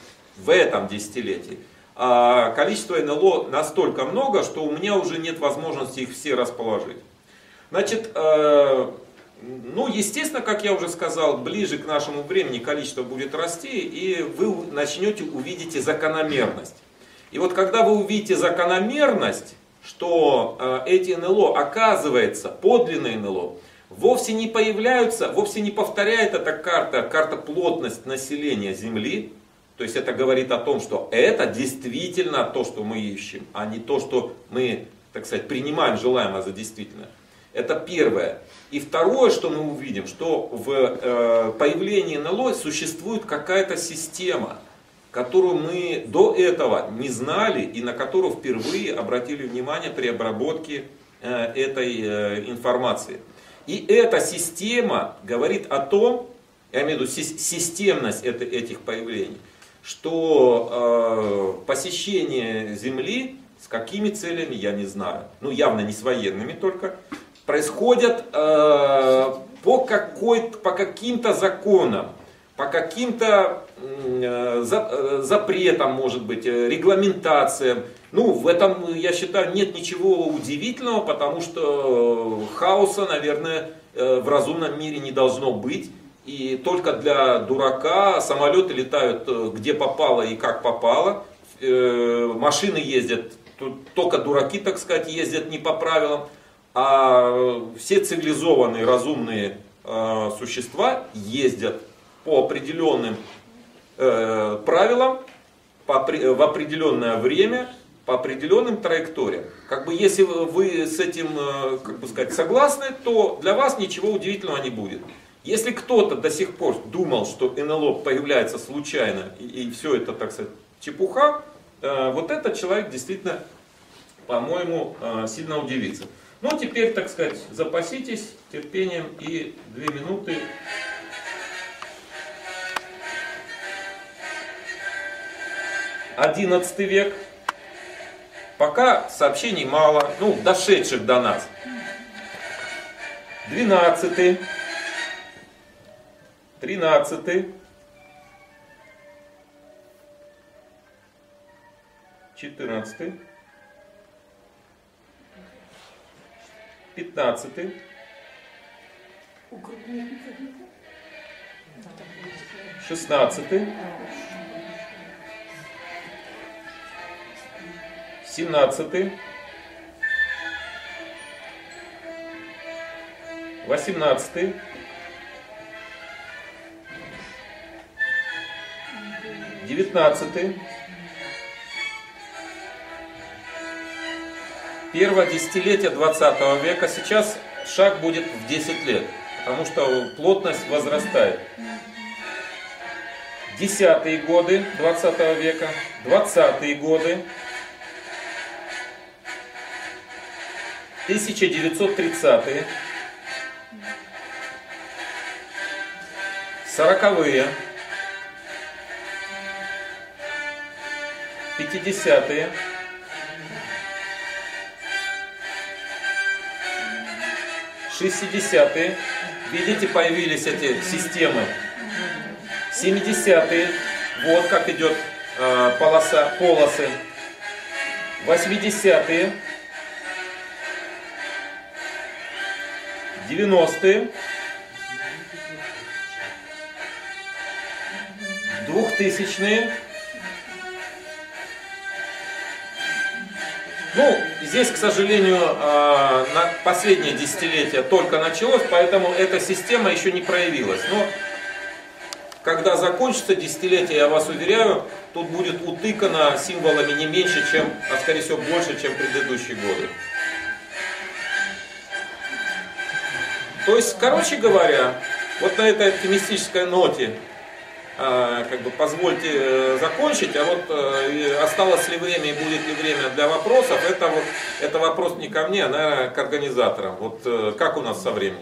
S1: количество НЛО настолько много, что у меня уже нет возможности их все расположить. Значит, ну, естественно, как я уже сказал, ближе к нашему времени количество будет расти, и вы увидите закономерность. И вот когда вы увидите закономерность, что эти НЛО, оказывается, подлинные НЛО, вовсе не повторяет эта карта плотность населения Земли. То есть это говорит о том, что это действительно то, что мы ищем, а не то, что мы, так сказать, принимаем желаемое за действительное. Это первое. И второе, что мы увидим, что в появлении НЛО существует какая-то система, которую мы до этого не знали и на которую впервые обратили внимание при обработке этой информации. И эта система говорит о том, я имею в виду системность этих появлений, что посещение Земли, с какими целями, я не знаю, ну явно не с военными только, происходят по каким-то законам, по каким-то запретам, может быть, регламентациям. Ну, в этом, я считаю, нет ничего удивительного, потому что хаоса, наверное, в разумном мире не должно быть. И только для дурака самолеты летают где попало и как попало. Машины ездят, только дураки, так сказать, ездят не по правилам. А все цивилизованные, разумные существа ездят по определенным правилам, в определенное время, по определенным траекториям. Как бы если вы с этим, как бы сказать, согласны, то для вас ничего удивительного не будет. Если кто-то до сих пор думал, что НЛО появляется случайно и все это, так сказать, чепуха, вот этот человек действительно, по-моему, сильно удивится. Ну, теперь, так сказать, запаситесь терпением и 2 минуты. XI век. Пока сообщений мало, ну, дошедших до нас. XII, XIII, XIV, XV, XVI, XVII, XVIII, XIX, первое десятилетие 20 века. Сейчас шаг будет в 10 лет, потому что плотность возрастает. 10-е годы 20 века, 20-е годы, 1930-е, 40-е, 50-е, 60-е, видите, появились эти системы. 70-е, вот как идет полосы. 80-е, 90-е, 2000-е. Ну, здесь, к сожалению, на последнее десятилетие только началось, поэтому эта система еще не проявилась. Но когда закончится десятилетие, я вас уверяю, тут будет утыкано символами не меньше, чем, а скорее всего больше, чем предыдущие годы. То есть, короче говоря, вот на этой оптимистической ноте, как бы позвольте закончить, а вот осталось ли время и будет ли время для вопросов, это вопрос не ко мне, а, наверное, к организаторам. Вот как у нас со временем?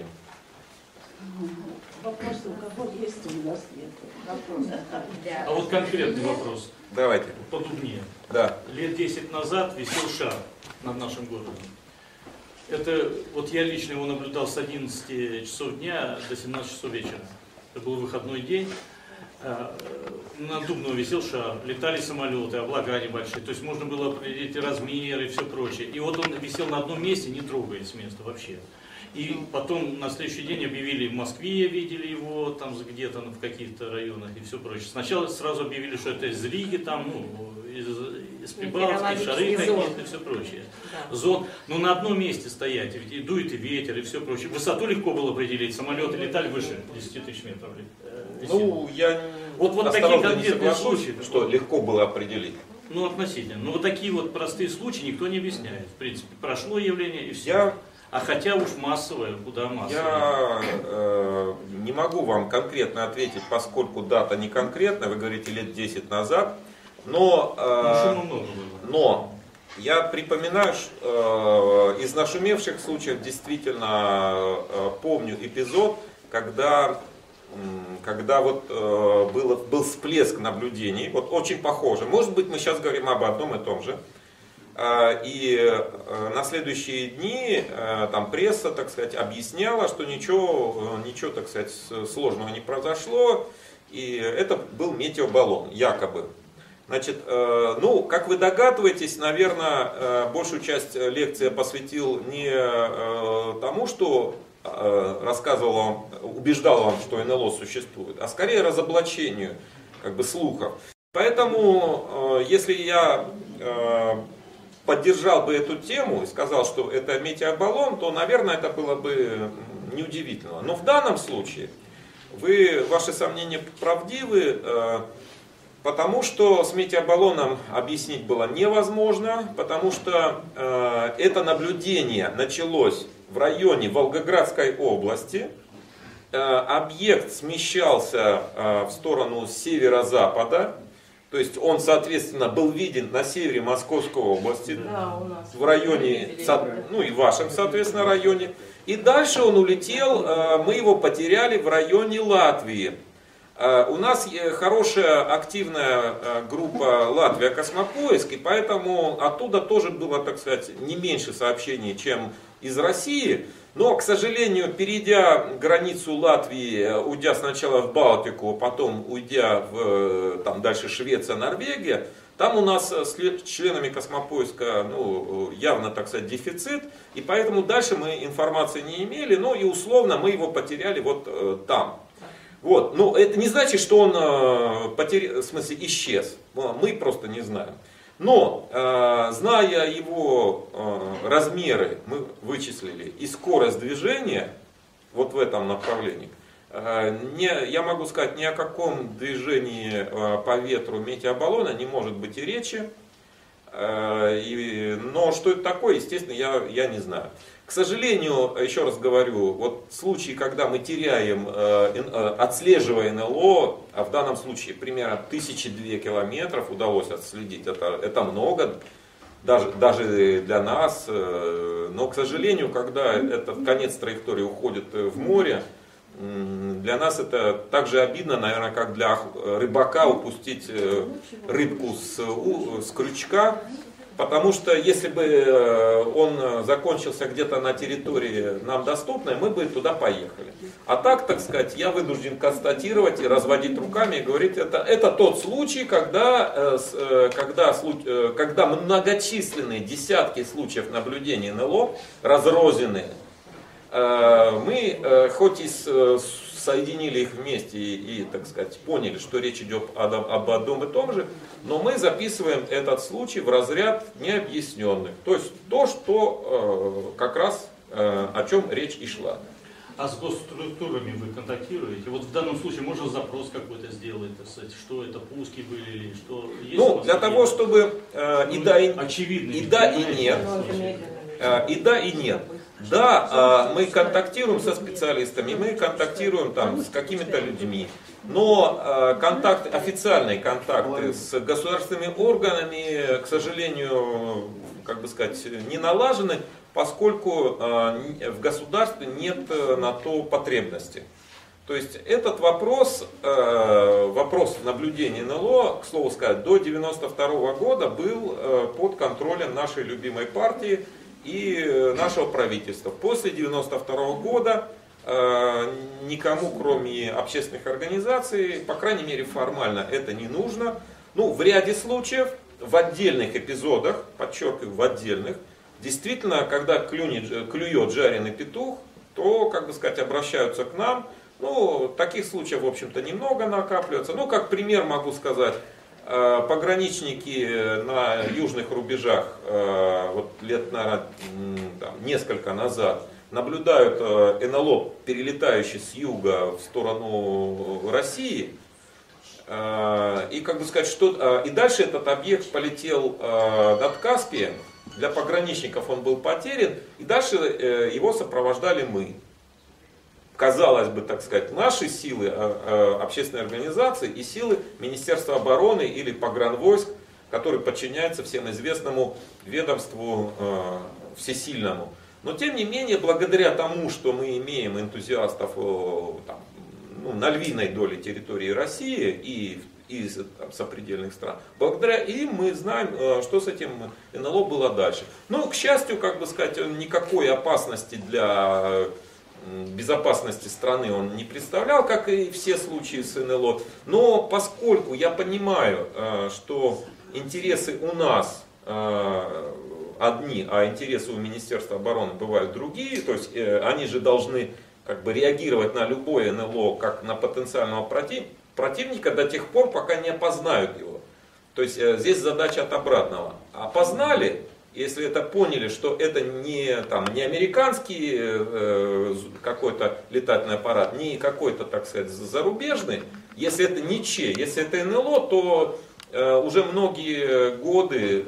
S2: Вопросы у кого есть, у нас нет. Вопросы.
S4: А вот конкретный вопрос.
S1: Давайте.
S4: Подумнее.
S1: Да.
S4: Лет 10 назад висел шар над нашим городом. Это, вот я лично его наблюдал с 11 часов дня до 17 часов вечера. Это был выходной день. На Дубново висел шар, летали самолеты, облака небольшие. То есть можно было определить размеры и все прочее. И вот он висел на одном месте, не трогаясь с места вообще. И потом на следующий день объявили, в Москве видели его, там где-то в каких-то районах и все прочее. Сначала сразу объявили, что это из Риги, там, из Прибалтики, шары какие-то и все прочее. Да. Зон. Но на одном месте стоять, и дует и ветер, и все прочее. Высоту легко было определить, самолеты летали выше 10 тысяч метров.
S1: Ну, я
S4: вот такие конкретные случаи.
S1: Что легко было определить.
S4: Ну, относительно. Но вот такие вот простые случаи никто не объясняет. В принципе, прошло явление и все. А хотя уж массовое, куда массовое?
S1: Я не могу вам конкретно ответить, поскольку дата не конкретная, вы говорите лет 10 назад, но я припоминаю, из нашумевших случаев действительно помню эпизод, когда когда вот был всплеск наблюдений, вот очень похоже. Может быть, мы сейчас говорим об одном и том же. И на следующие дни там пресса, так сказать, объясняла, что ничего, так сказать, сложного не произошло. И это был метеобаллон, якобы. Значит, ну, как вы догадываетесь, наверное, большую часть лекции я посвятил не тому, что рассказывал вам, убеждал вам, что НЛО существует, а скорее разоблачению, как бы, слухов. Поэтому, если я поддержал бы эту тему и сказал, что это метеобаллон, то, наверное, это было бы неудивительно. Но в данном случае ваши сомнения правдивы, потому что с метеобаллоном объяснить было невозможно, потому что это наблюдение началось в районе Волгоградской области. Объект смещался в сторону северо-запада, то есть он, соответственно, был виден на севере Московской области,
S3: Да, у нас.
S1: в районе, ну и в вашем, соответственно, районе. И дальше он улетел, мы его потеряли в районе Латвии. У нас хорошая активная группа «Латвия Космопоиск», и поэтому оттуда тоже было, так сказать, не меньше сообщений, чем из России. Но, к сожалению, перейдя границу Латвии, уйдя сначала в Балтику, потом уйдя там дальше Швеция, Норвегия, там у нас с членами Космопоиска явно, так сказать, дефицит, и поэтому дальше мы информации не имели, ну и условно мы его потеряли вот там. Вот. Но это не значит, что он в смысле исчез, мы просто не знаем. Но, зная его размеры, мы вычислили и скорость движения вот в этом направлении, я могу сказать, ни о каком движении по ветру метеобаллона не может быть и речи. Но что это такое, естественно, я не знаю. К сожалению, еще раз говорю, вот случаи, когда мы теряем, отслеживая НЛО, а в данном случае примерно 1002 километров удалось отследить, это много, даже для нас, но, к сожалению, когда этот конец траектории уходит в море, для нас это так же обидно, наверное, как для рыбака упустить рыбку с крючка. Потому что если бы он закончился где-то на территории нам доступной, мы бы туда поехали. А так сказать, я вынужден констатировать и разводить руками и говорить, это тот случай, когда многочисленные десятки случаев наблюдений НЛО разрозненные, мы хоть и соединили их вместе и, так сказать, поняли, что речь идет об одном и том же, но мы записываем этот случай в разряд необъясненных. То есть то, что как раз о чем речь и шла.
S4: А с госструктурами вы контактируете? Вот в данном случае можно запрос какой-то сделать, так сказать, что это пуски были или что? Есть
S1: Ну, для того, чтобы и да, и нет. И да, и нет. Да, мы контактируем со специалистами, мы контактируем там с какими-то людьми, но официальные контакты с государственными органами, к сожалению, как бы сказать, не налажены, поскольку в государстве нет на то потребности. То есть этот вопрос наблюдения НЛО, к слову сказать, до 1992 года был под контролем нашей любимой партии и нашего правительства. После 1992 года никому, кроме общественных организаций, по крайней мере формально, это не нужно. Ну, в ряде случаев, в отдельных эпизодах, подчеркиваю, в отдельных, действительно, когда клюет жареный петух, то, как бы сказать, обращаются к нам. Ну, таких случаев, в общем-то, немного накапливается. Ну, как пример могу сказать, пограничники на южных рубежах, вот лет, наверное, несколько назад, наблюдают НЛО, перелетающий с юга в сторону России. И, как бы сказать, и дальше этот объект полетел над Каспием. Для пограничников он был потерян, и дальше его сопровождали мы. Казалось бы, так сказать, наши силы, общественной организации и силы Министерства обороны или погранвойск, который подчиняется всем известному ведомству всесильному. Но тем не менее, благодаря тому, что мы имеем энтузиастов там, ну, на львиной доле территории России и там, сопредельных стран. Благодаря им мы знаем, что с этим НЛО было дальше. Но, к счастью, как бы сказать, никакой опасности для безопасности страны он не представлял, как и все случаи с НЛО. Но поскольку я понимаю, что интересы у нас одни, а интересы у Министерства обороны бывают другие, то есть они же должны как бы реагировать на любое НЛО как на потенциального противника до тех пор, пока не опознают его. То есть здесь задача от обратного. Опознали, если это поняли, что это не американский какой-то летательный аппарат, не какой-то, так сказать, зарубежный, если это не ЧЕ, если это НЛО, то уже многие годы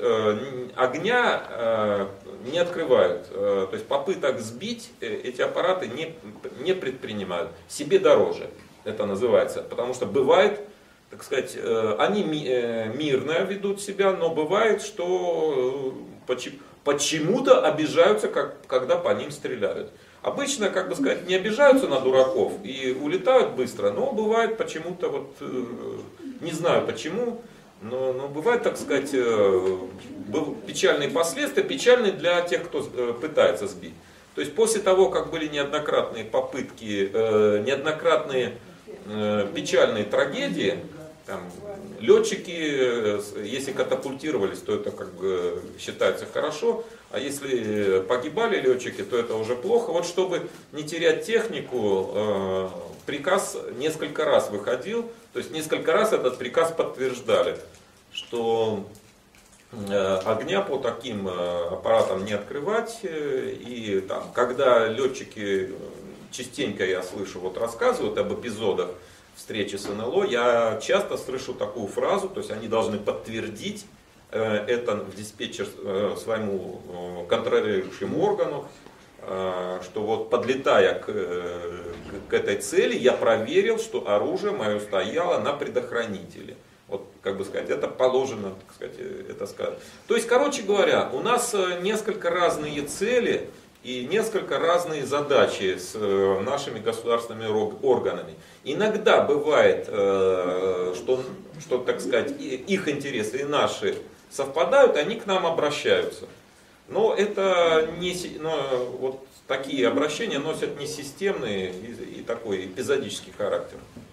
S1: огня не открывают. То есть попыток сбить эти аппараты не предпринимают. Себе дороже это называется. Потому что бывает, так сказать, они мирно ведут себя, но бывает, что почему-то обижаются, когда по ним стреляют. Обычно, как бы сказать, не обижаются на дураков и улетают быстро, но бывает почему-то, вот, не знаю почему, но бывают, так сказать, печальные последствия, печальные для тех, кто пытается сбить. То есть после того, как были неоднократные попытки, неоднократные печальные трагедии, там, летчики, если катапультировались, то это как бы считается хорошо, а если погибали летчики, то это уже плохо. Вот чтобы не терять технику, приказ несколько раз выходил, то есть несколько раз этот приказ подтверждали, что огня по таким аппаратам не открывать. И там, когда летчики, частенько я слышу, вот рассказывают об эпизодах встречи с НЛО, я часто слышу такую фразу, то есть они должны подтвердить это в диспетчер своему контролирующему органу, что вот подлетая к этой цели, я проверил, что оружие мое стояло на предохранителе. Вот, как бы сказать, это положено, так сказать, это сказать. То есть, короче говоря, у нас несколько разные цели и несколько разные задачи с нашими государственными органами. Иногда бывает, что, так сказать, их интересы и наши совпадают, они к нам обращаются. Но это не, вот такие обращения носят не системный и такой эпизодический характер.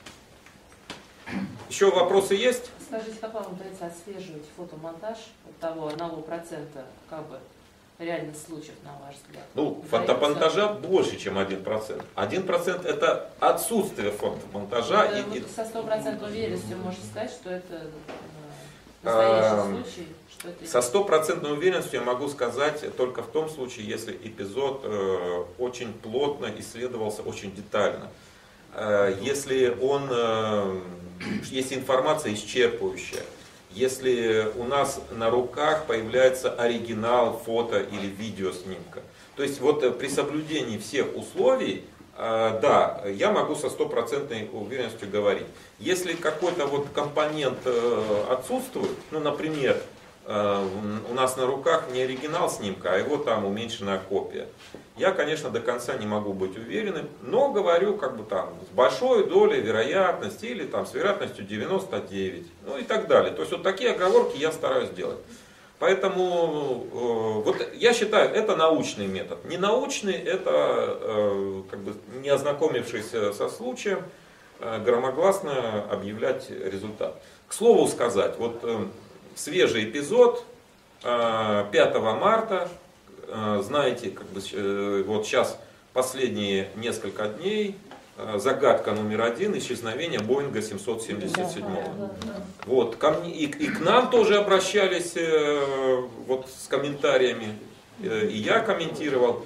S1: Еще вопросы есть?
S5: Скажите, как вам удается отслеживать фотомонтаж от того одного процента, как бы, реальных случаев, на ваш взгляд?
S1: Ну, фотомонтажа больше, чем 1%. 1% это отсутствие фотомонтажа.
S5: Вот со стопроцентной уверенностью можно сказать, что это настоящий случай? Что это...
S1: Со стопроцентной уверенностью я могу сказать только в том случае, если эпизод очень плотно исследовался, очень детально. Если информация исчерпывающая, если у нас на руках появляется оригинал фото или видеоснимка. То есть вот при соблюдении всех условий, да, я могу со стопроцентной уверенностью говорить. Если какой-то вот компонент отсутствует, ну, например, у нас на руках не оригинал снимка, а его там уменьшенная копия. Я, конечно, до конца не могу быть уверенным, но говорю как бы там с большой долей вероятности или там с вероятностью 99, ну и так далее. То есть вот такие оговорки я стараюсь делать. Поэтому вот я считаю, это научный метод. Ненаучный — это как бы не ознакомившись со случаем, громогласно объявлять результат. К слову сказать, вот свежий эпизод 5 марта, знаете, как бы, вот сейчас последние несколько дней загадка номер 1 — исчезновение Боинга 777. Вот, и к нам тоже обращались вот, с комментариями, и я комментировал.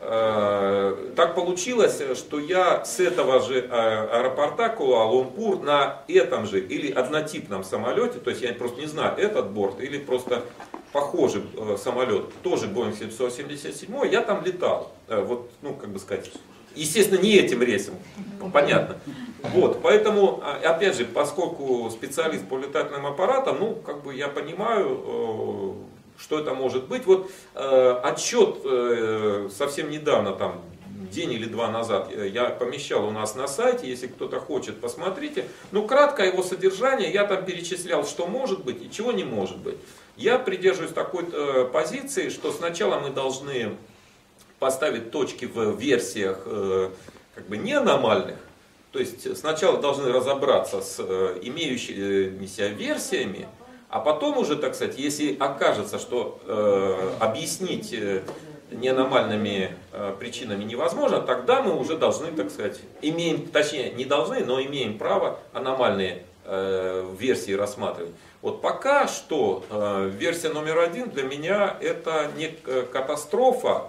S1: Так получилось, что я с этого же аэропорта Куала-Лумпур на этом же или однотипном самолете, то есть я просто не знаю, этот борт или просто похожий самолет, тоже Boeing 777, я там летал. Вот, ну, как бы сказать, естественно, не этим рейсом, понятно. Вот, поэтому, опять же, поскольку специалист по летательным аппаратам, ну, как бы я понимаю, что это может быть. Вот отчет совсем недавно, там, день или два назад я помещал у нас на сайте, если кто-то хочет, посмотрите. Ну, кратко его содержание, я там перечислял, что может быть и чего не может быть. Я придерживаюсь такой позиции, что сначала мы должны поставить точки в версиях как бы не аномальных. То есть сначала должны разобраться с имеющимися версиями, а потом уже, так сказать, если окажется, что объяснить неаномальными причинами невозможно, тогда мы уже должны, так сказать, имеем, точнее не должны, но имеем право аномальные версии рассматривать. Вот пока что версия номер 1 для меня это не катастрофа,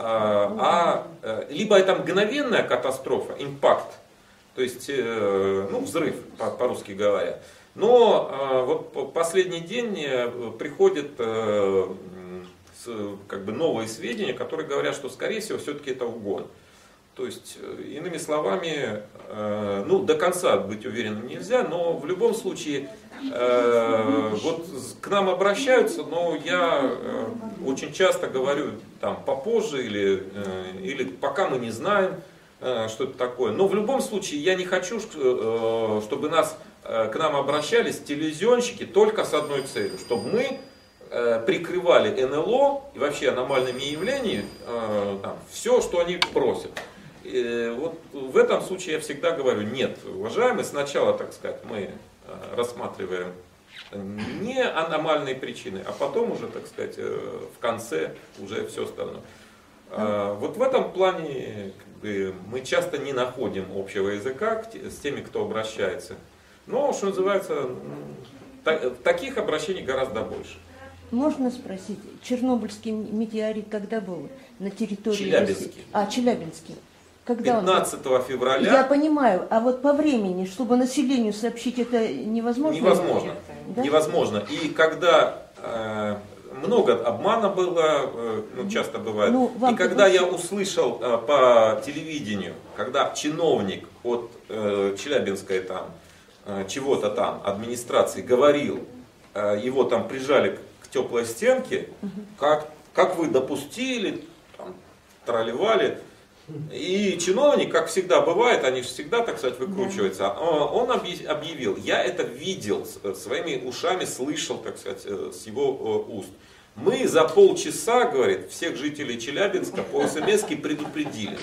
S1: либо это мгновенная катастрофа, импакт, то есть ну, взрыв, по-русски говоря. Но вот последний день приходят как бы новые сведения, которые говорят, что скорее всего все-таки это угон. То есть, иными словами, ну, до конца быть уверенным нельзя, но в любом случае вот к нам обращаются, но я очень часто говорю там попозже или пока мы не знаем, что это такое. Но в любом случае я не хочу, чтобы к нам обращались телевизионщики только с одной целью, чтобы мы прикрывали НЛО и вообще аномальными явлениями все, что они просят. Вот в этом случае я всегда говорю, нет, уважаемые, сначала, так сказать, мы рассматриваем не аномальные причины, а потом уже, так сказать, в конце уже все остальное. Вот в этом плане как бы, мы часто не находим общего языка с теми, кто обращается. Но, что называется, таких обращений гораздо больше.
S3: Можно спросить, Чернобыльский метеорит когда был на территории
S1: Челябинский.
S3: России? Челябинский. Когда
S1: 15 февраля.
S3: Я понимаю, а вот по времени, чтобы населению сообщить, это невозможно?
S1: Невозможно.
S3: Да?
S1: Невозможно. И когда много обмана было, ну, часто бывает. Ну, и когда я услышал по телевидению, когда чиновник от Челябинской там, чего-то там, администрации говорил, его там прижали к теплой стенке, как вы допустили, там, тролливали. И чиновник, как всегда бывает, они же всегда, так сказать, выкручиваются, он объявил, я это видел, своими ушами слышал, так сказать, с его уст. Мы за полчаса, говорит, всех жителей Челябинска по СМС-ке предупредили.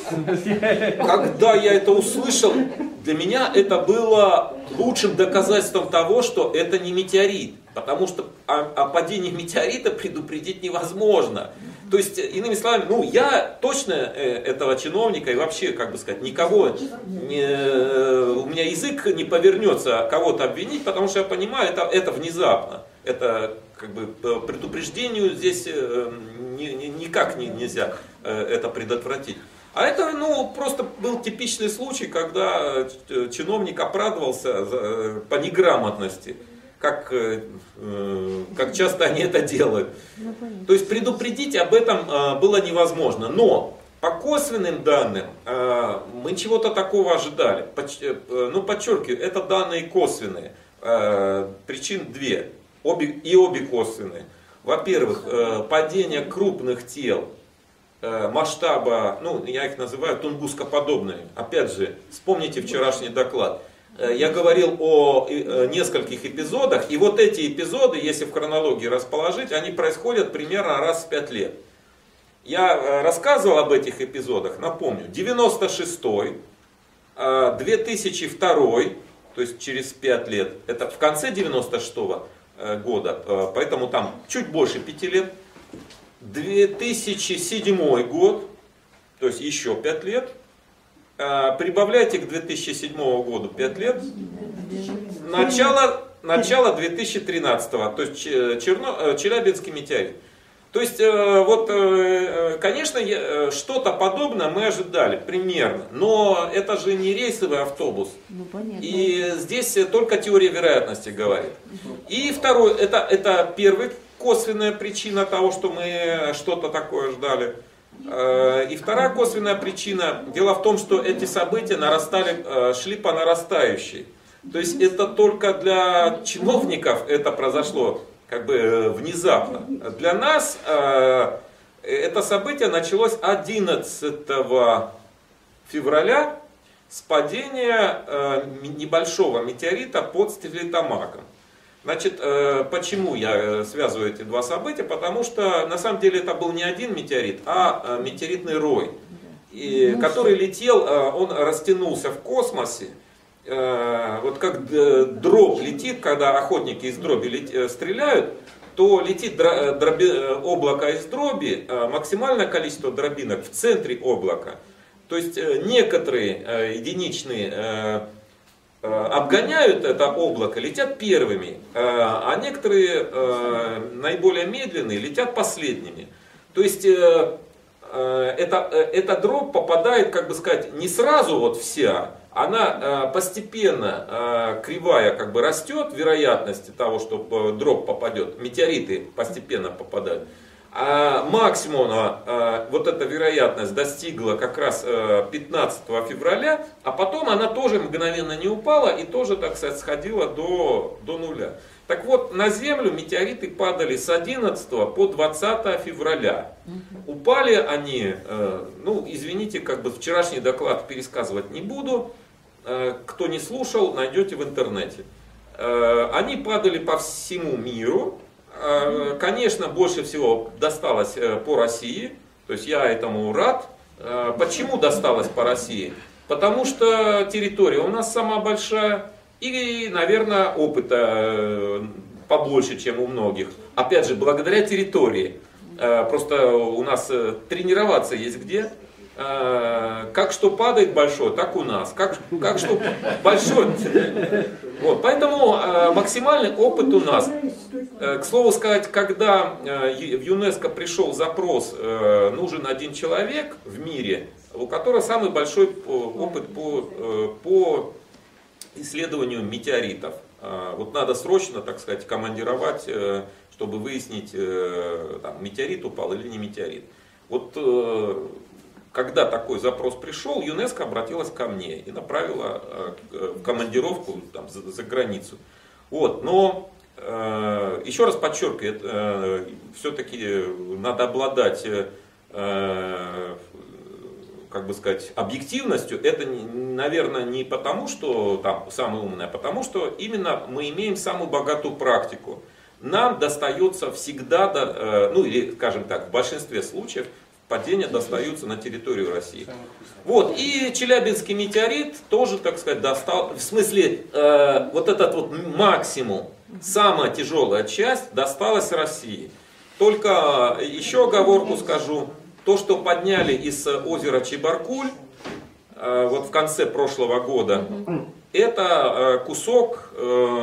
S1: Когда я это услышал, для меня это было лучшим доказательством того, что это не метеорит. Потому что о падении метеорита предупредить невозможно. То есть, иными словами, ну, я точно этого чиновника и вообще, как бы сказать, никого, у меня язык не повернется кого-то обвинить, потому что я понимаю, это внезапно. Это как бы предупреждению здесь никак нельзя это предотвратить. А это, ну, просто был типичный случай, когда чиновник оправдывался по неграмотности. Как часто они это делают. То есть предупредить об этом было невозможно. Но по косвенным данным мы чего-то такого ожидали. Ну, подчеркиваю, это данные косвенные. Причин две. Обе косвенные. Во-первых, падение крупных тел масштаба, ну, я их называю тунгускоподобными. Опять же, вспомните вчерашний доклад. Я говорил о нескольких эпизодах, и вот эти эпизоды, если в хронологии расположить, они происходят примерно раз в 5 лет. Я рассказывал об этих эпизодах, напомню, 96-й, 2002, то есть через 5 лет, это в конце 96-го года, поэтому там чуть больше 5 лет, 2007 год, то есть еще 5 лет, прибавляйте к 2007 году 5 лет, начало 2013, то есть Челябинский метеорит. То есть, вот, конечно, что-то подобное мы ожидали, примерно, но это же не рейсовый автобус.
S3: Ну, понятно.
S1: И здесь только теория вероятности говорит. И второе, это первая косвенная причина того, что мы что-то такое ждали. И вторая косвенная причина, дело в том, что эти события шли по нарастающей. То есть это только для чиновников это произошло как бы внезапно. Для нас это событие началось 11 февраля с падения небольшого метеорита под Стерлитамаком. Значит, почему я связываю эти два события? Потому что на самом деле это был не один метеорит, а метеоритный рой, который летел, он растянулся в космосе. Вот как дробь летит, когда охотники из дроби стреляют, то летит облако из дроби, максимальное количество дробинок в центре облака. То есть некоторые единичные обгоняют это облако, летят первыми, а некоторые наиболее медленные летят последними. То есть эта дробь попадает, как бы сказать, не сразу вот вся, она постепенно, кривая как бы растет, вероятности того, что дробь попадет, метеориты постепенно попадают. А максимума вот эта вероятность достигла как раз 15 февраля, а потом она тоже мгновенно не упала и тоже, так сказать, сходила до нуля. Так вот, на Землю метеориты падали с 11 по 20 февраля. Упали они, ну, извините, как бы вчерашний доклад пересказывать не буду. Кто не слушал, найдете в интернете. Они падали по всему миру. Конечно, больше всего досталось по России. То есть я этому рад. Почему досталось по России? Потому что территория у нас самая большая. И, наверное, опыта побольше, чем у многих. Опять же, благодаря территории. Просто у нас тренироваться есть где. Как что падает большое, так у нас. Как что большое. Вот, поэтому максимальный опыт у нас. К слову сказать, когда в ЮНЕСКО пришел запрос, нужен один человек в мире, у которого самый большой опыт по исследованию метеоритов. Вот надо срочно, так сказать, командировать, чтобы выяснить, там, метеорит упал или не метеорит. Вот когда такой запрос пришел, ЮНЕСКО обратилась ко мне и направила в командировку там, за границу. Вот, но еще раз подчеркиваю, все-таки надо обладать, как бы сказать, объективностью. Это, наверное, не потому, что там самый умный, а потому, что именно мы имеем самую богатую практику. Нам достается всегда, ну или, скажем так, в большинстве случаев, падения достаются на территорию России. Вот, и Челябинский метеорит тоже, так сказать, достал, в смысле, вот этот вот максимум, самая тяжелая часть досталась России. Только еще оговорку скажу, то, что подняли из озера Чебаркуль, вот в конце прошлого года, это кусок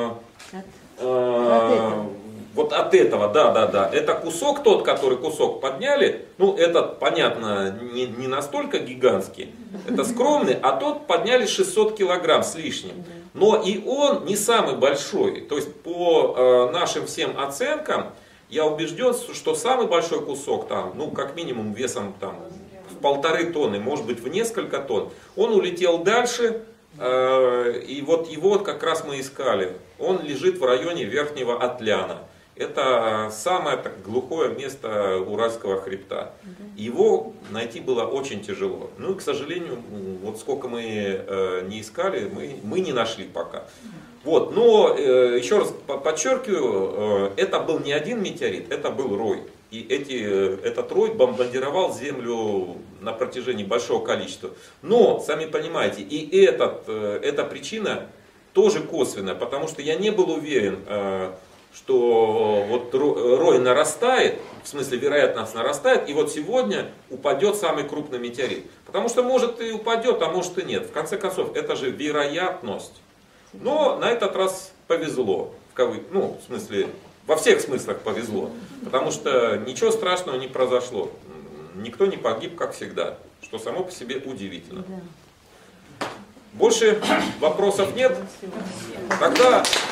S1: вот от этого, да. Это кусок, тот, который кусок подняли, ну, этот, понятно, не настолько гигантский, это скромный, а тот подняли 600 килограмм с лишним. Но и он не самый большой. То есть, по нашим всем оценкам, я убежден, что самый большой кусок, там, ну, как минимум весом там, в 1,5 тонны, может быть, в несколько тонн, он улетел дальше, и вот его как раз мы искали. Он лежит в районе Верхнего Атляна. Это самое так, глухое место Уральского хребта. Его найти было очень тяжело. Ну и, к сожалению, вот сколько мы не искали, мы не нашли пока. Вот, но еще раз подчеркиваю, это был не один метеорит, это был рой. И этот рой бомбардировал Землю на протяжении большого количества. Но, сами понимаете, и эта причина тоже косвенная, потому что я не был уверен, что вот рой нарастает, в смысле вероятность нарастает, и вот сегодня упадет самый крупный метеорит. Потому что может и упадет, а может и нет. В конце концов, это же вероятность. Но на этот раз повезло, ну, в смысле, во всех смыслах повезло, потому что ничего страшного не произошло. Никто не погиб, как всегда, что само по себе удивительно. Больше вопросов нет? Тогда